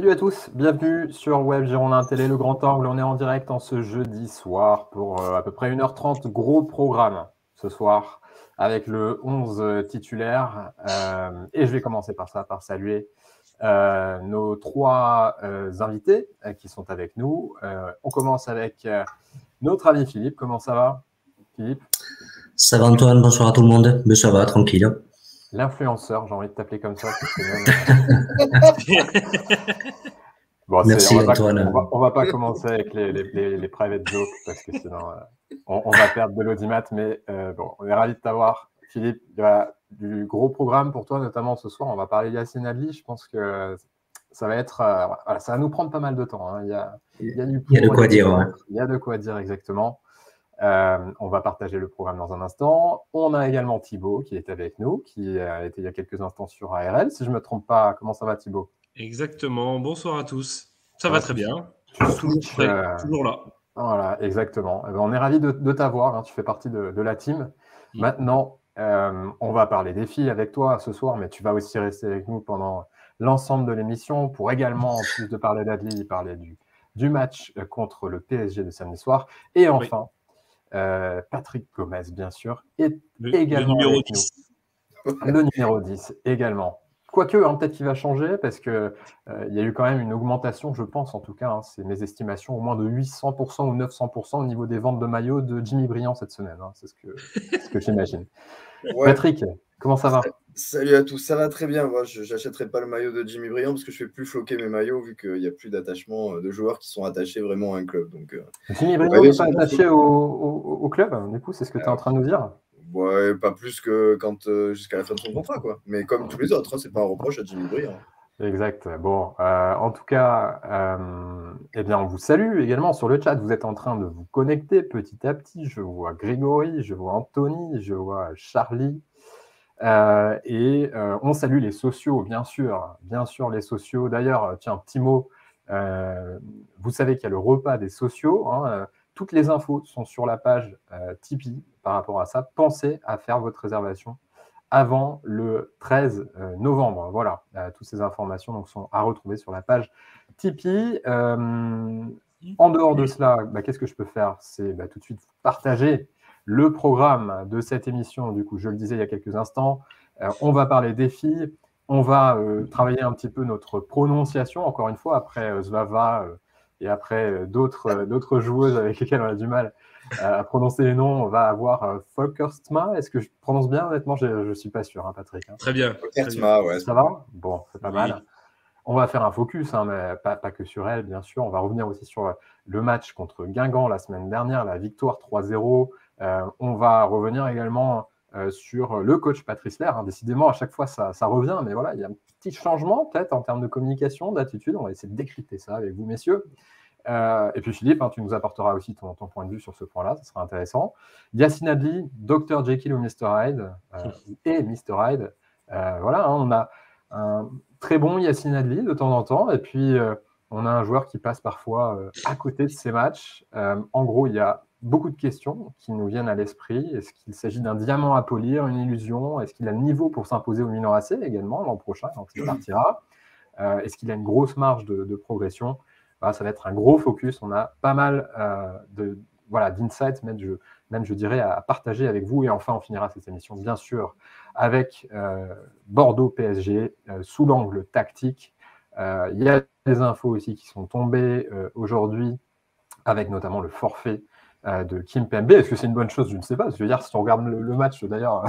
Salut à tous, bienvenue sur Web Girondin Télé, le grand angle. On est en direct en ce jeudi soir pour à peu près 1h30. Gros programme ce soir avec le 11 titulaire. Et je vais commencer par ça, par saluer nos trois invités qui sont avec nous. On commence avec notre ami Philippe. Comment ça va, Philippe? Ça va Antoine, bonsoir à tout le monde. Mais ça va, tranquille. L'influenceur, j'ai envie de t'appeler comme ça. Bon, Merci Antoine. on va pas commencer avec les private jokes parce que sinon on va perdre de l'audimat. Mais bon, on est ravis de t'avoir, Philippe. Il y a du gros programme pour toi, notamment ce soir. On va parler Yacine Adli. Je pense que ça va être, voilà, ça va nous prendre pas mal de temps. Hein. Il y a de quoi dire. Ouais. Il y a de quoi dire exactement. On va partager le programme dans un instant. On a également Thibaut qui est avec nous, qui a été il y a quelques instants sur ARL. Si je ne me trompe pas, comment ça va, Thibaut? Exactement. Bonsoir à tous. Ça va très bien. Toujours là. Voilà, exactement. On est ravis de t'avoir. Hein. Tu fais partie de la team. Maintenant, on va parler des filles avec toi ce soir, mais tu vas aussi rester avec nous pendant l'ensemble de l'émission pour également, en plus de parler d'Adli, parler du match contre le PSG de samedi soir. Et enfin, Patrick Gomez, bien sûr, est également le numéro avec 10. Nous. Le numéro 10 également. Quoique, hein, peut-être qu'il va changer parce qu'il y a eu quand même une augmentation, je pense en tout cas, hein, c'est mes estimations, au moins de 800% ou 900% au niveau des ventes de maillots de Jimmy Briand cette semaine. Hein, c'est ce que j'imagine. Ouais. Patrick, comment ça va? Salut à tous, ça va très bien. Moi, je n'achèterai pas le maillot de Jimmy Briand parce que je ne fais plus floquer mes maillots vu qu'il n'y a plus d'attachement de joueurs qui sont attachés vraiment à un club. Donc, Jimmy Briand n'est pas attaché au club, du coup, c'est ce que tu es en train de nous dire? Ouais, pas plus que quand jusqu'à la fin de son contrat, quoi. Mais comme tous les autres, hein, c'est pas un reproche à Jimmy Briand. Exact. Bon, en tout cas, eh bien, on vous salue également sur le chat. Vous êtes en train de vous connecter petit à petit. Je vois Grégory, je vois Anthony, je vois Charlie. Et on salue les sociaux, bien sûr les sociaux. D'ailleurs, tiens, petit mot, vous savez qu'il y a le repas des sociaux. Hein, toutes les infos sont sur la page Tipeee par rapport à ça. Pensez à faire votre réservation avant le 13 novembre. Voilà, toutes ces informations donc, sont à retrouver sur la page Tipeee. En dehors de cela, qu'est-ce que je peux faire? C'est tout de suite partager le programme de cette émission. Du coup, je le disais il y a quelques instants, on va parler des filles, on va travailler un petit peu notre prononciation, encore une fois, après Zvava et après d'autres joueuses avec lesquelles on a du mal à prononcer les noms. On va avoir Folkersma. Est-ce que je prononce bien? Honnêtement, je ne suis pas sûr, hein, Patrick. Hein. Très bien. Folkersma, ouais. Ça va? Bon, c'est pas mal. On va faire un focus, hein, mais pas que sur elle, bien sûr. On va revenir aussi sur le match contre Guingamp la semaine dernière, la victoire 3-0. On va revenir également sur le coach Patrice Lair. Hein. Décidément, à chaque fois, ça revient. Mais voilà, il y a un petit changement peut-être en termes de communication, d'attitude. On va essayer de décrypter ça avec vous, messieurs. Et puis Philippe, hein, tu nous apporteras aussi ton point de vue sur ce point-là, ça sera intéressant. Yacine Adli, Dr Jekyll ou Mr Hyde, et Mr Hyde. Voilà, hein, on a un très bon Yacine Adli de temps en temps, et puis on a un joueur qui passe parfois à côté de ses matchs. En gros, il y a beaucoup de questions qui nous viennent à l'esprit. Est-ce qu'il s'agit d'un diamant à polir, une illusion? Est-ce qu'il a le niveau pour s'imposer au Milan AC également l'an prochain quand il partira? Est-ce qu'il a une grosse marge de progression? Voilà, ça va être un gros focus. On a pas mal d'insights, même je dirais, à partager avec vous. Et enfin, on finira cette émission, bien sûr, avec Bordeaux-PSG sous l'angle tactique. Il y a des infos aussi qui sont tombées aujourd'hui, avec notamment le forfait de Kimpembe. Est-ce que c'est une bonne chose? Je ne sais pas. Je veux dire, si on regarde le match, d'ailleurs,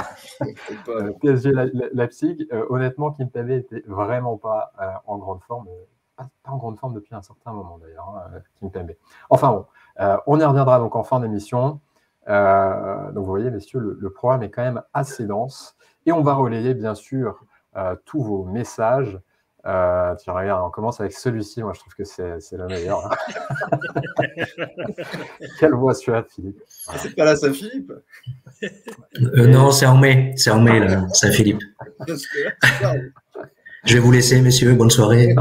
PSG-Leipzig, honnêtement, Kimpembe n'était vraiment pas en grande forme. Pas en grande forme depuis un certain moment, d'ailleurs, hein, Kimpembe. Enfin bon, on y reviendra donc en fin d'émission. Donc vous voyez, messieurs, le programme est quand même assez dense. Et on va relayer, bien sûr, tous vos messages. Tiens, regarde, on commence avec celui-ci. Moi, je trouve que c'est le meilleur. Hein. Quelle voix suave, Philippe. C'est pas là, Saint-Philippe? Non, c'est en mai. C'est en mai, là, Saint-Philippe. Je vais vous laisser, messieurs. Bonne soirée.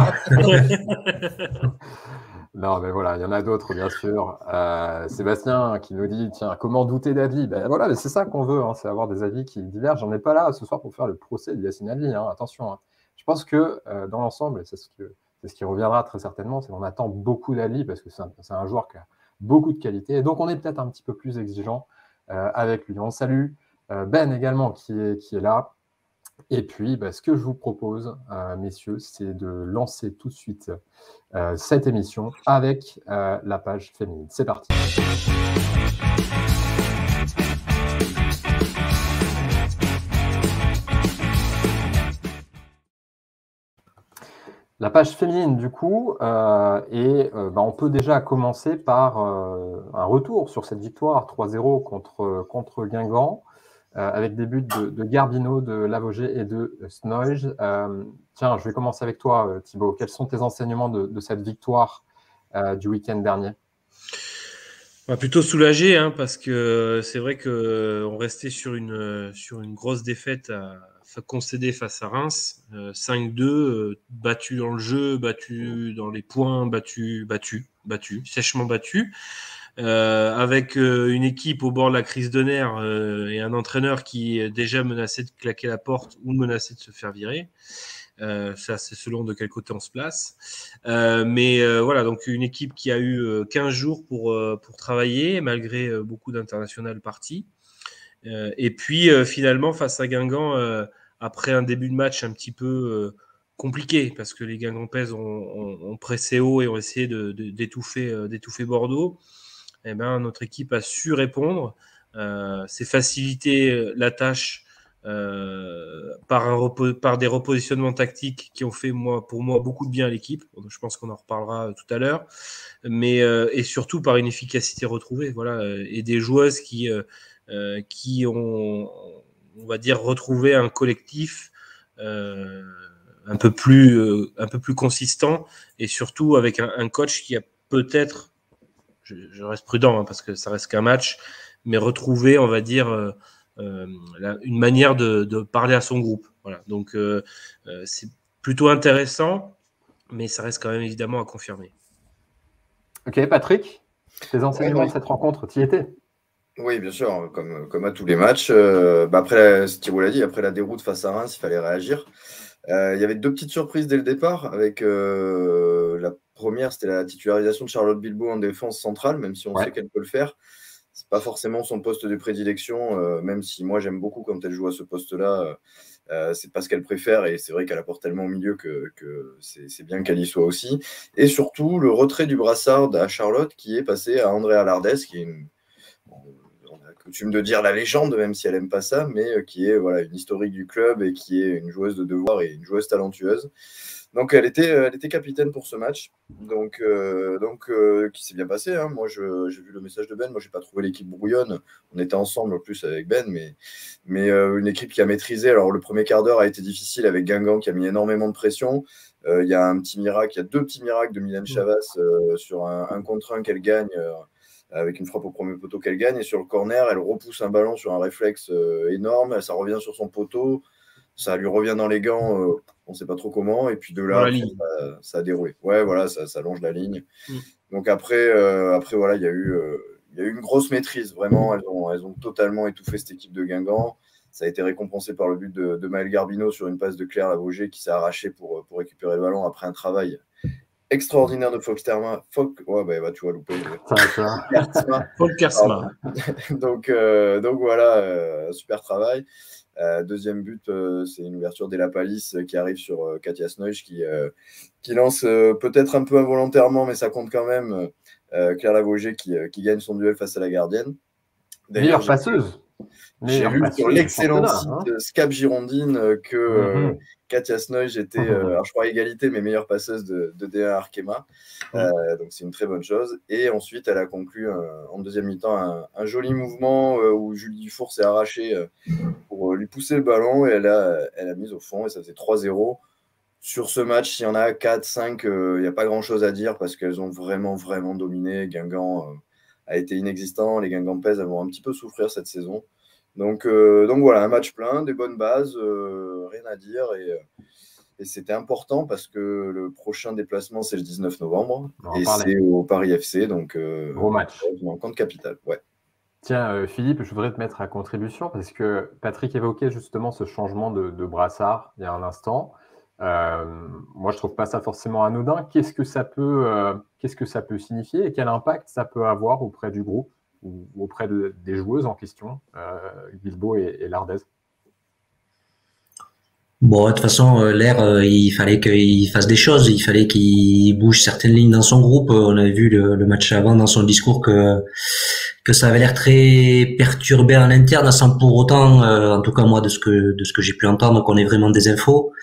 Non, mais voilà, il y en a d'autres, bien sûr. Sébastien qui nous dit, tiens, comment douter d'Adli? Ben voilà, c'est ça qu'on veut, hein, c'est avoir des avis qui divergent. J'en ai pas là ce soir pour faire le procès de Yacine Adli, hein, attention. Hein. Je pense que dans l'ensemble, c'est ce c'est ce qui reviendra très certainement, c'est qu'on attend beaucoup d'Ali parce que c'est un joueur qui a beaucoup de qualité. Et donc, on est peut-être un petit peu plus exigeant avec lui. On salue Ben également qui est là. Et puis, ce que je vous propose, messieurs, c'est de lancer tout de suite cette émission avec la page féminine. C'est parti. La page féminine, du coup, on peut déjà commencer par un retour sur cette victoire 3-0 contre Guingamp, avec des buts de Garbino, de Lavogé et de Snoj. Tiens, je vais commencer avec toi, Thibaut. Quels sont tes enseignements de cette victoire du week-end dernier ? Plutôt soulagé, parce que c'est vrai qu'on restait sur une grosse défaite concédée face à Reims. 5-2, battu dans le jeu, battu dans les points, battu, sèchement battu. Avec une équipe au bord de la crise de nerfs et un entraîneur qui déjà menaçait de claquer la porte ou menaçait de se faire virer. Ça, c'est selon de quel côté on se place. Voilà, donc une équipe qui a eu 15 jours pour travailler, malgré beaucoup d'internationales parties. Et puis, finalement, face à Guingamp, après un début de match un petit peu compliqué, parce que les Guingampaises ont pressé haut et ont essayé d'étouffer Bordeaux, notre équipe a su répondre. C'est facilité la tâche par des repositionnements tactiques qui ont fait pour moi beaucoup de bien à l'équipe. Je pense qu'on en reparlera tout à l'heure, et surtout par une efficacité retrouvée, et des joueuses qui ont, on va dire, retrouvé un collectif un peu plus consistant, et surtout avec un coach qui a peut-être, je reste prudent parce que ça reste qu'un match, mais retrouvé, on va dire, une manière de parler à son groupe. Voilà. Donc, c'est plutôt intéressant, mais ça reste quand même évidemment à confirmer. Ok, Patrick, tes enseignements de cette rencontre, tu y étais ? Oui, bien sûr, comme à tous les matchs. Après, Thibaut l'a dit, après la déroute face à Reims, il fallait réagir. Il y avait 2 petites surprises dès le départ. Avec la première, c'était la titularisation de Charlotte Bilbao en défense centrale, même si on sait qu'elle peut le faire. C'est pas forcément son poste de prédilection, même si moi j'aime beaucoup quand elle joue à ce poste-là. C'est pas ce qu'elle préfère, et c'est vrai qu'elle apporte tellement au milieu que c'est bien qu'elle y soit aussi. Et surtout, le retrait du brassard à Charlotte qui est passé à Andrea Lardes, qui est on a coutume de dire la légende, même si elle n'aime pas ça, mais qui est une historique du club et qui est une joueuse de devoir et une joueuse talentueuse. Donc elle était capitaine pour ce match, donc qui s'est bien passé. Moi, j'ai vu le message de Ben. Moi, j'ai pas trouvé l'équipe brouillonne. On était ensemble en plus avec Ben, mais une équipe qui a maîtrisé. Alors le premier quart d'heure a été difficile avec Guingamp qui a mis énormément de pression. Il y a 2 petits miracles de Mylène Chavas sur un contre 1 qu'elle gagne. Avec une frappe au premier poteau qu'elle gagne, et sur le corner, elle repousse un ballon sur un réflexe énorme, ça revient sur son poteau, ça lui revient dans les gants, on ne sait pas trop comment, et puis de là, après, ça a déroulé. Ouais, voilà, ça longe la ligne. Donc après, voilà, il y a eu une grosse maîtrise, vraiment, elles ont totalement étouffé cette équipe de Guingamp. Ça a été récompensé par le but de Maël Garbino sur une passe de Claire Lavogé qui s'est arrachée pour récupérer le ballon après un travail extraordinaire de Fox Tersma. Tu vois, loupé. Fox Tersma. Donc voilà, super travail. Deuxième but, c'est une ouverture d'Ella Palis qui arrive sur Katia Snoj qui lance peut-être un peu involontairement, mais ça compte quand même, Claire Lavogé qui gagne son duel face à la gardienne. Meilleure passeuse. J'ai lu sur l'excellent site Scap Girondine que Katia Snoj était, alors je crois égalité, mais meilleure passeuse de D1 Arkema. Donc c'est une très bonne chose. Et ensuite, elle a conclu en deuxième mi-temps un joli mouvement où Julie Dufour s'est arrachée pour lui pousser le ballon, et elle a mis au fond, et ça faisait 3-0. Sur ce match, s'il y en a 4-5, il n'y a pas grand-chose à dire parce qu'elles ont vraiment, vraiment dominé. Guingamp a été inexistant. Les Guingampaises vont un petit peu souffrir cette saison. Donc voilà, un match plein, des bonnes bases, rien à dire. Et c'était important parce que le prochain déplacement, c'est le 19 novembre. Et c'est au Paris FC. Donc, gros match. En camp de capitale. Ouais. Tiens, Philippe, je voudrais te mettre à contribution parce que Patrick évoquait justement ce changement de brassard il y a un instant. Moi, je trouve pas ça forcément anodin. Qu'est-ce que ça peut signifier et quel impact ça peut avoir auprès du groupe ou auprès des joueuses en question, Bilbao et Lardez? Bon, de toute façon, l'air, il fallait qu'il fasse des choses, il fallait qu'il bouge certaines lignes dans son groupe. On avait vu le match avant dans son discours que ça avait l'air très perturbé en interne, sans pour autant, en tout cas moi de ce que j'ai pu entendre, qu'on ait vraiment des infos.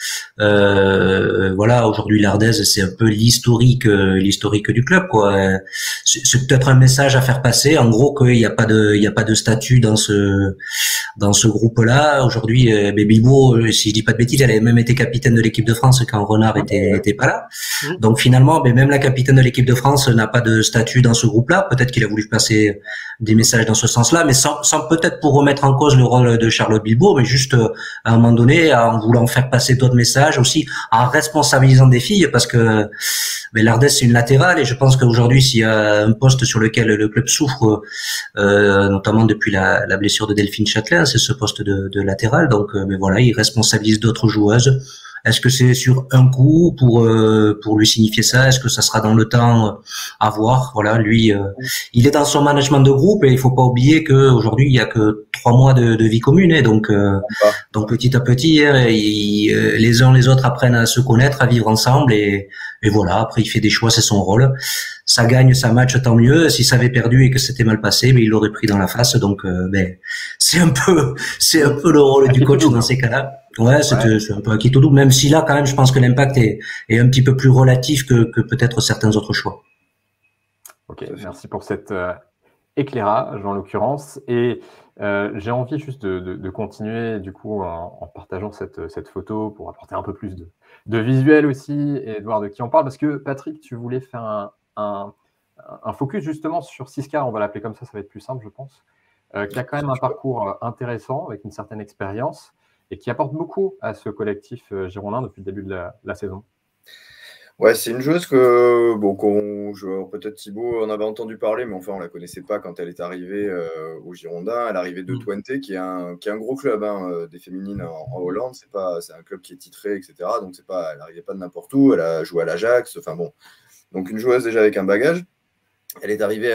Voilà, aujourd'hui l'Ardez, c'est un peu l'historique du club, quoi. C'est peut-être un message à faire passer, en gros qu'il n'y a pas de statut dans ce groupe-là. Aujourd'hui, Bilbao, si je dis pas de bêtises, elle avait même été capitaine de l'équipe de France quand Renard était pas là. Donc finalement, même la capitaine de l'équipe de France n'a pas de statut dans ce groupe-là. Peut-être qu'il a voulu passer des messages dans ce sens-là, mais sans peut-être pour remettre en cause le rôle de Charlotte Bilbao, mais juste à un moment donné, en voulant faire passer d'autres messages aussi, en responsabilisant des filles, parce que l'Ardèche c'est une latérale, et je pense qu'aujourd'hui, s'il y a un poste sur lequel le club souffre, notamment depuis la blessure de Delphine Châtelain, c'est ce poste de latérale. Donc, mais voilà, il responsabilise d'autres joueuses. Est-ce que c'est sur un coup pour lui signifier ça? Est-ce que ça sera dans le temps à voir? Voilà, lui, il est dans son management de groupe, et il faut pas oublier que aujourd'hui il y a que 3 mois de vie commune, et donc petit à petit, les uns les autres apprennent à se connaître, à vivre ensemble, et voilà. Après, il fait des choix, c'est son rôle. Ça gagne, ça match, tant mieux. Si ça avait perdu et que c'était mal passé, mais il l'aurait pris dans la face. Donc, c'est un peu le rôle du coach dans ces cas-là. Ouais, c'est un peu un quitte au double, même si là, quand même, je pense que l'impact est un petit peu plus relatif que peut-être certains autres choix. Ok, merci pour cet éclairage, en l'occurrence. Et j'ai envie juste de continuer, du coup, en partageant cette photo pour apporter un peu plus de visuel aussi et de voir de qui on parle. Parce que, Patrick, tu voulais faire un focus justement sur Siska, on va l'appeler comme ça va être plus simple, je pense, qui a quand même un parcours intéressant, avec une certaine expérience, et qui apporte beaucoup à ce collectif girondin depuis le début de la saison. Ouais, c'est une joueuse que, peut-être Thibaut en avait entendu parler, mais enfin, on ne la connaissait pas quand elle est arrivée au Girondin. Elle est arrivée de Twente, qui est un gros club des féminines en Hollande. C'est un club qui est titré, etc. Donc, elle n'arrivait pas de n'importe où. Elle a joué à l'Ajax. Enfin bon. Donc, une joueuse déjà avec un bagage. Elle est arrivée,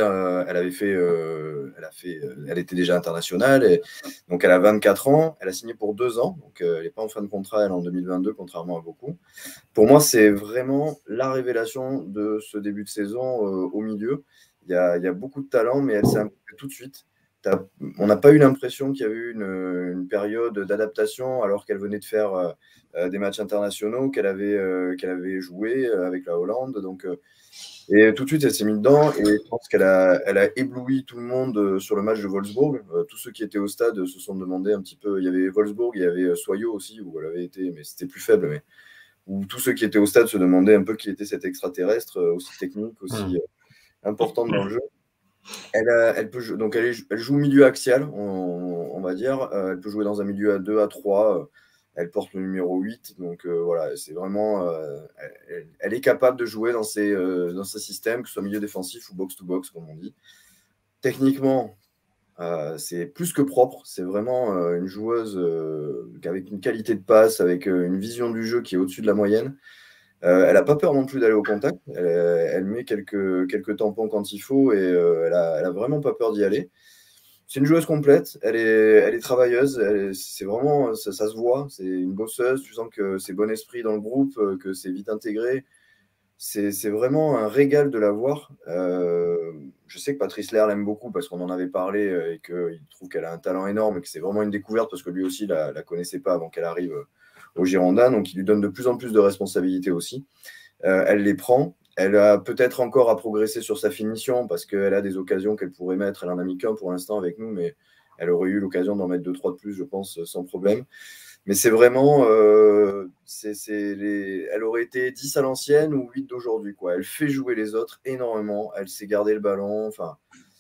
elle était déjà internationale, et donc elle a 24 ans, elle a signé pour 2 ans, donc elle n'est pas en fin de contrat, elle est en 2022, contrairement à beaucoup. Pour moi, c'est vraiment la révélation de ce début de saison au milieu. Il y a beaucoup de talent, mais elle s'est imposée tout de suite. On n'a pas eu l'impression qu'il y avait eu une période d'adaptation alors qu'elle venait de faire des matchs internationaux, qu'elle avait joué avec la Hollande, donc... Et tout de suite, elle s'est mise dedans, et je pense qu'elle a ébloui tout le monde sur le match de Wolfsburg. Tous ceux qui étaient au stade se sont demandé un petit peu. Il y avait Wolfsburg, il y avait Soyo aussi, où elle avait été, mais c'était plus faible. Mais où tous ceux qui étaient au stade se demandaient un peu qui était cet extraterrestre, aussi technique, aussi importante dans le jeu. Elle joue milieu axial, on va dire. Elle peut jouer dans un milieu à 2, à 3. Elle porte le numéro 8, donc voilà, c'est vraiment... elle est capable de jouer dans ces systèmes, que ce soit milieu défensif ou box-to-box, comme on dit. Techniquement, c'est plus que propre. C'est vraiment une joueuse avec une qualité de passe, avec une vision du jeu qui est au-dessus de la moyenne. Elle n'a pas peur non plus d'aller au contact. Elle met quelques tampons quand il faut, et elle a vraiment pas peur d'y aller. C'est une joueuse complète, elle est travailleuse, c'est vraiment, ça se voit, c'est une bosseuse, tu sens que c'est bon esprit dans le groupe, que c'est vite intégré. C'est vraiment un régal de la voir. Je sais que Patrice Lerr l'aime beaucoup parce qu'on en avait parlé et qu'il trouve qu'elle a un talent énorme et que c'est vraiment une découverte parce que lui aussi la connaissait pas avant qu'elle arrive au Girondin, donc il lui donne de plus en plus de responsabilités aussi. Elle les prend. Elle a peut-être encore à progresser sur sa finition parce qu'elle a des occasions qu'elle pourrait mettre. Elle en a mis qu'un pour l'instant avec nous, mais elle aurait eu l'occasion d'en mettre 2-3 de plus, je pense, sans problème. Mais c'est vraiment... elle aurait été 10 à l'ancienne ou 8 d'aujourd'hui, quoi. Elle fait jouer les autres énormément. Elle sait garder le ballon. Enfin,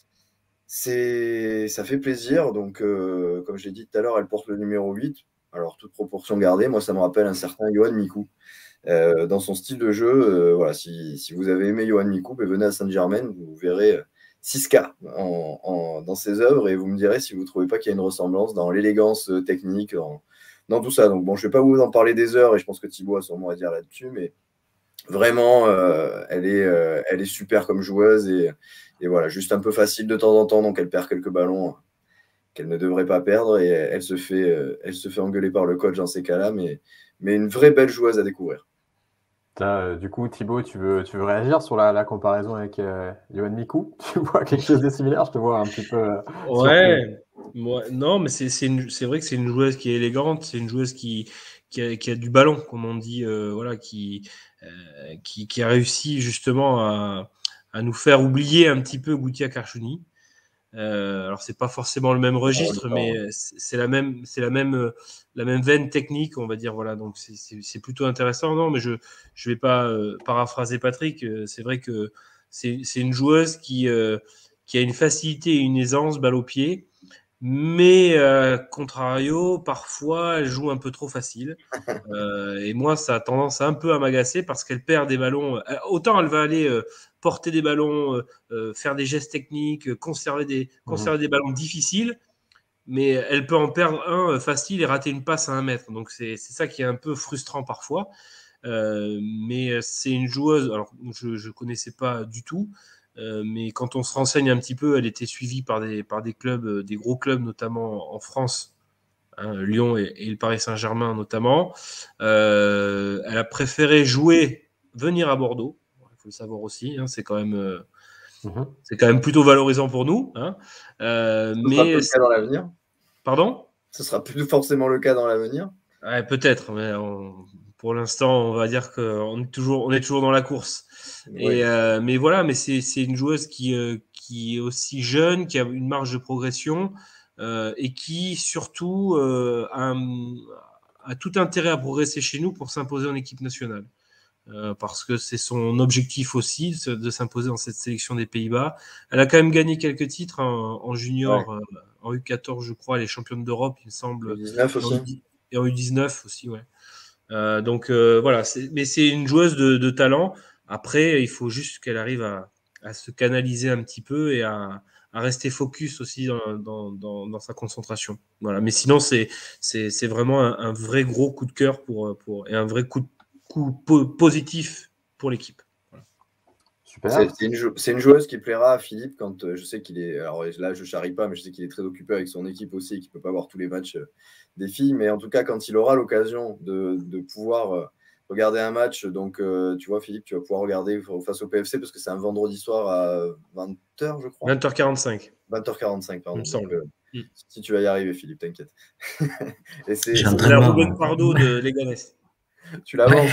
ça fait plaisir. Donc, comme je l'ai dit tout à l'heure, elle porte le numéro 8. Alors, toute proportion gardée, moi, ça me rappelle un certain Yohan Mikou. Dans son style de jeu, voilà, si vous avez aimé Yohan Mikou, venez à Saint-Germain, vous verrez Siska dans ses œuvres, et vous me direz si vous ne trouvez pas qu'il y a une ressemblance dans l'élégance technique, dans tout ça. Donc bon, je ne vais pas vous en parler des heures et je pense que Thibaut a son mot à dire là-dessus, mais vraiment, elle est super comme joueuse et voilà, juste un peu facile de temps en temps, donc elle perd quelques ballons qu'elle ne devrait pas perdre et elle se fait engueuler par le coach dans ces cas-là, mais une vraie belle joueuse à découvrir. Du coup, Thibaut, tu veux réagir sur la comparaison avec Yoann Mikou? Tu vois quelque chose de similaire? Je te vois un petit peu surpris. Ouais, non, mais c'est vrai que c'est une joueuse qui est élégante, c'est une joueuse qui a du ballon, comme on dit, voilà, qui a réussi justement à nous faire oublier un petit peu Goutia Karchouni. Alors c'est pas forcément le même registre, mais c'est la même veine technique, on va dire. Voilà, donc c'est plutôt intéressant. Non, mais je vais pas paraphraser Patrick. C'est vrai que c'est une joueuse qui a une facilité et une aisance balle au pied, mais contrario, parfois elle joue un peu trop facile. Et moi, ça a tendance un peu à m'agacer parce qu'elle perd des ballons. Autant elle va aller porter des ballons, faire des gestes techniques, conserver des ballons difficiles, mais elle peut en perdre un facile et rater une passe à 1 mètre. Donc c'est ça qui est un peu frustrant parfois. Mais c'est une joueuse, alors je ne connaissais pas du tout, mais quand on se renseigne un petit peu, elle était suivie par des clubs, des gros clubs, notamment en France. Lyon et le Paris Saint-Germain notamment. Elle a préféré venir à Bordeaux. Il faut le savoir aussi. C'est quand même plutôt valorisant pour nous. Ce sera plus le cas dans l'avenir. Pardon ? Ce sera plus forcément le cas dans l'avenir. Ouais, peut-être, mais pour l'instant, on va dire qu'on est toujours dans la course. Oui. Mais voilà, mais c'est une joueuse qui est aussi jeune, qui a une marge de progression et qui surtout a tout intérêt à progresser chez nous pour s'imposer en équipe nationale. Parce que c'est son objectif aussi de s'imposer dans cette sélection des Pays-Bas. Elle a quand même gagné quelques titres en junior, en U14, je crois, elle est championne d'Europe, il me semble. U19 aussi. Et en U19 aussi, ouais. Donc voilà, mais c'est une joueuse de talent. Après, il faut juste qu'elle arrive à se canaliser un petit peu et à rester focus aussi dans sa concentration. Voilà. Mais sinon, c'est vraiment un vrai gros coup de cœur et un vrai coup positif pour l'équipe. Voilà. Super. C'est une joueuse qui plaira à Philippe quand je sais qu'il est. Alors là, je ne charrie pas, mais je sais qu'il est très occupé avec son équipe aussi et qu'il ne peut pas voir tous les matchs des filles. Mais en tout cas, quand il aura l'occasion de pouvoir regarder un match, donc tu vois, Philippe, tu vas pouvoir regarder face au PFC parce que c'est un vendredi soir à 20h, je crois. 20h45. 20h45, pardon. Il me semble. Si tu vas y arriver, Philippe, t'inquiète. Et c'est la Ruben Pardo de Leganés. Tu l'avances,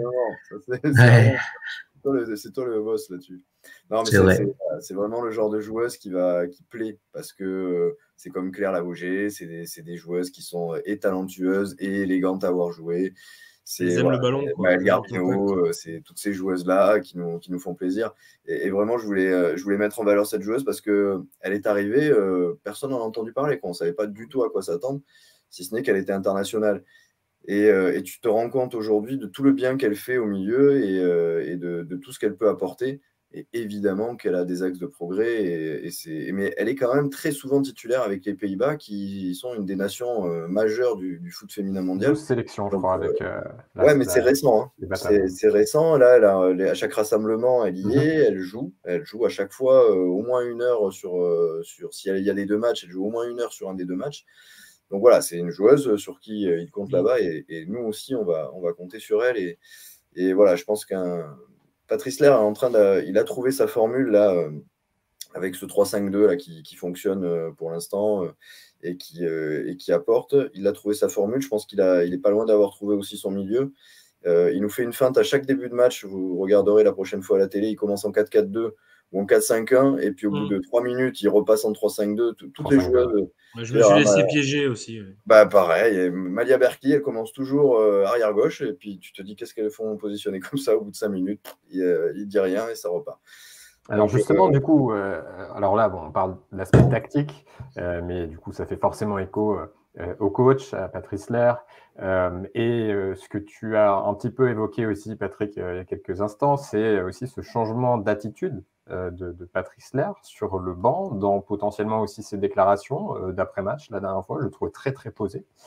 c'est toi le boss là-dessus. Non, mais c'est vraiment le genre de joueuse qui plaît parce que c'est comme Claire Lavogé, c'est des joueuses qui sont talentueuses et élégantes à avoir joué. Elles aiment le ballon. Maëlle Garbino, c'est toutes ces joueuses-là qui nous font plaisir. Et vraiment, je voulais mettre en valeur cette joueuse parce qu'elle est arrivée, personne n'en a entendu parler. On ne savait pas du tout à quoi s'attendre, si ce n'est qu'elle était internationale. Et tu te rends compte aujourd'hui de tout le bien qu'elle fait au milieu et de tout ce qu'elle peut apporter. Et évidemment qu'elle a des axes de progrès. Mais elle est quand même très souvent titulaire avec les Pays-Bas, qui sont une des nations majeures du foot féminin mondial. 12 sélections, je crois, avec ouais, mais c'est récent. Hein. C'est récent. Là, à chaque rassemblement, elle y est, elle joue. Elle joue à chaque fois au moins 1 heure s'il y a les 2 matchs, elle joue au moins 1 heure sur un des 2 matchs. Donc voilà, c'est une joueuse sur qui il compte là-bas et nous aussi, on va compter sur elle. Et voilà, je pense qu'un Patrice Lair il a trouvé sa formule là, avec ce 3-5-2 là, qui fonctionne pour l'instant et qui apporte. Il a trouvé sa formule. Je pense qu'il est pas loin d'avoir trouvé aussi son milieu. Il nous fait une feinte à chaque début de match. Vous regarderez la prochaine fois à la télé. Il commence en 4-4-2 ou en 4-5-1 et puis au bout de 3 minutes, il repasse en 3-5-2. Toutes les joueuses. Je me suis laissé piéger aussi. Oui. Bah pareil, Malia Berki, elle commence toujours arrière-gauche et puis tu te dis qu'est-ce qu'elles font positionner comme ça au bout de 5 minutes. Il dit rien et ça repart. Alors justement, du coup, alors là, on parle de l'aspect tactique, mais du coup, ça fait forcément écho au coach, à Patrice Lair. Et ce que tu as un petit peu évoqué aussi, Patrick, il y a quelques instants, c'est aussi ce changement d'attitude de Patrice Lair sur le banc, dans potentiellement aussi ses déclarations d'après-match. La dernière fois, je le trouvais très, très posé.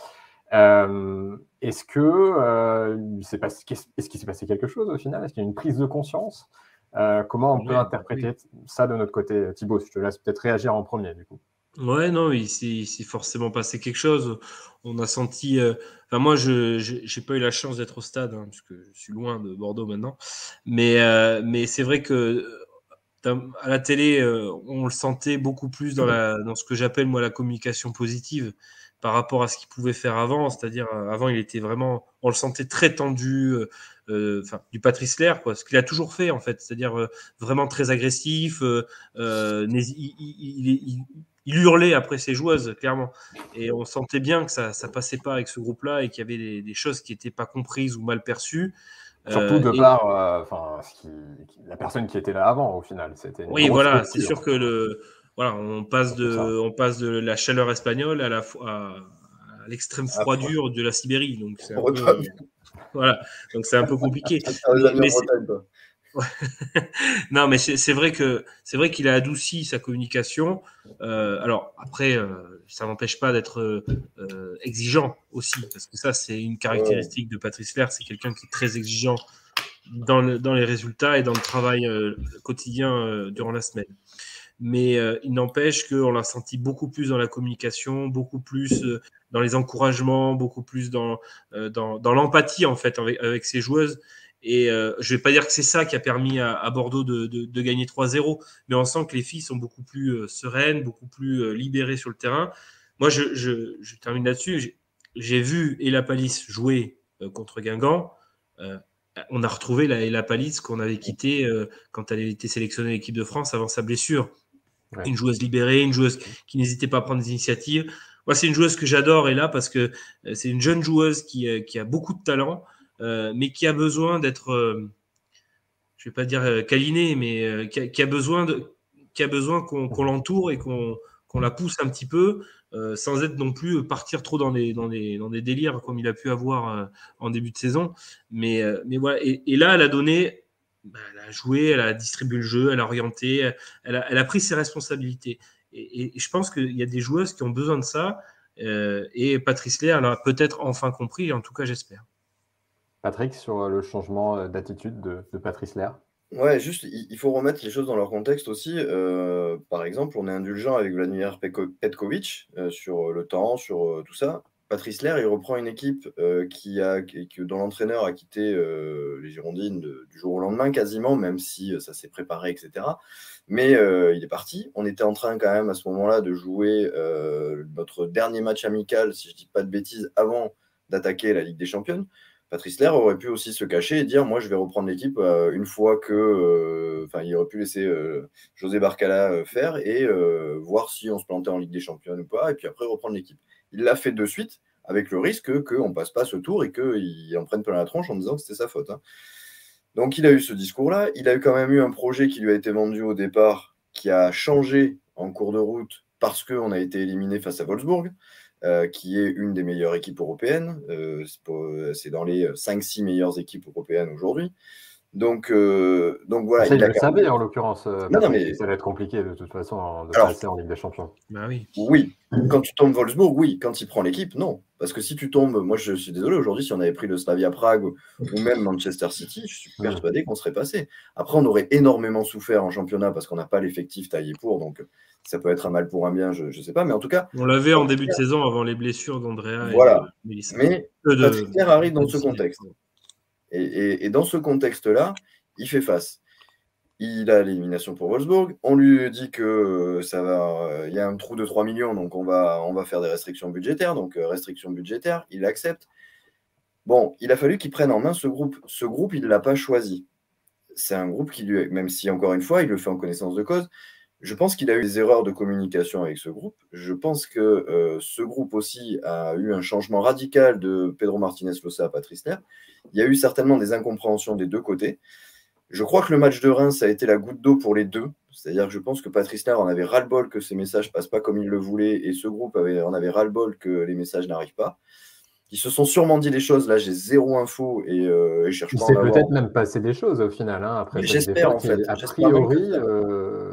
Est-ce qu'il s'est passé quelque chose au final? Est-ce qu'il y a une prise de conscience? Comment on peut interpréter ça de notre côté? Thibaut, je te laisse peut-être réagir en premier du coup. Ouais, non, il s'est forcément passé quelque chose. On a senti. Enfin, moi, j'ai pas eu la chance d'être au stade, hein, parce que je suis loin de Bordeaux maintenant. Mais c'est vrai que à la télé, on le sentait beaucoup plus dans ce que j'appelle moi la communication positive par rapport à ce qu'il pouvait faire avant. C'est-à-dire, avant, il était vraiment. On le sentait très tendu. Du Patrice Lair, quoi, ce qu'il a toujours fait en fait, c'est-à-dire vraiment très agressif. Il hurlait après ses joueuses, clairement. Et on sentait bien que ça passait pas avec ce groupe-là et qu'il y avait des choses qui n'étaient pas comprises ou mal perçues. Surtout de par la personne qui était là avant, au final. Oui, voilà, c'est sûr que on passe de la chaleur espagnole à l'extrême froidure de la Sibérie. Donc c'est un peu, voilà, donc c'est un peu compliqué. Non, mais c'est vrai qu'il a adouci sa communication. Alors après, ça n'empêche pas d'être exigeant aussi, parce que ça, c'est une caractéristique de Patrice Lair. C'est quelqu'un qui est très exigeant dans les résultats et dans le travail quotidien durant la semaine. Mais il n'empêche qu'on l'a senti beaucoup plus dans la communication, beaucoup plus dans les encouragements, beaucoup plus dans l'empathie en fait avec ses joueuses. Et je ne vais pas dire que c'est ça qui a permis à Bordeaux de gagner 3-0, mais on sent que les filles sont beaucoup plus sereines, beaucoup plus libérées sur le terrain. Moi, je termine là-dessus. J'ai vu Ella Palis jouer contre Guingamp. On a retrouvé Ella Palis qu'on avait quittée quand elle avait été sélectionnée à l'équipe de France avant sa blessure. Ouais. Une joueuse libérée, une joueuse qui n'hésitait pas à prendre des initiatives. Moi, c'est une joueuse que j'adore, Ella, parce que c'est une jeune joueuse qui a beaucoup de talent, mais qui a besoin d'être, je ne vais pas dire câlinée, mais qui a besoin qu'on l'entoure et qu'on la pousse un petit peu, sans être non plus partir trop dans des délires comme il a pu avoir en début de saison. Mais voilà. Et là, elle a donné. Elle a joué, elle a distribué le jeu, elle a orienté, elle a pris ses responsabilités. Et je pense qu'il y a des joueuses qui ont besoin de ça. Et Patrice Lair l'a peut-être enfin compris, en tout cas j'espère. Patrick, sur le changement d'attitude de Patrice Lair? Ouais, juste, il faut remettre les choses dans leur contexte aussi. Par exemple, on est indulgent avec Vladimir Petkovic sur le temps, sur tout ça. Patrice Lair, il reprend une équipe dont l'entraîneur a quitté les Girondines du jour au lendemain quasiment, même si ça s'est préparé, etc. Mais il est parti. On était en train quand même à ce moment-là de jouer notre dernier match amical, si je ne dis pas de bêtises, avant d'attaquer la Ligue des Champions. Patrice Lair aurait pu aussi se cacher et dire moi je vais reprendre l'équipe une fois que il aurait pu laisser José Barcala faire et voir si on se plantait en Ligue des Champions ou pas, et puis après reprendre l'équipe. Il l'a fait de suite avec le risque qu'on ne passe pas ce tour et qu'il en prenne plein la tronche en disant que c'était sa faute. Hein. Donc il a eu ce discours-là, il a quand même eu un projet qui lui a été vendu au départ, qui a changé en cours de route parce qu'on a été éliminé face à Wolfsburg. Qui est une des meilleures équipes européennes. C'est dans les 5-6 meilleures équipes européennes aujourd'hui. Donc voilà. Ça, il le savait en l'occurrence. Mais ça va être compliqué de toute façon de passer en Ligue des Champions. Bah oui. Oui. Quand tu tombes Wolfsburg, oui. Quand il prend l'équipe, non. Parce que si tu tombes, moi je suis désolé, aujourd'hui, si on avait pris le Slavia Prague ou même Manchester City, je suis persuadé qu'on serait passé. Après, on aurait énormément souffert en championnat parce qu'on n'a pas l'effectif taillé pour. Donc ça peut être un mal pour un bien, je ne sais pas. Mais en tout cas. On l'avait en début de saison avant les blessures d'Andrea. Voilà. Et Mélissa. Mais Patrice Lair arrive dans ce contexte. Et dans ce contexte-là, il fait face. Il a l'élimination pour Wolfsburg. On lui dit que il y a un trou de 3 millions, donc on va faire des restrictions budgétaires. Donc restrictions budgétaires, il accepte. Bon, il a fallu qu'il prenne en main ce groupe. Ce groupe, il ne l'a pas choisi. C'est un groupe qui lui, même si encore une fois, il le fait en connaissance de cause. Je pense qu'il a eu des erreurs de communication avec ce groupe. Je pense que ce groupe aussi a eu un changement radical de Pedro Martinez-Losa à Patrice Lair. Il y a eu certainement des incompréhensions des deux côtés. Je crois que le match de Reims a été la goutte d'eau pour les deux. C'est-à-dire que je pense que Patrice Lair en avait ras-le-bol que ces messages ne passent pas comme il le voulait et ce groupe en avait ras-le-bol que les messages n'arrivent pas. Ils se sont sûrement dit les choses. Là, j'ai zéro info et je cherche pas. Il s'est peut-être même passé des choses au final. Hein, après j'espère en fait. A priori, peut-être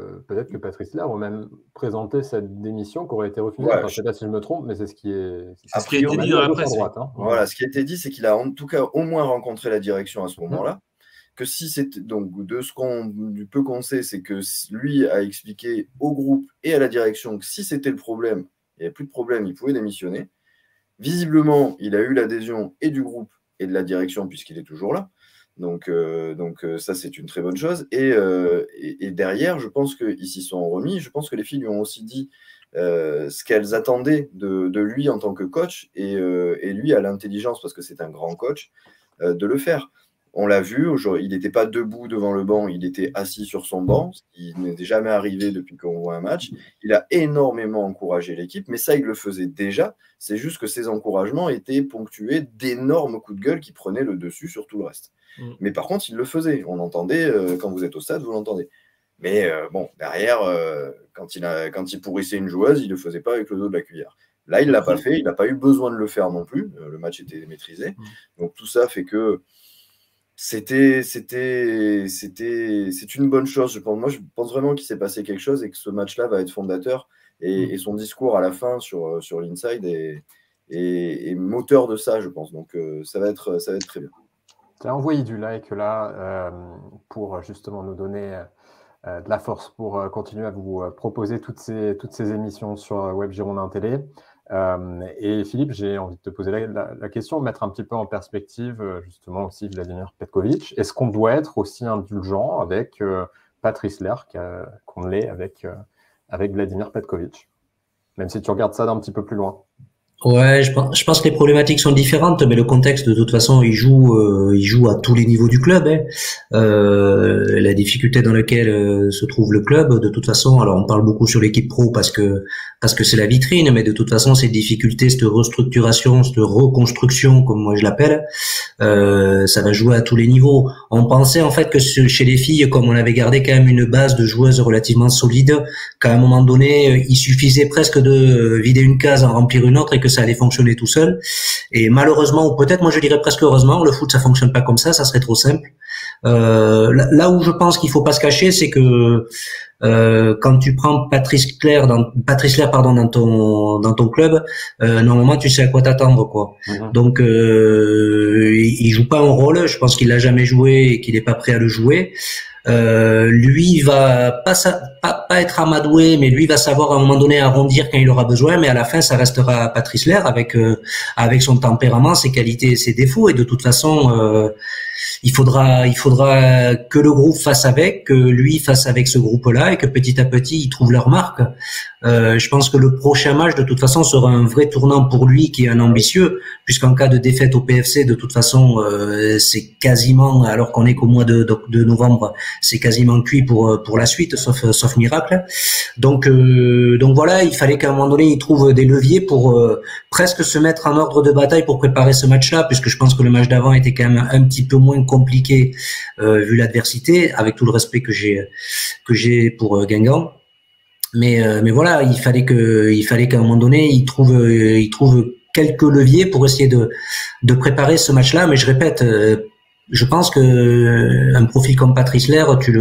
peut-être que Patrice Lair aurait même présenté cette démission qui aurait été refusée. Ouais, Enfin, je ne sais pas si je me trompe, mais c'est ce qui est. C'est ce qui a été dit dans la presse. Droite, hein. Voilà, ce qui a été dit, c'est qu'il a en tout cas au moins rencontré la direction à ce moment-là. Que si c'était donc de ce qu'on du peu qu'on sait, c'est que lui a expliqué au groupe et à la direction que si c'était le problème, il n'y avait plus de problème, il pouvait démissionner. Visiblement, il a eu l'adhésion et du groupe et de la direction puisqu'il est toujours là. Donc ça, c'est une très bonne chose. Et derrière, je pense qu'ils s'y sont remis. Je pense que les filles lui ont aussi dit ce qu'elles attendaient de lui en tant que coach et lui a l'intelligence, parce que c'est un grand coach, de le faire. On l'a vu, il n'était pas debout devant le banc, il était assis sur son banc, ce qui n'est jamais arrivé depuis qu'on voit un match. Il a énormément encouragé l'équipe, mais ça, il le faisait déjà. C'est juste que ces encouragements étaient ponctués d'énormes coups de gueule qui prenaient le dessus sur tout le reste. Mais par contre, il le faisait. On entendait, quand vous êtes au stade, vous l'entendez. Mais bon, derrière, quand il pourrissait une joueuse, il ne le faisait pas avec le dos de la cuillère. Là, il ne l'a pas fait, il n'a pas eu besoin de le faire non plus. Le match était maîtrisé. Donc tout ça fait que c'est une bonne chose, je pense. Moi, je pense vraiment qu'il s'est passé quelque chose et que ce match-là va être fondateur. Et son discours à la fin sur l'Inside est moteur de ça, je pense. Donc, ça va être très bien. Tu as envoyé du like là pour justement nous donner de la force pour continuer à vous proposer toutes ces émissions sur Web Girondin Télé. Et Philippe, j'ai envie de te poser la question, mettre un petit peu en perspective justement aussi Vladimir Petkovic. Est-ce qu'on doit être aussi indulgent avec Patrice Lair qu'on l'est avec Vladimir Petkovic, même si tu regardes ça d'un petit peu plus loin? Ouais, je pense que les problématiques sont différentes, mais le contexte, de toute façon, il joue à tous les niveaux du club. La difficulté dans laquelle se trouve le club, de toute façon, alors on parle beaucoup sur l'équipe pro parce que c'est la vitrine, mais de toute façon, ces difficultés, cette restructuration, cette reconstruction, comme moi je l'appelle, ça va jouer à tous les niveaux. On pensait en fait que chez les filles, comme on avait gardé quand même une base de joueuses relativement solide, qu'à un moment donné, il suffisait presque de vider une case, en remplir une autre et que ça allait fonctionner tout seul. Et malheureusement, ou peut-être moi je dirais presque heureusement, le foot ça fonctionne pas comme ça serait trop simple. Là où je pense qu'il faut pas se cacher, c'est que quand tu prends Patrice Lair dans ton club, normalement tu sais à quoi t'attendre, quoi. Donc il joue pas un rôle, je pense qu'il l'a jamais joué et qu'il est pas prêt à le jouer. Lui il va pas être amadoué, mais lui va savoir à un moment donné arrondir quand il aura besoin, mais à la fin ça restera Patrice Lair avec son tempérament, ses qualités et ses défauts, et de toute façon il faudra que le groupe fasse avec, que lui fasse avec ce groupe-là, et que petit à petit ils trouvent leur marque. Je pense que le prochain match de toute façon sera un vrai tournant pour lui, qui est un ambitieux, puisqu'en cas de défaite au PFC, de toute façon c'est quasiment, alors qu'on est qu'au mois de novembre, c'est quasiment cuit pour la suite, sauf miracle. Donc voilà, il fallait qu'à un moment donné il trouve des leviers pour presque se mettre en ordre de bataille pour préparer ce match-là, puisque je pense que le match d'avant était quand même un petit peu moins compliqué vu l'adversité, avec tout le respect que j'ai pour Guingamp. Mais voilà, il fallait qu'à un moment donné il trouve quelques leviers pour essayer de préparer ce match-là. Mais je répète, je pense que un profil comme Patrice Lair, tu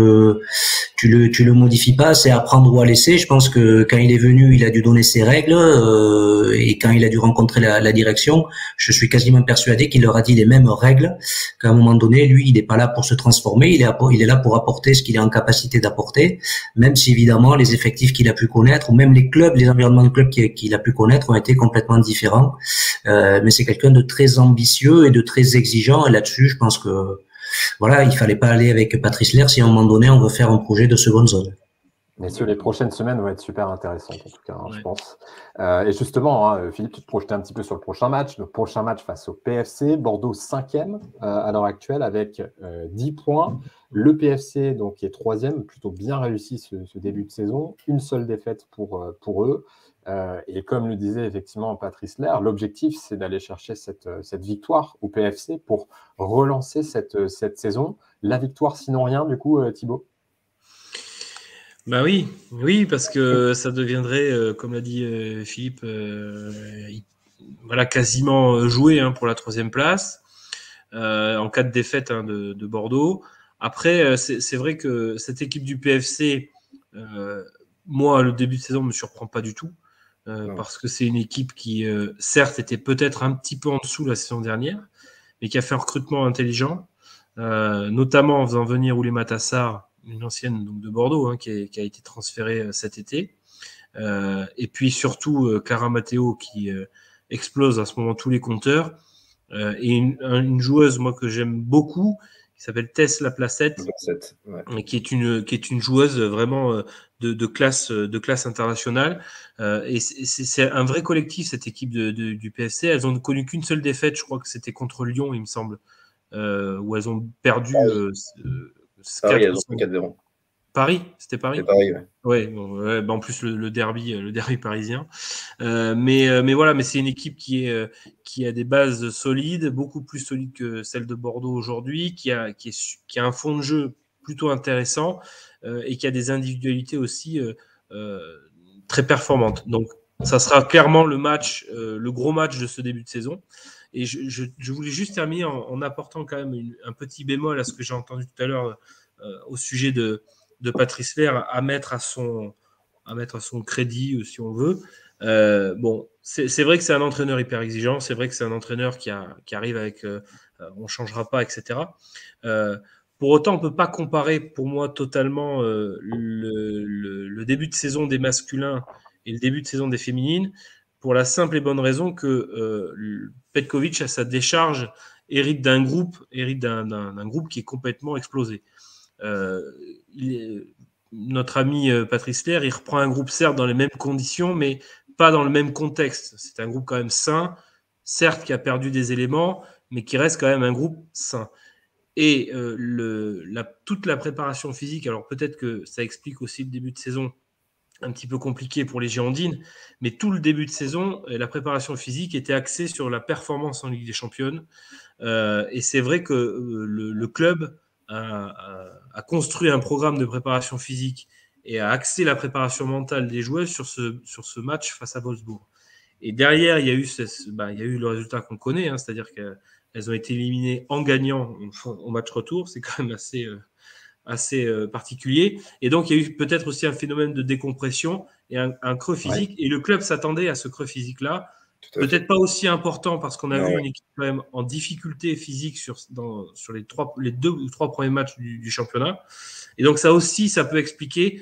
le modifies pas, c'est à prendre ou à laisser. Je pense que quand il est venu, il a dû donner ses règles, et quand il a dû rencontrer la direction, je suis quasiment persuadé qu'il leur a dit les mêmes règles, qu'à un moment donné, lui, il n'est pas là pour se transformer, il est là pour apporter ce qu'il est en capacité d'apporter, même si évidemment les effectifs qu'il a pu connaître, ou même les clubs, les environnements de clubs qu'il a pu connaître ont été complètement différents. Mais c'est quelqu'un de très ambitieux et de très exigeant, et là-dessus, je pense que voilà, il fallait pas aller avec Patrice Lair si à un moment donné on veut faire un projet de seconde zone. Messieurs, les prochaines semaines vont être super intéressantes en tout cas, je pense. Et justement, Philippe, tu te projetais un petit peu sur le prochain match. Le prochain match face au PFC, Bordeaux 5e à l'heure actuelle avec 10 points. Le PFC, donc, qui est 3e, plutôt bien réussi ce début de saison. Une seule défaite pour eux. Et comme le disait effectivement Patrice Lair, l'objectif, c'est d'aller chercher cette victoire au PFC pour relancer cette saison. La victoire, sinon rien, du coup, Thibaut? Bah oui, parce que ça deviendrait, comme l'a dit Philippe, voilà, quasiment joué pour la 3e place, en cas de défaite de Bordeaux. Après, c'est vrai que cette équipe du PFC, Moi, le début de saison ne me surprend pas du tout, parce que c'est une équipe qui, certes, était peut-être un petit peu en dessous la saison dernière, mais qui a fait un recrutement intelligent, notamment en faisant venir Oulé Matassar, une ancienne donc, de Bordeaux, hein, qui a été transférée cet été. Et puis surtout Clara Matteo qui explose à ce moment tous les compteurs. Et une joueuse, moi, que j'aime beaucoup, qui s'appelle Tess Laplacette, ouais. qui est une joueuse vraiment de classe internationale. Et c'est un vrai collectif, cette équipe du PSC. Elles ont connu qu'une seule défaite, je crois que c'était contre Lyon, il me semble, où elles ont perdu. Paris, elles ont fait 4-0. Paris, c'était Paris. C'est Paris, ouais. Ouais, bon, bah en plus le derby parisien. Mais voilà, mais c'est une équipe qui a des bases solides, beaucoup plus solides que celle de Bordeaux aujourd'hui, qui a un fond de jeu plutôt intéressant et qui a des individualités aussi très performantes. Donc, ça sera clairement le gros match de ce début de saison. Et je voulais juste terminer en apportant quand même un petit bémol à ce que j'ai entendu tout à l'heure au sujet de Patrice Lair à mettre à son crédit, si on veut. Bon, c'est vrai que c'est un entraîneur hyper exigeant, c'est vrai que c'est un entraîneur qui arrive avec on ne changera pas, etc. Pour autant, on ne peut pas comparer pour moi totalement le début de saison des masculins et le début de saison des féminines, pour la simple et bonne raison que Petkovic, à sa décharge, hérite d'un groupe qui est complètement explosé. Notre ami Patrice Lair, il reprend un groupe certes dans les mêmes conditions, mais pas dans le même contexte. C'est un groupe quand même sain, certes qui a perdu des éléments, mais qui reste quand même un groupe sain. Et toute la préparation physique, alors peut-être que ça explique aussi le début de saison un petit peu compliqué pour les Girondines, mais tout le début de saison, la préparation physique était axée sur la performance en Ligue des Championnes. Et c'est vrai que le club a construit un programme de préparation physique et a axé la préparation mentale des joueuses sur ce match face à Wolfsburg. Et derrière, il y a eu le résultat qu'on connaît, hein, c'est-à-dire qu'elles ont été éliminées en gagnant au match retour. C'est quand même assez particulier. Et donc, il y a eu peut-être aussi un phénomène de décompression et un creux physique. Ouais. Et le club s'attendait à ce creux physique-là. Peut-être pas aussi important parce qu'on a vu une équipe quand même en difficulté physique sur les 2 ou 3 premiers matchs du championnat. Et donc ça aussi, ça peut expliquer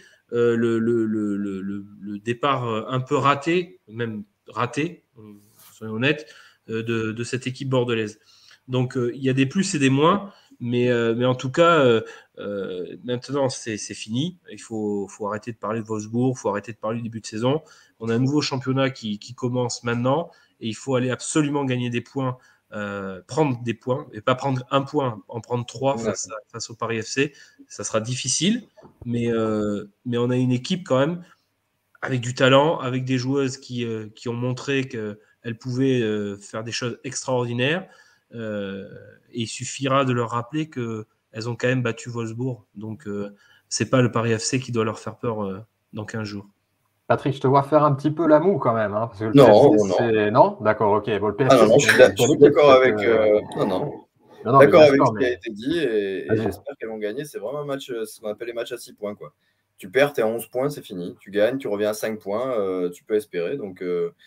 le départ un peu raté, même raté, soyons honnêtes, de cette équipe bordelaise. Donc il y a des plus et des moins, mais en tout cas, maintenant c'est fini. Il faut arrêter de parler de Wolfsburg, il faut arrêter de parler du début de saison. On a un nouveau championnat qui commence maintenant et il faut aller absolument gagner des points, prendre des points et pas prendre un point, en prendre 3 face au Paris FC. Ça sera difficile, mais on a une équipe quand même avec du talent, avec des joueuses qui ont montré qu'elles pouvaient faire des choses extraordinaires. Et il suffira de leur rappeler qu'elles ont quand même battu Wolfsburg. Donc, c'est pas le Paris FC qui doit leur faire peur dans 15 jours. Patrick, je te vois faire un petit peu la moue quand même. Hein, parce que le PSG, non, d'accord, ok. Bon, le PSG, je suis d'accord avec... d'accord avec ce qui a été dit et j'espère qu'elles vont gagner. C'est vraiment un match, ce qu'on appelle les matchs à 6 points. Quoi. Tu perds, tu es à 11 points, c'est fini. Tu gagnes, tu reviens à 5 points, tu peux espérer. Donc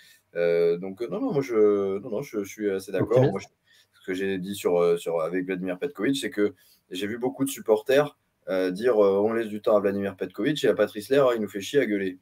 moi, je suis assez d'accord. Moi, ce que j'ai dit avec Vladimir Petkovic, c'est que j'ai vu beaucoup de supporters dire on laisse du temps à Vladimir Petkovic et à Patrice Lair, il nous fait chier à gueuler.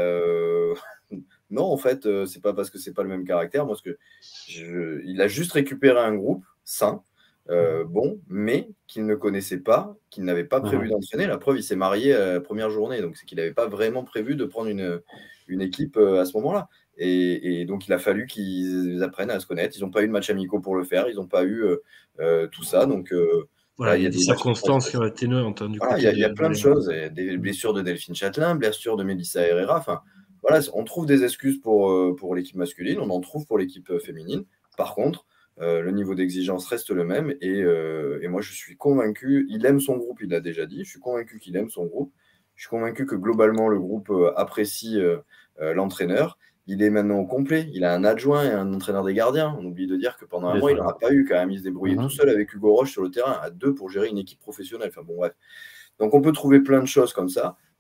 Non, en fait, c'est pas parce que c'est pas le même caractère. Moi, il a juste récupéré un groupe sain, bon, mais qu'il ne connaissait pas, qu'il n'avait pas prévu d'entraîner. La preuve, il s'est marié à la première journée, donc c'est qu'il n'avait pas vraiment prévu de prendre une équipe à ce moment-là. Et donc, il a fallu qu'ils apprennent à se connaître. Ils n'ont pas eu de match amicaux pour le faire. Ils n'ont pas eu tout ça. Donc, voilà, il y a des circonstances qui ont atténuantes. Il y a plein de choses. Des blessures de Delphine Châtelain, blessures de Melissa Herrera. Enfin, voilà, on trouve des excuses pour l'équipe masculine. On en trouve pour l'équipe féminine. Par contre, le niveau d'exigence reste le même. Et moi, je suis convaincu. Il aime son groupe, il l'a déjà dit. Je suis convaincu qu'il aime son groupe. Je suis convaincu que globalement, le groupe apprécie l'entraîneur. Il est maintenant au complet. Il a un adjoint et un entraîneur des gardiens. On oublie de dire que pendant un mois, il n'en a pas eu quand même. Il se débrouillait tout seul avec Hugo Roche sur le terrain, à 2 pour gérer une équipe professionnelle. Enfin bon, bref. Donc, on peut trouver plein de choses comme ça.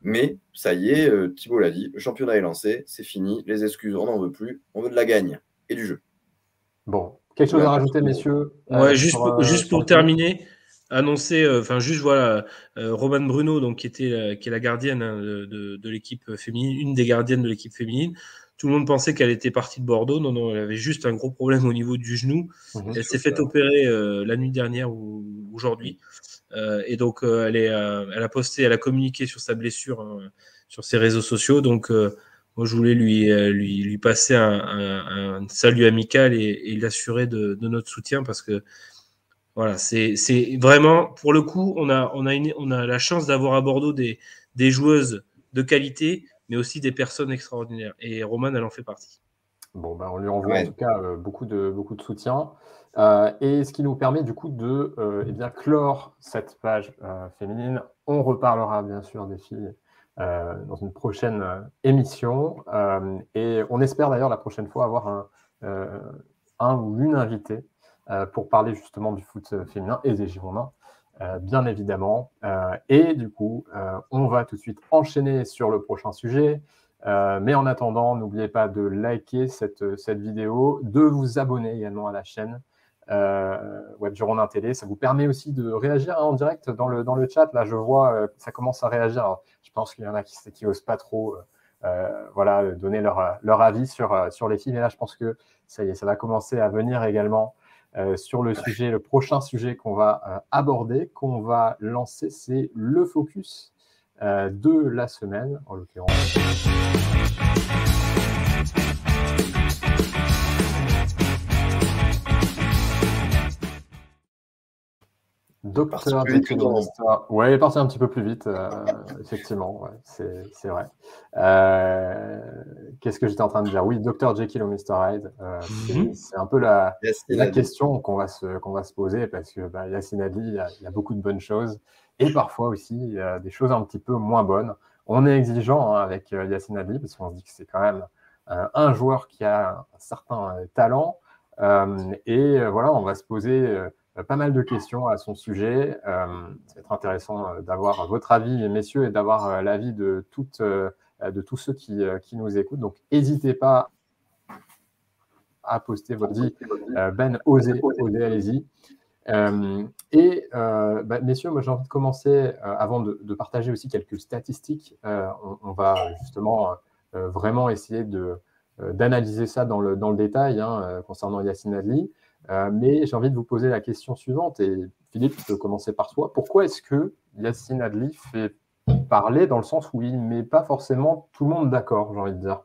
Mais ça y est, Thibaut l'a dit, le championnat est lancé, c'est fini, les excuses, on n'en veut plus, on veut de la gagne et du jeu. Bon, quelque chose à rajouter, messieurs? Ouais, juste pour terminer, annoncer, Roman Bruno, donc qui est la gardienne de l'équipe féminine, une des gardiennes de l'équipe féminine. Tout le monde pensait qu'elle était partie de Bordeaux. Non, elle avait juste un gros problème au niveau du genou. Elle s'est fait opérer la nuit dernière ou aujourd'hui. Et donc, elle a communiqué sur sa blessure sur ses réseaux sociaux. Donc, moi, je voulais lui passer un salut amical et l'assurer de notre soutien parce que voilà, c'est vraiment, pour le coup, on a la chance d'avoir à Bordeaux des joueuses de qualité, mais aussi des personnes extraordinaires. Et Romane, elle en fait partie. Bon, on lui envoie en tout cas beaucoup de soutien. Et ce qui nous permet du coup de clore cette page féminine. On reparlera bien sûr des filles dans une prochaine émission. Et on espère d'ailleurs la prochaine fois avoir un ou une invitée pour parler justement du foot féminin et des Girondins, bien évidemment. Et du coup, on va tout de suite enchaîner sur le prochain sujet. Mais en attendant, n'oubliez pas de liker cette vidéo, de vous abonner également à la chaîne Web Girondins Télé. Ça vous permet aussi de réagir en direct dans le chat. Là, je vois ça commence à réagir. Alors, je pense qu'il y en a qui n'osent pas trop donner leur avis sur les filles. Mais là, je pense que ça y est, ça va commencer à venir également sur le prochain sujet qu'on va aborder, qu'on va lancer. C'est le focus de la semaine, en l'occurrence. Docteur Jekyll et Mr. Ouais, il est parti un petit peu plus vite, effectivement, ouais, c'est vrai. Qu'est-ce que j'étais en train de dire? Oui, Docteur Jekyll ou Mr. Hyde, c'est un peu la question qu'on va se poser parce que Yacine Adli, il y a beaucoup de bonnes choses et parfois aussi des choses un petit peu moins bonnes. On est exigeant avec Yacine Adli parce qu'on se dit que c'est quand même un joueur qui a un certain talent et voilà, on va se poser pas mal de questions à son sujet. Ça va être intéressant d'avoir votre avis, messieurs, et d'avoir l'avis de tous ceux qui nous écoutent. Donc, n'hésitez pas à poster votre vie. Ben, osez, allez-y. Messieurs, moi j'ai envie de commencer avant de partager aussi quelques statistiques. On va justement vraiment essayer d'analyser ça dans le détail concernant Yacine Adli. Mais j'ai envie de vous poser la question suivante, et Philippe, tu peux commencer par toi. Pourquoi est-ce que Yacine Adli fait parler dans le sens où il ne met pas forcément tout le monde d'accord, j'ai envie de dire?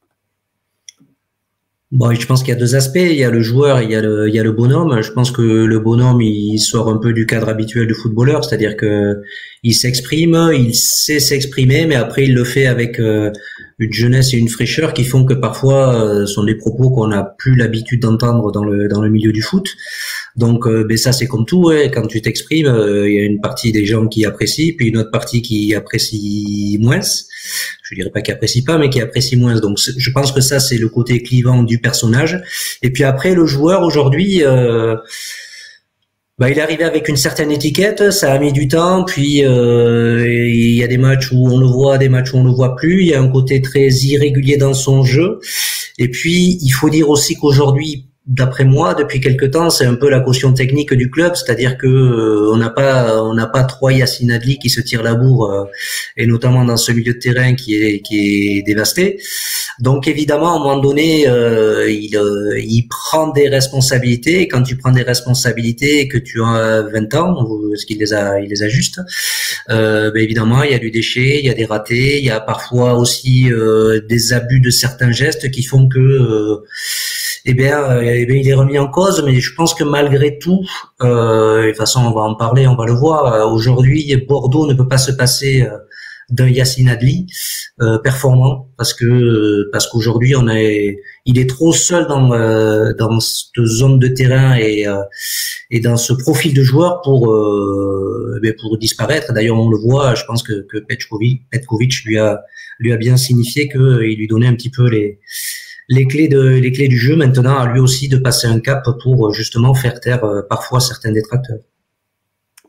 Bon, je pense qu'il y a deux aspects. Il y a le joueur et il y a le bonhomme. Je pense que le bonhomme, il sort un peu du cadre habituel du footballeur, c'est-à-dire que il s'exprime, il sait s'exprimer, mais après il le fait avec une jeunesse et une fraîcheur qui font que parfois sont des propos qu'on n'a plus l'habitude d'entendre dans le milieu du foot. Donc ça c'est comme tout, quand tu t'exprimes, il y a une partie des gens qui apprécient, puis une autre partie qui apprécie moins. Je dirais pas qui apprécie pas, mais qui apprécie moins. Donc je pense que ça c'est le côté clivant du personnage. Et puis après le joueur aujourd'hui, il est arrivé avec une certaine étiquette, ça a mis du temps, puis il y a des matchs où on le voit, des matchs où on le voit plus, il y a un côté très irrégulier dans son jeu. Et puis il faut dire aussi qu'aujourd'hui, d'après moi, depuis quelque temps, c'est un peu la caution technique du club, c'est-à-dire que on n'a pas trois Yacine Adli qui se tirent la bourre, et notamment dans ce milieu de terrain qui est dévasté. Donc évidemment, à un moment donné, il prend des responsabilités. Et quand tu prends des responsabilités et que tu as 20 ans, est-ce qu'il les a justes, évidemment, il y a du déchet, il y a des ratés, il y a parfois aussi des abus de certains gestes qui font que il est remis en cause, mais je pense que malgré tout, de toute façon on va en parler, on va le voir, aujourd'hui Bordeaux ne peut pas se passer d'un Yacine Adli performant, parce qu'aujourd'hui il est trop seul dans cette zone de terrain et dans ce profil de joueur pour disparaître. D'ailleurs on le voit, je pense que Petkovic lui a bien signifié qu'il lui donnait un petit peu les clés du jeu. Maintenant, à lui aussi de passer un cap pour justement faire taire parfois certains détracteurs.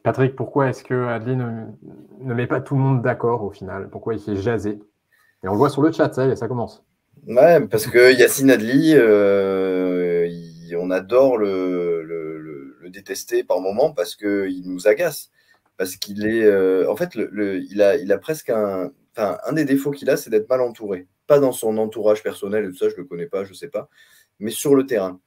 Patrick, pourquoi est-ce que Adli ne met pas tout le monde d'accord au final? Pourquoi il fait jaser? Et on le voit sur le chat, ça y est, ça commence. Ouais, parce que Yacine Adli, on adore le détester par moment parce qu'il nous agace. Parce qu'il est. En fait, il a presque un. Enfin, un des défauts qu'il a, c'est d'être mal entouré. Pas dans son entourage personnel et tout ça, je le connais pas, je sais pas. Mais sur le terrain.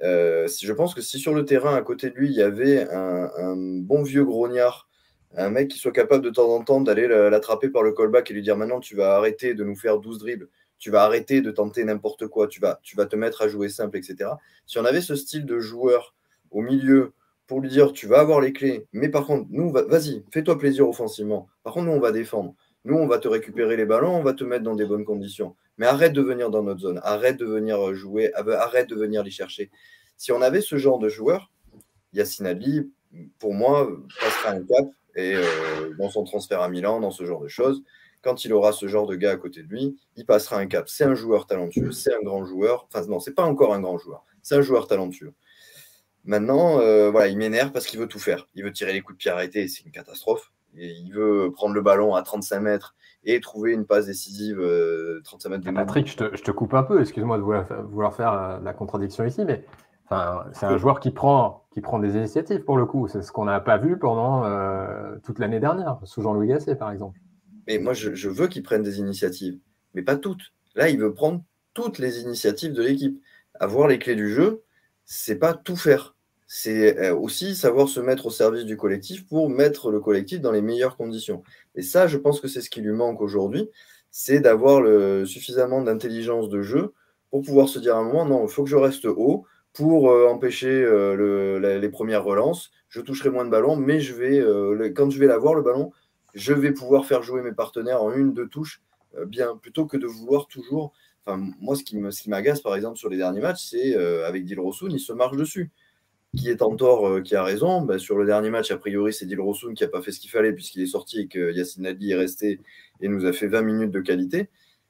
Je pense que si sur le terrain, à côté de lui, il y avait un bon vieux grognard, un mec qui soit capable de temps en temps d'aller l'attraper par le callback et lui dire maintenant tu vas arrêter de nous faire 12 dribbles, tu vas arrêter de tenter n'importe quoi, tu vas te mettre à jouer simple, etc. Si on avait ce style de joueur au milieu pour lui dire tu vas avoir les clés, mais par contre, nous, vas-y, fais-toi plaisir offensivement. Par contre, nous, on va défendre. Nous, on va te récupérer les ballons, on va te mettre dans des bonnes conditions. Mais arrête de venir dans notre zone, arrête de venir jouer, arrête de venir les chercher. Si on avait ce genre de joueur, Yacine Adli, pour moi, passera un cap. Et dans son transfert à Milan, dans ce genre de choses, quand il aura ce genre de gars à côté de lui, il passera un cap. C'est un joueur talentueux, c'est un grand joueur. Enfin, non, c'est pas encore un grand joueur, c'est un joueur talentueux. Maintenant, voilà, il m'énerve parce qu'il veut tout faire. Il veut tirer les coups de pied arrêtés, c'est une catastrophe. Et il veut prendre le ballon à 35 mètres et trouver une passe décisive 35 mètres de nous. Patrick, je te coupe un peu, excuse-moi de vouloir faire la contradiction ici, mais c'est un joueur qui prend des initiatives pour le coup. C'est ce qu'on n'a pas vu pendant toute l'année dernière, sous Jean-Louis Gasset par exemple. Mais moi, je veux qu'il prenne des initiatives, mais pas toutes. Là, il veut prendre toutes les initiatives de l'équipe. Avoir les clés du jeu, c'est pas tout faire. C'est aussi savoir se mettre au service du collectif pour mettre le collectif dans les meilleures conditions. Et ça, je pense que c'est ce qui lui manque aujourd'hui, c'est d'avoir suffisamment d'intelligence de jeu pour pouvoir se dire à un moment, non, il faut que je reste haut pour empêcher les premières relances. Je toucherai moins de ballons, mais quand je vais l'avoir, le ballon, je vais pouvoir faire jouer mes partenaires en 1-2 touches bien, plutôt que de vouloir toujours... Enfin, moi, ce qui m'agace, par exemple, sur les derniers matchs, c'est avec Dilrosun, il se marche dessus. Qui est en tort, qui a raison. Sur le dernier match, a priori, c'est Dilrosun qui n'a pas fait ce qu'il fallait puisqu'il est sorti et que Yacine Adli est resté et nous a fait 20 minutes de qualité.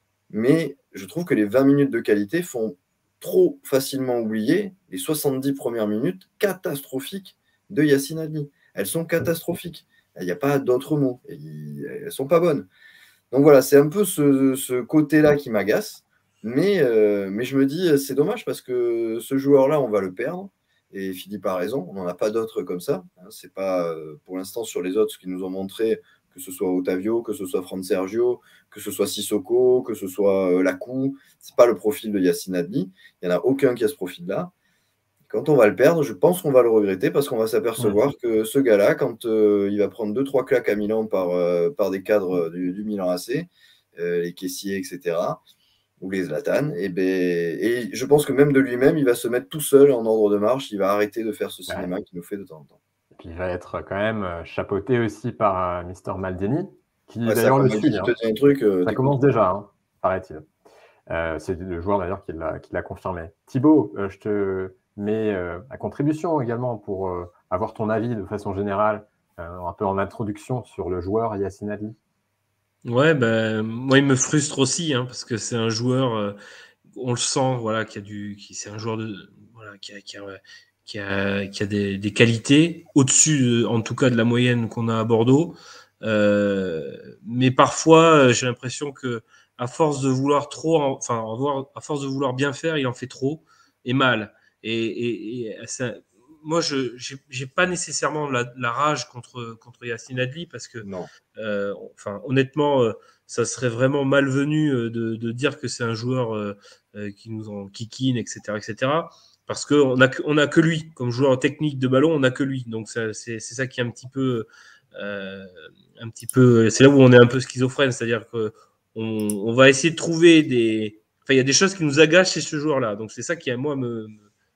Mais je trouve que les 20 minutes de qualité font trop facilement oublier les 70 premières minutes catastrophiques de Yacine Adli. Elles sont catastrophiques. Il n'y a pas d'autres mots. Elles ne sont pas bonnes. Donc voilà, c'est un peu ce côté-là qui m'agace. Mais je me dis, c'est dommage parce que ce joueur-là, on va le perdre. Et Philippe a raison, on n'en a pas d'autres comme ça. C'est pas, pour l'instant, sur les autres, ce qu'ils nous ont montré, que ce soit Otavio, que ce soit Fran Sergio, que ce soit Sissoko, que ce soit Lacou, c'est pas le profil de Yacine Adli. Il n'y en a aucun qui a ce profil-là. Quand on va le perdre, je pense qu'on va le regretter parce qu'on va s'apercevoir que ce gars-là, quand il va prendre 2-3 claques à Milan par des cadres du Milan AC, les caissiers, etc., ou les Zlatan, et je pense que même de lui-même, il va se mettre tout seul en ordre de marche, il va arrêter de faire ce cinéma qu'il nous fait de temps en temps. Et puis il va être quand même chapeauté aussi par Mister Maldini, qui d'ailleurs le suit. Ça commence déjà, paraît-il. C'est le joueur d'ailleurs qui l'a confirmé. Thibaut, je te mets à contribution également pour avoir ton avis de façon générale, un peu en introduction sur le joueur Yacine Adli. Ouais, moi il me frustre aussi parce que c'est un joueur, on le sent, voilà, c'est un joueur qui a des qualités au-dessus, en tout cas, de la moyenne qu'on a à Bordeaux. Mais parfois, j'ai l'impression que à force de vouloir à force de vouloir bien faire, il en fait trop et mal. Et ça, moi, je n'ai pas nécessairement la rage contre Yacine Adli parce que, honnêtement, ça serait vraiment malvenu de dire que c'est un joueur qui nous en kikine, etc., etc. Parce qu'on a que lui comme joueur technique de ballon, on n'a que lui. Donc c'est ça qui est un petit peu, c'est là où on est un peu schizophrène, c'est-à-dire que on va essayer de trouver il y a des choses qui nous agacent chez ce joueur-là. Donc c'est ça qui, à moi, me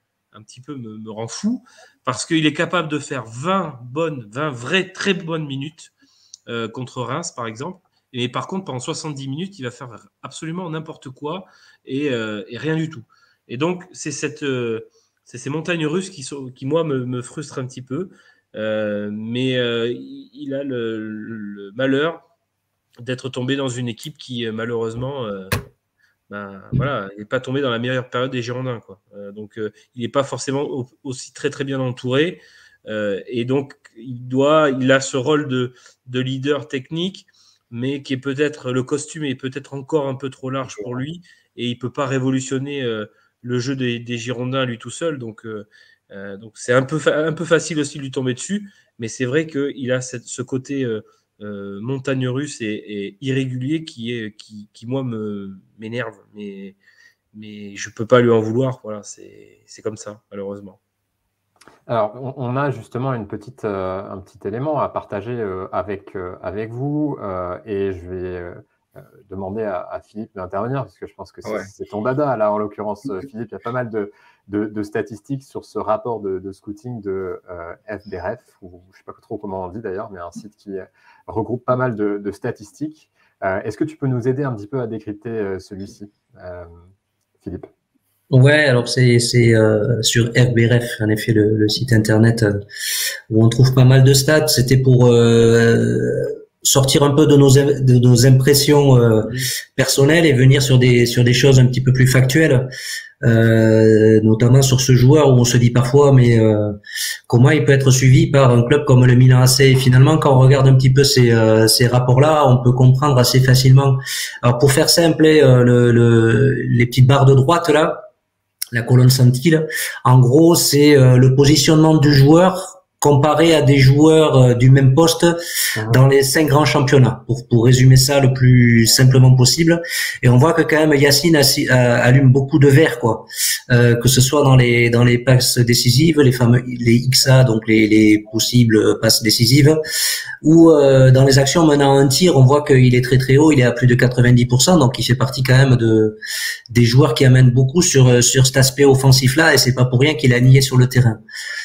rend fou, parce qu'il est capable de faire 20 vraies très bonnes minutes contre Reims, par exemple. Et par contre, pendant 70 minutes, il va faire absolument n'importe quoi et rien du tout. Et donc, c'est ces montagnes russes qui moi, me frustrent un petit peu. Mais il a le malheur d'être tombé dans une équipe qui, malheureusement, il n'est pas tombé dans la meilleure période des Girondins, quoi. Donc, il n'est pas forcément aussi très, très bien entouré. Et donc, il a ce rôle de leader technique, mais qui est peut-être, le costume est peut-être encore un peu trop large pour lui, et il ne peut pas révolutionner le jeu des Girondins lui tout seul. Donc c'est un peu facile aussi de lui tomber dessus, mais c'est vrai qu'il a ce côté montagne russe et irrégulier qui moi, m'énerve. Mais je ne peux pas lui en vouloir. Voilà, c'est comme ça, malheureusement. Alors, on a justement un petit élément à partager avec vous, et je vais demander à Philippe d'intervenir, parce que je pense que c'est ton dada, là, en l'occurrence, Philippe. Il y a pas mal de statistiques sur ce rapport de scouting de FBref, ou je ne sais pas trop comment on dit d'ailleurs, mais un site qui regroupe pas mal de statistiques. Est-ce que tu peux nous aider un petit peu à décrypter celui-ci, Philippe? Ouais, alors c'est sur FBref, en effet, le site internet où on trouve pas mal de stats. C'était pour sortir un peu de nos impressions personnelles et venir sur des choses un petit peu plus factuelles, notamment sur ce joueur où on se dit parfois mais comment il peut être suivi par un club comme le Milan AC. Et finalement, quand on regarde un petit peu ces rapports-là, on peut comprendre assez facilement. Alors pour faire simple, les petites barres de droite là, la colonne centile, en gros, c'est le positionnement du joueur comparé à des joueurs du même poste dans les 5 grands championnats, pour résumer ça le plus simplement possible. Et on voit que quand même Yacine allume beaucoup de verres, quoi. Que ce soit dans les passes décisives, les XA, donc les possibles passes décisives, ou dans les actions menant un tir, on voit qu'il est très très haut, il est à plus de 90%, donc il fait partie quand même des joueurs qui amènent beaucoup sur cet aspect offensif là, et c'est pas pour rien qu'il a nié sur le terrain.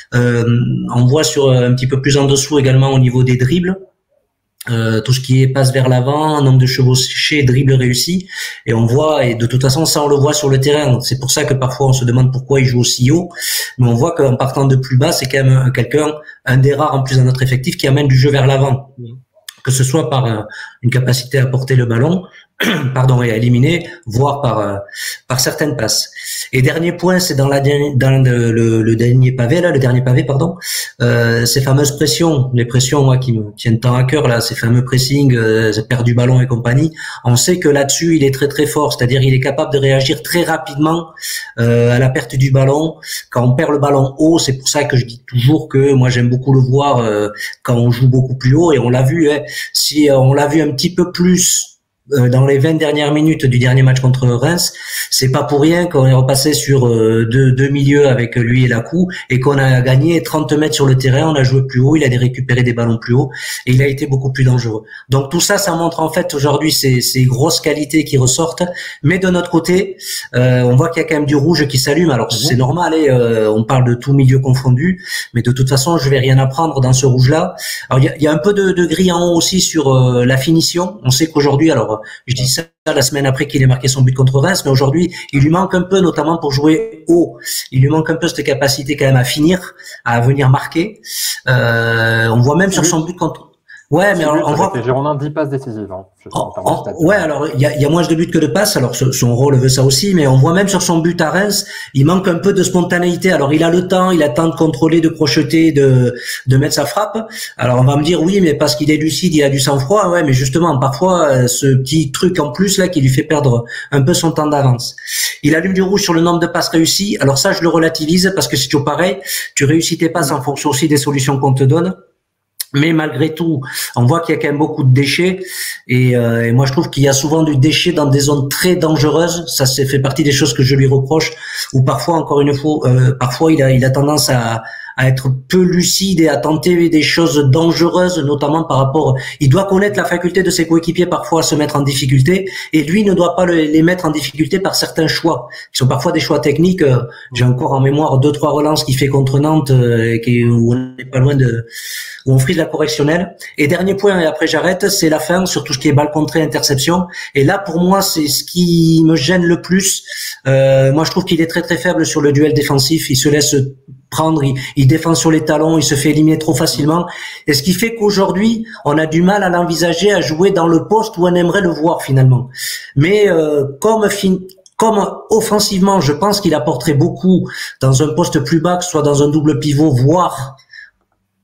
On voit sur un petit peu plus en dessous également au niveau des dribbles, tout ce qui est passe vers l'avant, nombre de chevauchés, dribbles réussis, et on voit, et de toute façon ça on le voit sur le terrain. C'est pour ça que parfois on se demande pourquoi il joue aussi haut, mais on voit qu'en partant de plus bas, c'est quand même un des rares en plus dans notre effectif qui amène du jeu vers l'avant, que ce soit par une capacité à porter le ballon, et à éliminer, voire par certaines passes. Et dernier point, c'est dans le dernier pavé, là, ces fameuses pressions, les pressions, moi, qui me tiennent tant à cœur, là, ces fameux pressings, perte du ballon et compagnie. On sait que là-dessus, il est très très fort, c'est-à-dire il est capable de réagir très rapidement à la perte du ballon. Quand on perd le ballon haut, c'est pour ça que je dis toujours que moi j'aime beaucoup le voir quand on joue beaucoup plus haut, et on l'a vu, si on l'a vu un petit peu plus dans les 20 dernières minutes du dernier match contre Reims, c'est pas pour rien qu'on est repassé sur deux milieux avec lui et Lacou, et qu'on a gagné 30 mètres sur le terrain, on a joué plus haut, il a récupéré des ballons plus haut, et il a été beaucoup plus dangereux. Donc tout ça, ça montre en fait aujourd'hui ces grosses qualités qui ressortent, mais de notre côté, on voit qu'il y a quand même du rouge qui s'allume. Alors c'est normal, on parle de tout milieu confondu, mais de toute façon, je vais rien apprendre dans ce rouge-là. Alors il y a un peu de gris en haut aussi sur la finition. On sait qu'aujourd'hui, alors je dis ça la semaine après qu'il ait marqué son but contre Reims, mais aujourd'hui, il lui manque un peu, notamment pour jouer haut. Il lui manque un peu cette capacité quand même à finir, à venir marquer. On voit même sur son but contre... Ouais, mais on voit. Les Girondins 10 passes décisives. Ouais, alors il y a moins de buts que de passes. Alors son rôle veut ça aussi, mais on voit même sur son but à Reims, il manque un peu de spontanéité. Alors il a le temps, il a le temps de contrôler, de crocheter, de mettre sa frappe. Alors on va me dire oui, mais parce qu'il est lucide, il a du sang-froid. Ouais, mais justement parfois ce petit truc en plus là qui lui fait perdre un peu son temps d'avance. Il allume du rouge sur le nombre de passes réussies. Alors ça, je le relativise parce que c'est toujours pareil. Tu réussis tes passes en fonction aussi des solutions qu'on te donne. Mais malgré tout, on voit qu'il y a quand même beaucoup de déchets, et moi je trouve qu'il y a souvent du déchet dans des zones très dangereuses. Ça fait partie des choses que je lui reproche, ou parfois, encore une fois, parfois il a tendance à être peu lucide et à tenter des choses dangereuses, notamment par rapport... Il doit connaître la faculté de ses coéquipiers parfois à se mettre en difficulté, et lui ne doit pas les mettre en difficulté par certains choix, qui sont parfois des choix techniques. J'ai encore en mémoire 2-3 relances qu'il fait contre Nantes, où on n'est pas loin où on frise la correctionnelle. Et dernier point, et après j'arrête, c'est la fin, sur tout ce qui est balle contrée, interception. Et là, pour moi, c'est ce qui me gêne le plus. Moi, je trouve qu'il est très très faible sur le duel défensif. Il se laisse prendre, il défend sur les talons, il se fait éliminer trop facilement. Et ce qui fait qu'aujourd'hui, on a du mal à l'envisager à jouer dans le poste où on aimerait le voir finalement. Mais comme offensivement, je pense qu'il apporterait beaucoup dans un poste plus bas, que ce soit dans un double pivot, voire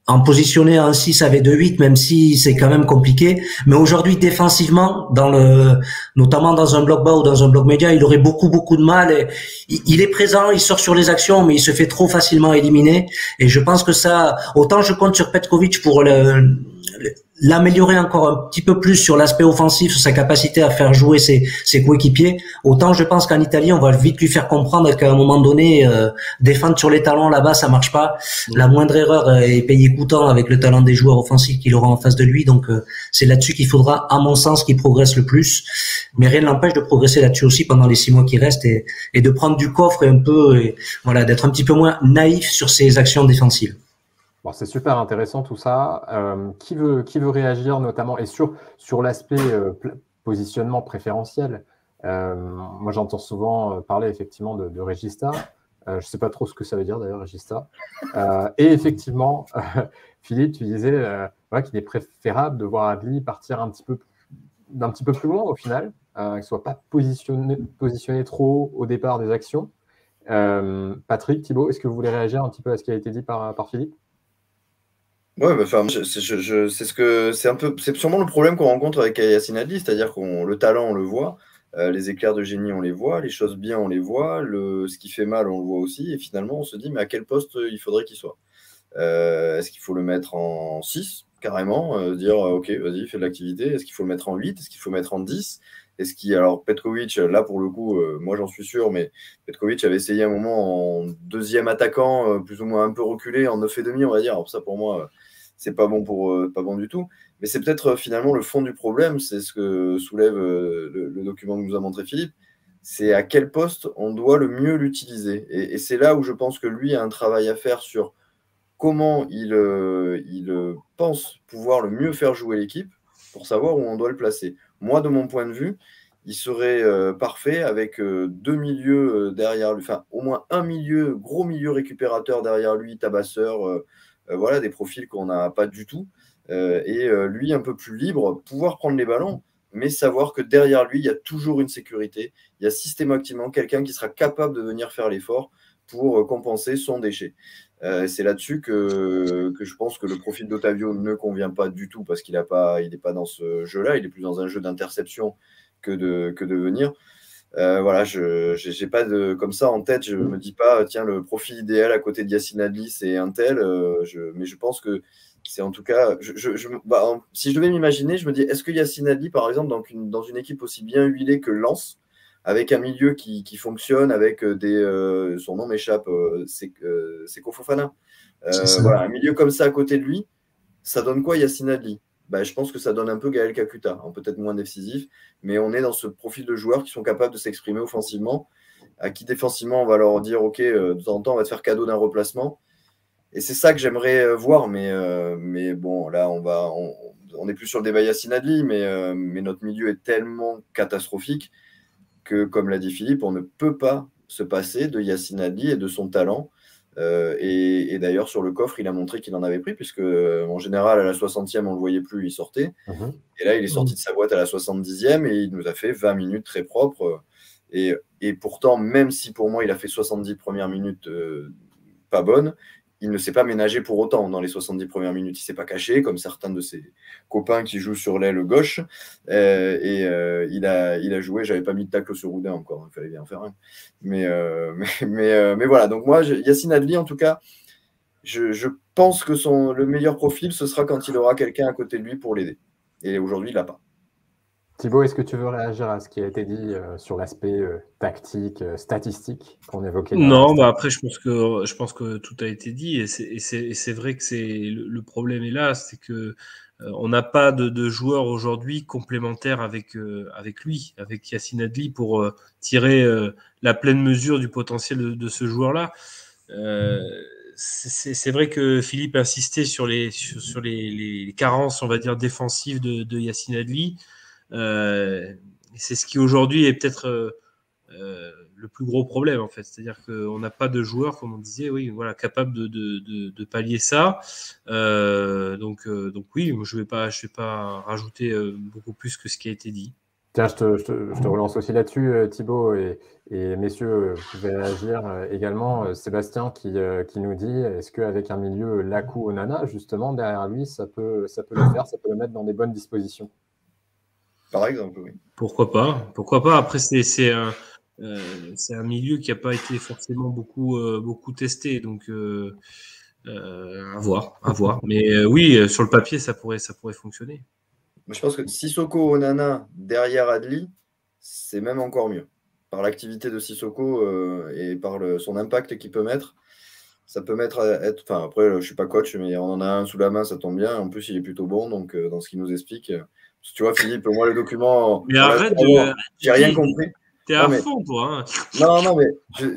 en positionner un 6 avec 2-8, même si c'est quand même compliqué. Mais aujourd'hui, défensivement, notamment dans un bloc bas ou dans un bloc média, il aurait beaucoup de mal. Et il est présent, il sort sur les actions, mais il se fait trop facilement éliminer. Et je pense que ça, autant je compte sur Petkovic pour l'améliorer encore un petit peu plus sur l'aspect offensif, sur sa capacité à faire jouer ses coéquipiers, autant je pense qu'en Italie, on va vite lui faire comprendre qu'à un moment donné, défendre sur les talons là-bas, ça marche pas. La moindre erreur est payée coûtant avec le talent des joueurs offensifs qu'il aura en face de lui. Donc, c'est là-dessus qu'il faudra, à mon sens, qu'il progresse le plus. Mais rien ne l'empêche de progresser là-dessus aussi pendant les 6 mois qui restent et de prendre du coffre voilà, d'être un petit peu moins naïf sur ses actions défensives. Bon, c'est super intéressant tout ça. Qui veut réagir notamment et sur l'aspect positionnement préférentiel. Moi, j'entends souvent parler effectivement de Regista. Je ne sais pas trop ce que ça veut dire d'ailleurs, Regista. Et effectivement, Philippe, tu disais qu'il est préférable de voir Adli partir d'un petit peu plus loin au final, qu'il ne soit pas positionné trop au départ des actions. Patrick, Thibaut, est-ce que vous voulez réagir un petit peu à ce qui a été dit par Philippe? Ouais, c'est sûrement le problème qu'on rencontre avec Yacine Adli, c'est-à-dire le talent, on le voit, les éclairs de génie, on les voit, les choses bien, on les voit, ce qui fait mal, on le voit aussi, et finalement, on se dit, mais à quel poste il faudrait qu'il soit? Est-ce qu'il faut le mettre en 6, carrément, dire, ok, vas-y, fais de l'activité, est-ce qu'il faut le mettre en 8, est-ce qu'il faut le mettre en 10? Alors, Petkovic, là, pour le coup, moi, j'en suis sûr, mais Petkovic avait essayé un moment en deuxième attaquant, plus ou moins un peu reculé, en 9,5, on va dire. Alors, ça, pour moi, c'est pas bon pas bon du tout. Mais c'est peut-être finalement le fond du problème, c'est ce que soulève le document que nous a montré Philippe, c'est à quel poste on doit le mieux l'utiliser. Et c'est là où je pense que lui a un travail à faire sur comment il pense pouvoir le mieux faire jouer l'équipe pour savoir où on doit le placer. Moi, de mon point de vue, il serait parfait avec 2 milieux derrière lui, enfin au moins un gros milieu récupérateur derrière lui, tabasseur, voilà, des profils qu'on n'a pas du tout. Lui, un peu plus libre, pouvoir prendre les ballons, mais savoir que derrière lui, il y a toujours une sécurité. Il y a systématiquement quelqu'un qui sera capable de venir faire l'effort pour compenser son déchet. C'est là-dessus que je pense que le profil d'Ottavio ne convient pas du tout parce qu'il n'est pas dans ce jeu-là, il est plus dans un jeu d'interception que de venir. Voilà, je n'ai pas comme ça en tête, je ne me dis pas, tiens, le profil idéal à côté de Yacine Adli, c'est un tel, mais je pense que c'est en tout cas, si je devais m'imaginer, je me dis, est-ce que Yacine Adli, par exemple, dans une équipe aussi bien huilée que Lens, avec un milieu qui fonctionne, avec son nom m'échappe, c'est Fofana. Voilà, un milieu comme ça à côté de lui, ça donne quoi Yacine Adli? Je pense que ça donne un peu Gaël Kakuta, peut-être moins décisif, mais on est dans ce profil de joueurs qui sont capables de s'exprimer offensivement, à qui défensivement on va leur dire ok, de temps en temps on va te faire cadeau d'un replacement. Et c'est ça que j'aimerais voir, mais bon, là on n'est plus sur le débat Yacine Adli, mais notre milieu est tellement catastrophique que, comme l'a dit Philippe, on ne peut pas se passer de Yacine Adli et de son talent. Et d'ailleurs, sur le coffre, il a montré qu'il en avait pris, puisque en général, à la 60e, on ne le voyait plus, il sortait. Et là, il est sorti de sa boîte à la 70e et il nous a fait 20 minutes très propres. Et pourtant, même si pour moi, il a fait 70 premières minutes pas bonnes, il ne s'est pas ménagé pour autant dans les 70 premières minutes. Il ne s'est pas caché, comme certains de ses copains qui jouent sur l'aile gauche. Il a joué, j'avais pas mis de tacle sur Roudin encore, il fallait bien en faire un. Mais voilà, donc moi, Yacine Adli, en tout cas, je pense que le meilleur profil, ce sera quand il aura quelqu'un à côté de lui pour l'aider. Et aujourd'hui, il l'a pas. Thibaut, est-ce que tu veux réagir à ce qui a été dit sur l'aspect tactique, statistique qu'on évoquait? Non, après, je pense que tout a été dit. Et c'est vrai que le problème est là, c'est que on n'a pas de joueur aujourd'hui complémentaire avec lui, avec Yacine Adli, pour tirer la pleine mesure du potentiel de ce joueur-là. C'est vrai que Philippe insistait sur les carences, on va dire, défensives de Yacine Adli. C'est ce qui aujourd'hui est peut-être le plus gros problème, en fait. C'est-à-dire qu'on n'a pas de joueur, comme on disait, oui, voilà, capable de pallier ça. Donc oui, je vais pas rajouter beaucoup plus que ce qui a été dit. Tiens, je te relance aussi là-dessus, Thibaut, et messieurs, vous pouvez réagir également. Sébastien qui nous dit, est-ce qu'avec un milieu Lakou Onana, justement, derrière lui, ça peut le faire, ça peut le mettre dans des bonnes dispositions? Par exemple, oui. Pourquoi pas? Pourquoi pas? Après, c'est un milieu qui n'a pas été forcément beaucoup testé, donc à voir. Mais oui, sur le papier, ça pourrait fonctionner. Mais je pense que Sissoko Onana derrière Adli, c'est même encore mieux. Par l'activité de Sissoko et par son impact qu'il peut mettre, ça peut être. Enfin, après, je ne suis pas coach, mais on en a un sous la main, ça tombe bien. En plus, il est plutôt bon, donc dans ce qu'il nous explique. Tu vois, Philippe, moi, le document. Mais arrête de. J'ai rien compris. T'es à fond, toi. Hein. Non, mais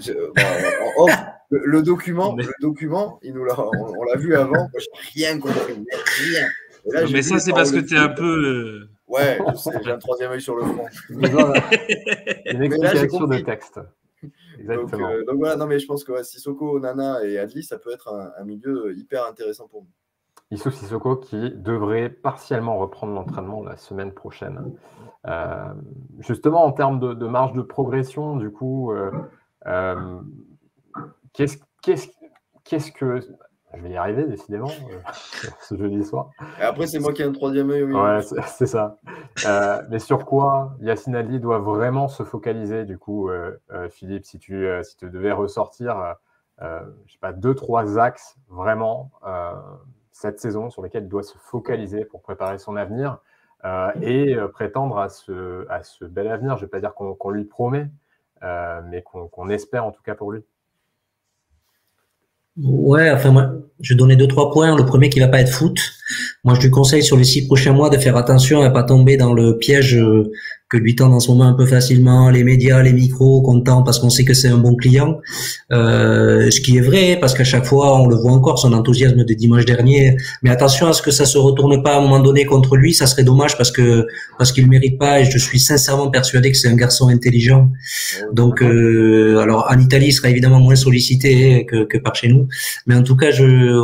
le document, il nous on l'a vu avant. Moi, j'ai rien compris. Rien. Là, mais ça, c'est parce que tu es un peu. Ouais, je sais, j'ai un troisième œil sur le front. Une explication de texte. Exactement. Donc voilà, non, mais je pense que Sissoko, Onana et Adli, ça peut être un milieu hyper intéressant pour nous. Youssouf Sissoko qui devrait partiellement reprendre l'entraînement la semaine prochaine. Justement, en termes de marge de progression, du coup, qu'est-ce que. Je vais y arriver, décidément, ce jeudi soir. Et après, c'est moi qui ai un troisième œil. Oui. Ouais, c'est ça. Mais sur quoi Yacine Adli doit vraiment se focaliser, du coup, Philippe, si tu devais ressortir, je sais pas, 2-3 axes vraiment cette saison sur lesquels il doit se focaliser pour préparer son avenir et prétendre à ce bel avenir. Je ne vais pas dire qu'on lui promet, mais qu'on espère en tout cas pour lui. Ouais, enfin moi, je vais donner 2-3 points. Le premier qui va pas être foot. Moi, je lui conseille sur les 6 prochains mois de faire attention à pas tomber dans le piège que lui tendent en ce moment un peu facilement les médias, les micros, qu'on tend parce qu'on sait que c'est un bon client. Ce qui est vrai, parce qu'à chaque fois, on le voit encore, son enthousiasme de dimanche dernier. Mais attention à ce que ça se retourne pas à un moment donné contre lui. Ça serait dommage parce qu'il mérite pas. Et je suis sincèrement persuadé que c'est un garçon intelligent. Donc, alors en Italie, il sera évidemment moins sollicité que par chez nous. Mais en tout cas,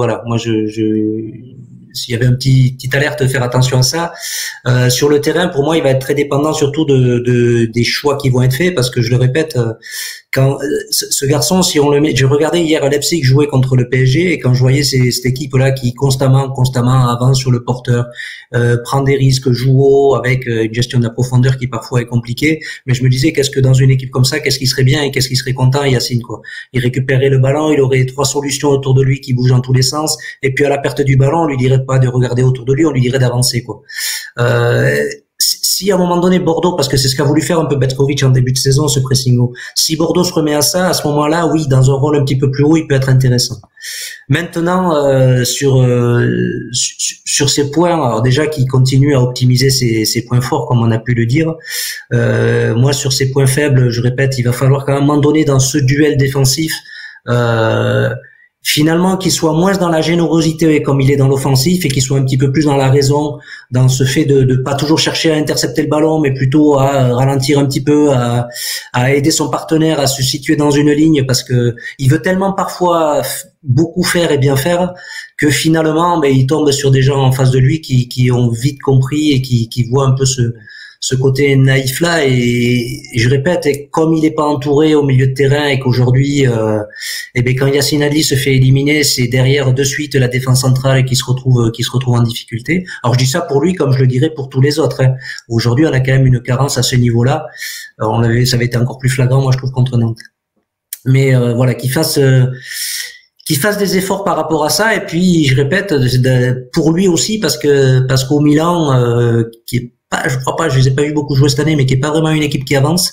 s'il y avait un petite alerte, faire attention à ça. Sur le terrain, pour moi, il va être très dépendant surtout des choix qui vont être faits, parce que je le répète, quand ce garçon, si on le met, j'ai regardé hier Leipzig jouer contre le PSG, et quand je voyais cette équipe-là qui constamment avance sur le porteur, prend des risques, joue haut, avec une gestion de la profondeur qui parfois est compliquée, mais je me disais, qu'est-ce que dans une équipe comme ça, qu'est-ce qui serait bien et qu'est-ce qui serait content, Yacine, quoi. Il récupérerait le ballon, il aurait 3 solutions autour de lui qui bougent dans tous les sens, et puis à la perte du ballon, on lui dirait pas de regarder autour de lui, on lui dirait d'avancer, quoi. Si à un moment donné Bordeaux, parce que c'est ce qu'a voulu faire un peu Petkovic en début de saison, ce pressing haut, si Bordeaux se remet à ça, à ce moment-là, oui, dans un rôle un petit peu plus haut, il peut être intéressant. Maintenant, sur ces points, alors déjà qu'il continue à optimiser ses points forts, comme on a pu le dire. Moi, sur ses points faibles, je répète, il va falloir qu'à un moment donné, dans ce duel défensif, finalement, qu'il soit moins dans la générosité comme il est dans l'offensif, et qu'il soit un petit peu plus dans la raison, dans ce fait de pas toujours chercher à intercepter le ballon, mais plutôt à ralentir un petit peu, à aider son partenaire à se situer dans une ligne, parce que il veut tellement parfois beaucoup faire et bien faire que finalement, il tombe sur des gens en face de lui qui ont vite compris et qui voient un peu ce côté naïf là, et je répète, et comme il n'est pas entouré au milieu de terrain, et qu'aujourd'hui quand Yacine Adli se fait éliminer, c'est derrière de suite la défense centrale qui se retrouve en difficulté. Alors je dis ça pour lui comme je le dirais pour tous les autres, hein. Aujourd'hui on a quand même une carence à ce niveau là. Ça avait été encore plus flagrant, moi je trouve, contre Nantes. Mais voilà, qu'il fasse des efforts par rapport à ça, et puis je répète, pour lui aussi, parce qu'au Milan, qui est pas, je crois pas, je les ai pas vu beaucoup jouer cette année, mais qui est pas vraiment une équipe qui avance,